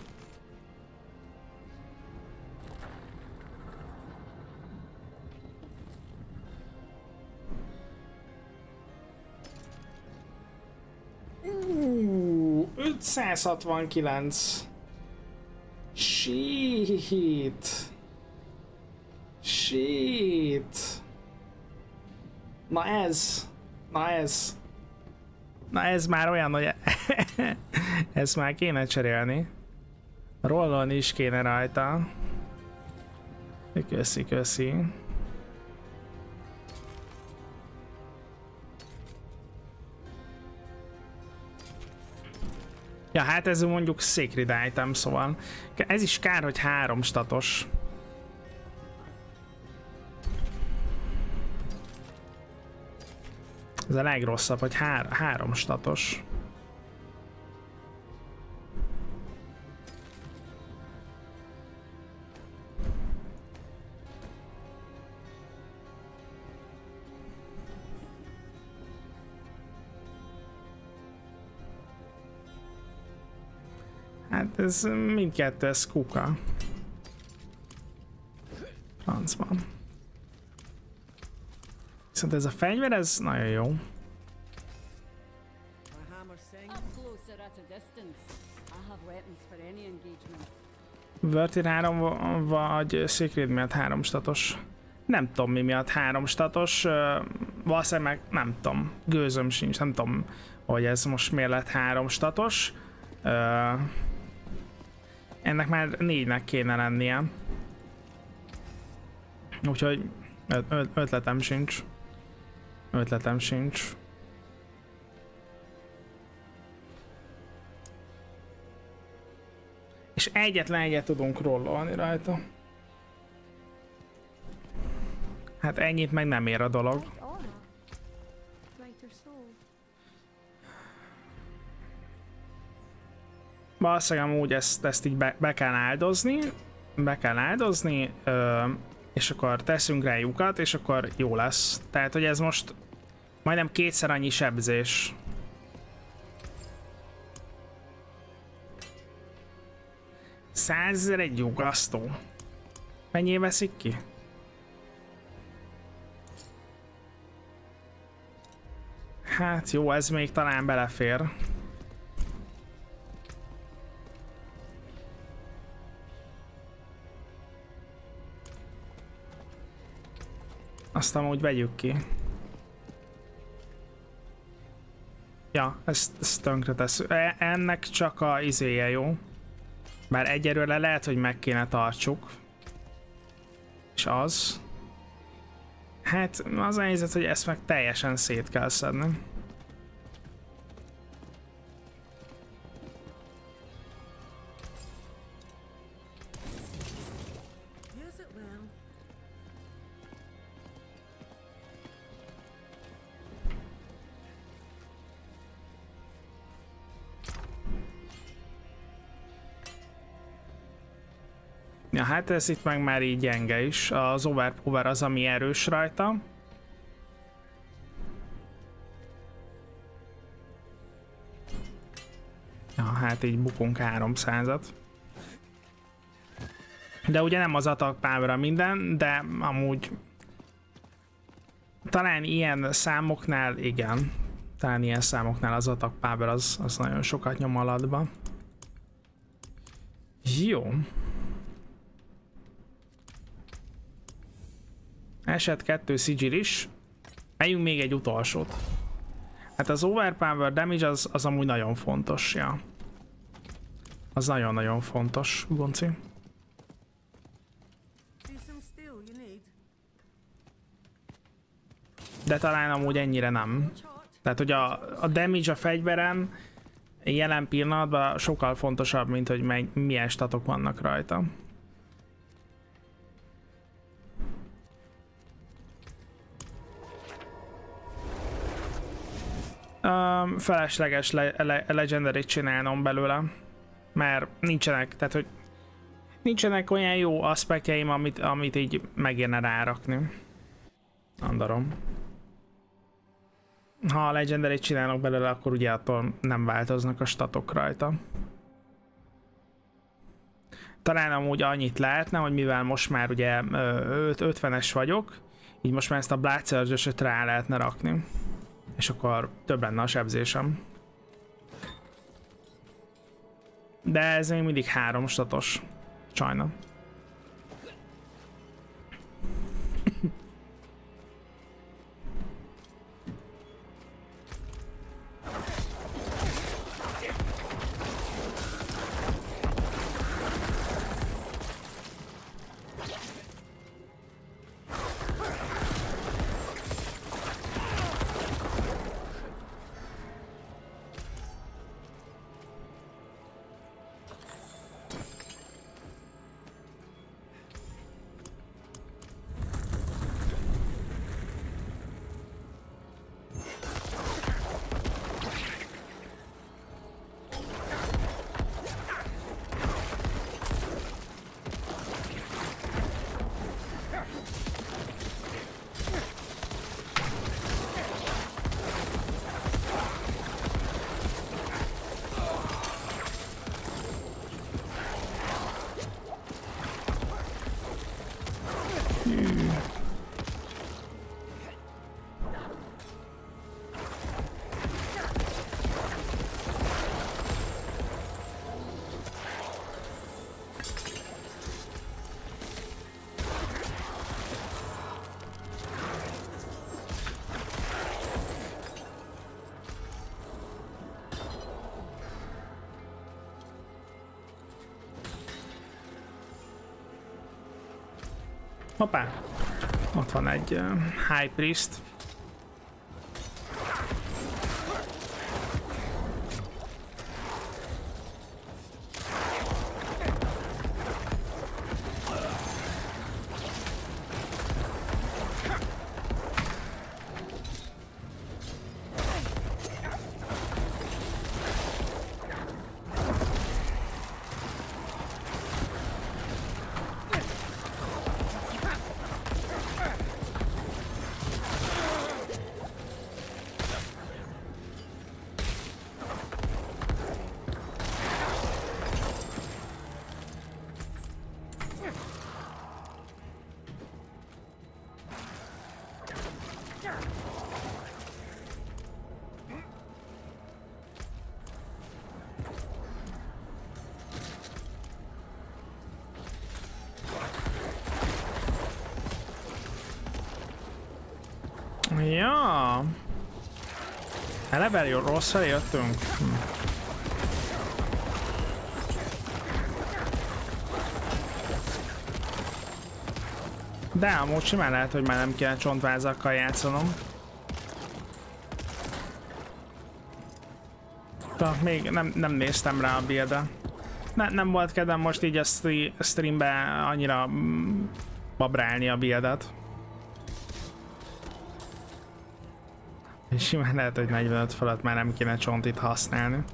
Uh, 569. Shit. Na ez már olyan, hogy ezt már kéne cserélni. Rollolni is kéne rajta. Köszi. Ja, hát ez mondjuk Sacred Item, szóval ez is kár, hogy 3 statos. Ez a legrosszabb, hogy 3 statos. Hát ez mindkettő, ez kuka. Francban. Viszont ez a fegyver, ez nagyon jó.
Up closer at a distance. I have weapons for any engagement.
Vertir 3 vagy Sacred miatt 3 statos. Nem tudom mi miatt 3 statos. Valószínűleg nem tudom. Gőzöm sincs, nem tudom, hogy ez most miért lett 3 statos. Ennek már 4-nek kéne lennie. Úgyhogy ötletem sincs. És egyetlen egyet tudunk rollolni rajta. Hát ennyit meg nem ér a dolog. Valószínűleg amúgy ezt így be kell áldozni, és akkor teszünk rá lyukat, és akkor jó lesz. Tehát, hogy ez most majdnem 2-szer annyi sebzés. $100,000 egy lyukasztó. Mennyi veszik ki? Hát jó, ez még talán belefér. Azt amúgy vegyük ki. Ja, ezt tönkre tesz. Ennek csak a izéje jó. Bár egyelőre lehet, hogy meg kéne tartsuk. És az. Hát az a helyzet, hogy ezt meg teljesen szét kell szedni. Ja, hát ez itt meg már így gyenge is. Az overpower az, ami erős rajta. Ja, hát így bukunk 300-at. De ugye nem az attack power minden, de amúgy talán ilyen számoknál igen. Talán ilyen számoknál az attack power az nagyon sokat nyom alatba. Jó. Esett 2 sigil is. Megyünk még egy utolsót. Hát az overpower damage az amúgy nagyon fontos, ja. Az nagyon-nagyon fontos, Gonci. De talán amúgy ennyire nem. Tehát, hogy a damage a fegyveren jelen pillanatban sokkal fontosabb, mint hogy milyen statok vannak rajta. Felesleges legendary csinálnom belőle, mert nincsenek, tehát hogy nincsenek olyan jó aspektjeim, amit így megérne rárakni. Andarom. Ha a legendary csinálok belőle, akkor ugye attól nem változnak a statok rajta. Talán amúgy annyit lehetne, hogy mivel most már ugye 50-es vagyok, így most már ezt a Blood Surge-öt rá lehetne rakni. És akkor több lenne a sebzésem. De ez még mindig 3 statos. Sajna. Hoppá! Ott van egy High Priest. Ja. Eleve jó, rosszra jöttünk. De amúgy simán lehet, hogy már nem kéne csontvázakkal játszanom. Még nem néztem rá a buildre. Nem volt kedvem most így a streambe annyira babrálni a buildet. És simán lehet, hogy 45 fölött már nem kéne csontit használni.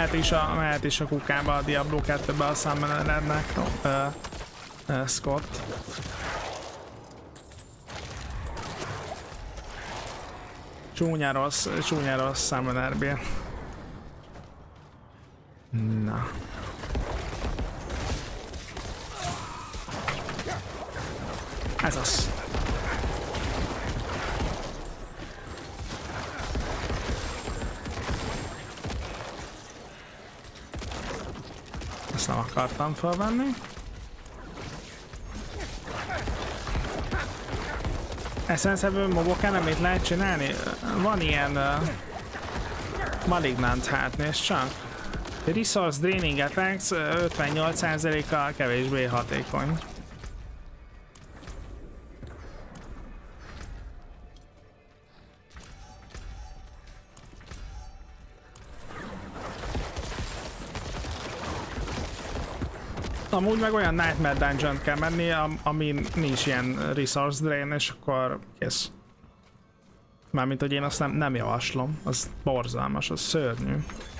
mehet is a kukába a Diablo 2-be a Summoner Scott. Csúnya rossz Summoner-bél. Na. Ez az. Ezt nem akartam felvenni. Essenszeből mobokán amit lehet csinálni? Van ilyen Malignant, hát nézd csak. Resource Draining Attacks 58%-kal kevésbé hatékony. Amúgy meg olyan Nightmare Dungeon kell menni, ami nincs ilyen resource drain, és akkor kész. Mármint, hogy én azt nem javaslom, az borzalmas, az szörnyű.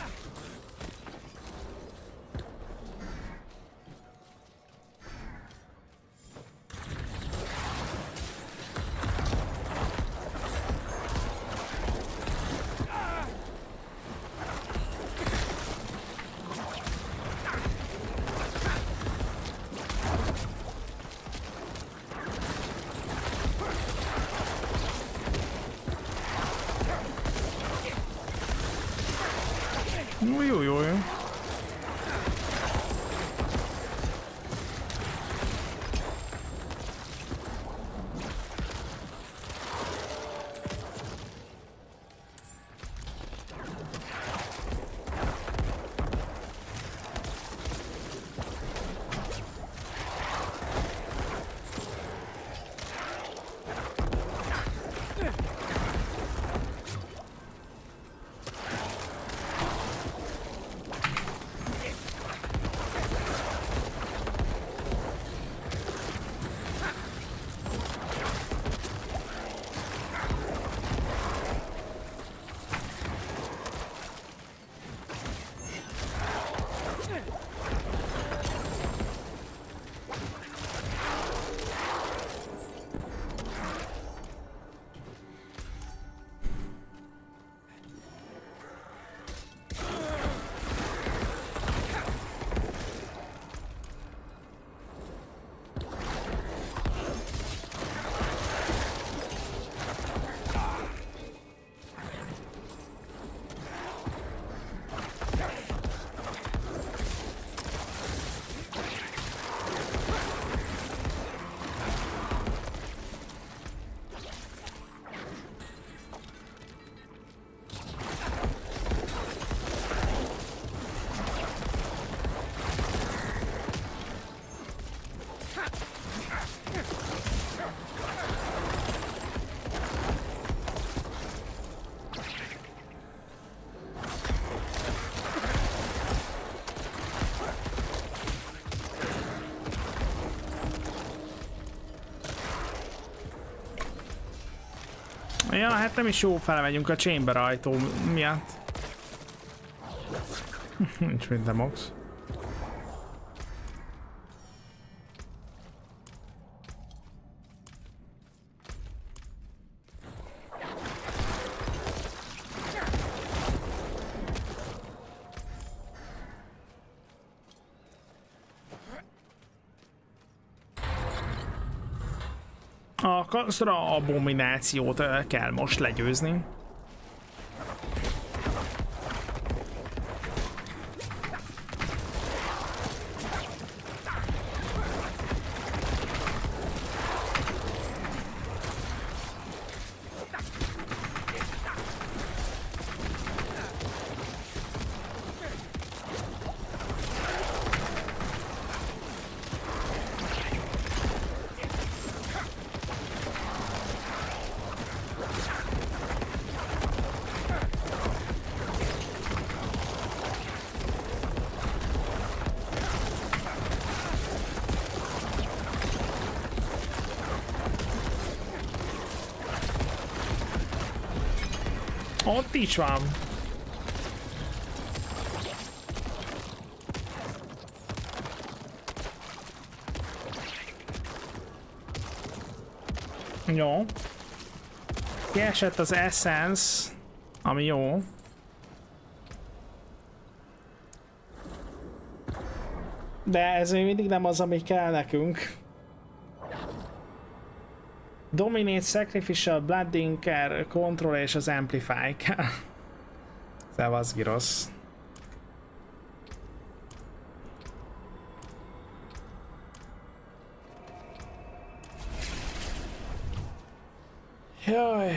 Jó. Ja, hát nem is jó, felmegyünk a chamber ajtó miatt. Nincs minden max. A Khazra abominációt kell most legyőzni. Ott is van. Jó. Kiesett az Essence, ami jó. De ez még mindig nem az, ami kell nekünk. Dominate, Sacrificial, Bloodinker, Control és az Amplify kell. Szevasz, Girosz. Jaj.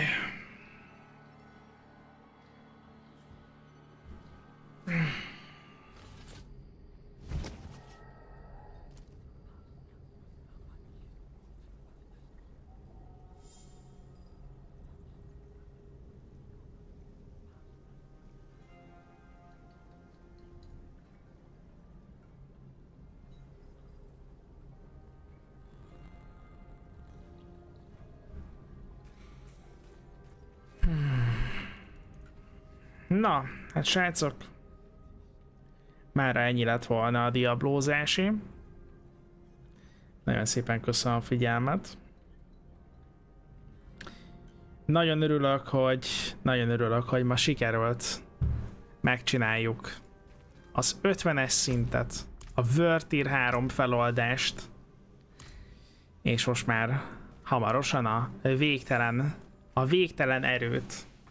Na, hát srácok, mára ennyi lett volna a diablózási. Nagyon szépen köszönöm a figyelmet. Nagyon örülök, hogy ma sikerült megcsináljuk az 50-es szintet, a World Tier 3 feloldást, és most már hamarosan a végtelen erőt.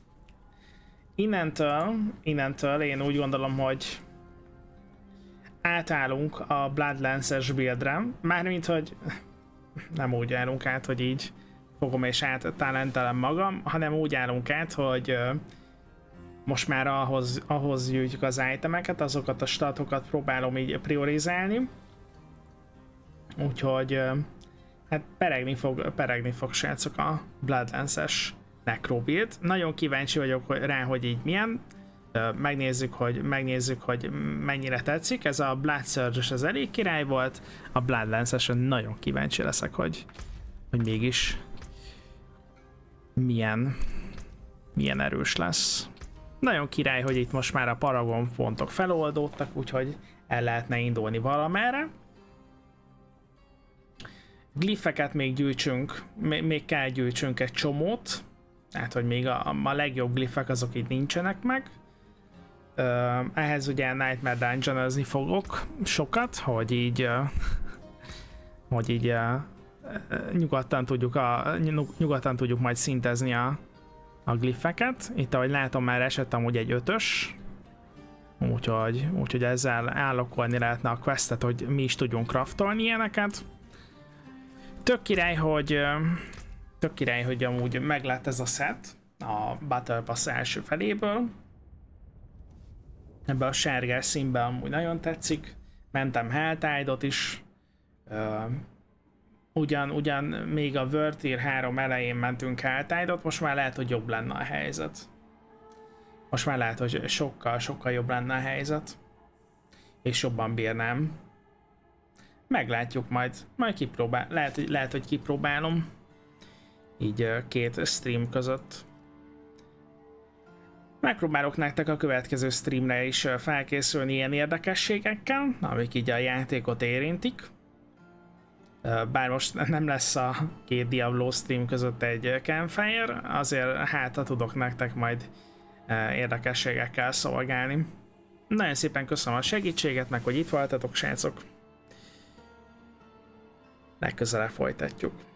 Innentől én úgy gondolom, hogy átállunk a Bloodlances buildre, mármint, hogy nem úgy állunk át, hogy így fogom és áttalentelem magam, hanem úgy állunk át, hogy most már ahhoz gyűjtjük az itemeket, azokat a statokat próbálom így priorizálni, úgyhogy hát peregni fog srácok a Bloodlances Necro build. Nagyon kíváncsi vagyok rá, hogy így milyen. Megnézzük, hogy mennyire tetszik. Ez a Blood Surge-es az elég király volt. A Bloodlances-en nagyon kíváncsi leszek, hogy mégis milyen erős lesz. Nagyon király, hogy itt most már a Paragon pontok feloldódtak, úgyhogy el lehetne indulni valamerre. Glypheket még gyűjtsünk, még kell gyűjtsünk egy csomót. Tehát, hogy még a legjobb glyphek azok itt nincsenek meg. Ehhez ugye Nightmare Dungeon-özni fogok sokat, hogy így nyugodtan tudjuk majd szintezni a glypheket. Itt, ahogy látom, már esett amúgy egy 5-ös. Úgyhogy ezzel állokolni lehetne a questet, hogy mi is tudjunk craftolni ilyeneket. Tök király, hogy amúgy meglett ez a set a Battle Pass első feléből. Ebben a sárgás színben amúgy nagyon tetszik. Mentem Helltide-ot is. Ugyan még a World Tier 3 elején mentünk Helltide-ot, most már lehet, hogy jobb lenne a helyzet. Most már lehet, hogy sokkal jobb lenne a helyzet. És jobban bírnám. Meglátjuk majd kipróbál. Lehet, hogy kipróbálom. Így 2 stream között. Megpróbálok nektek a következő streamre is felkészülni ilyen érdekességekkel, amik így a játékot érintik. Bár most nem lesz a 2 Diablo stream között egy campfire, azért hátra tudok nektek majd érdekességekkel szolgálni. Nagyon szépen köszönöm a segítséget, meg hogy itt voltatok, srácok. Legközelebb folytatjuk.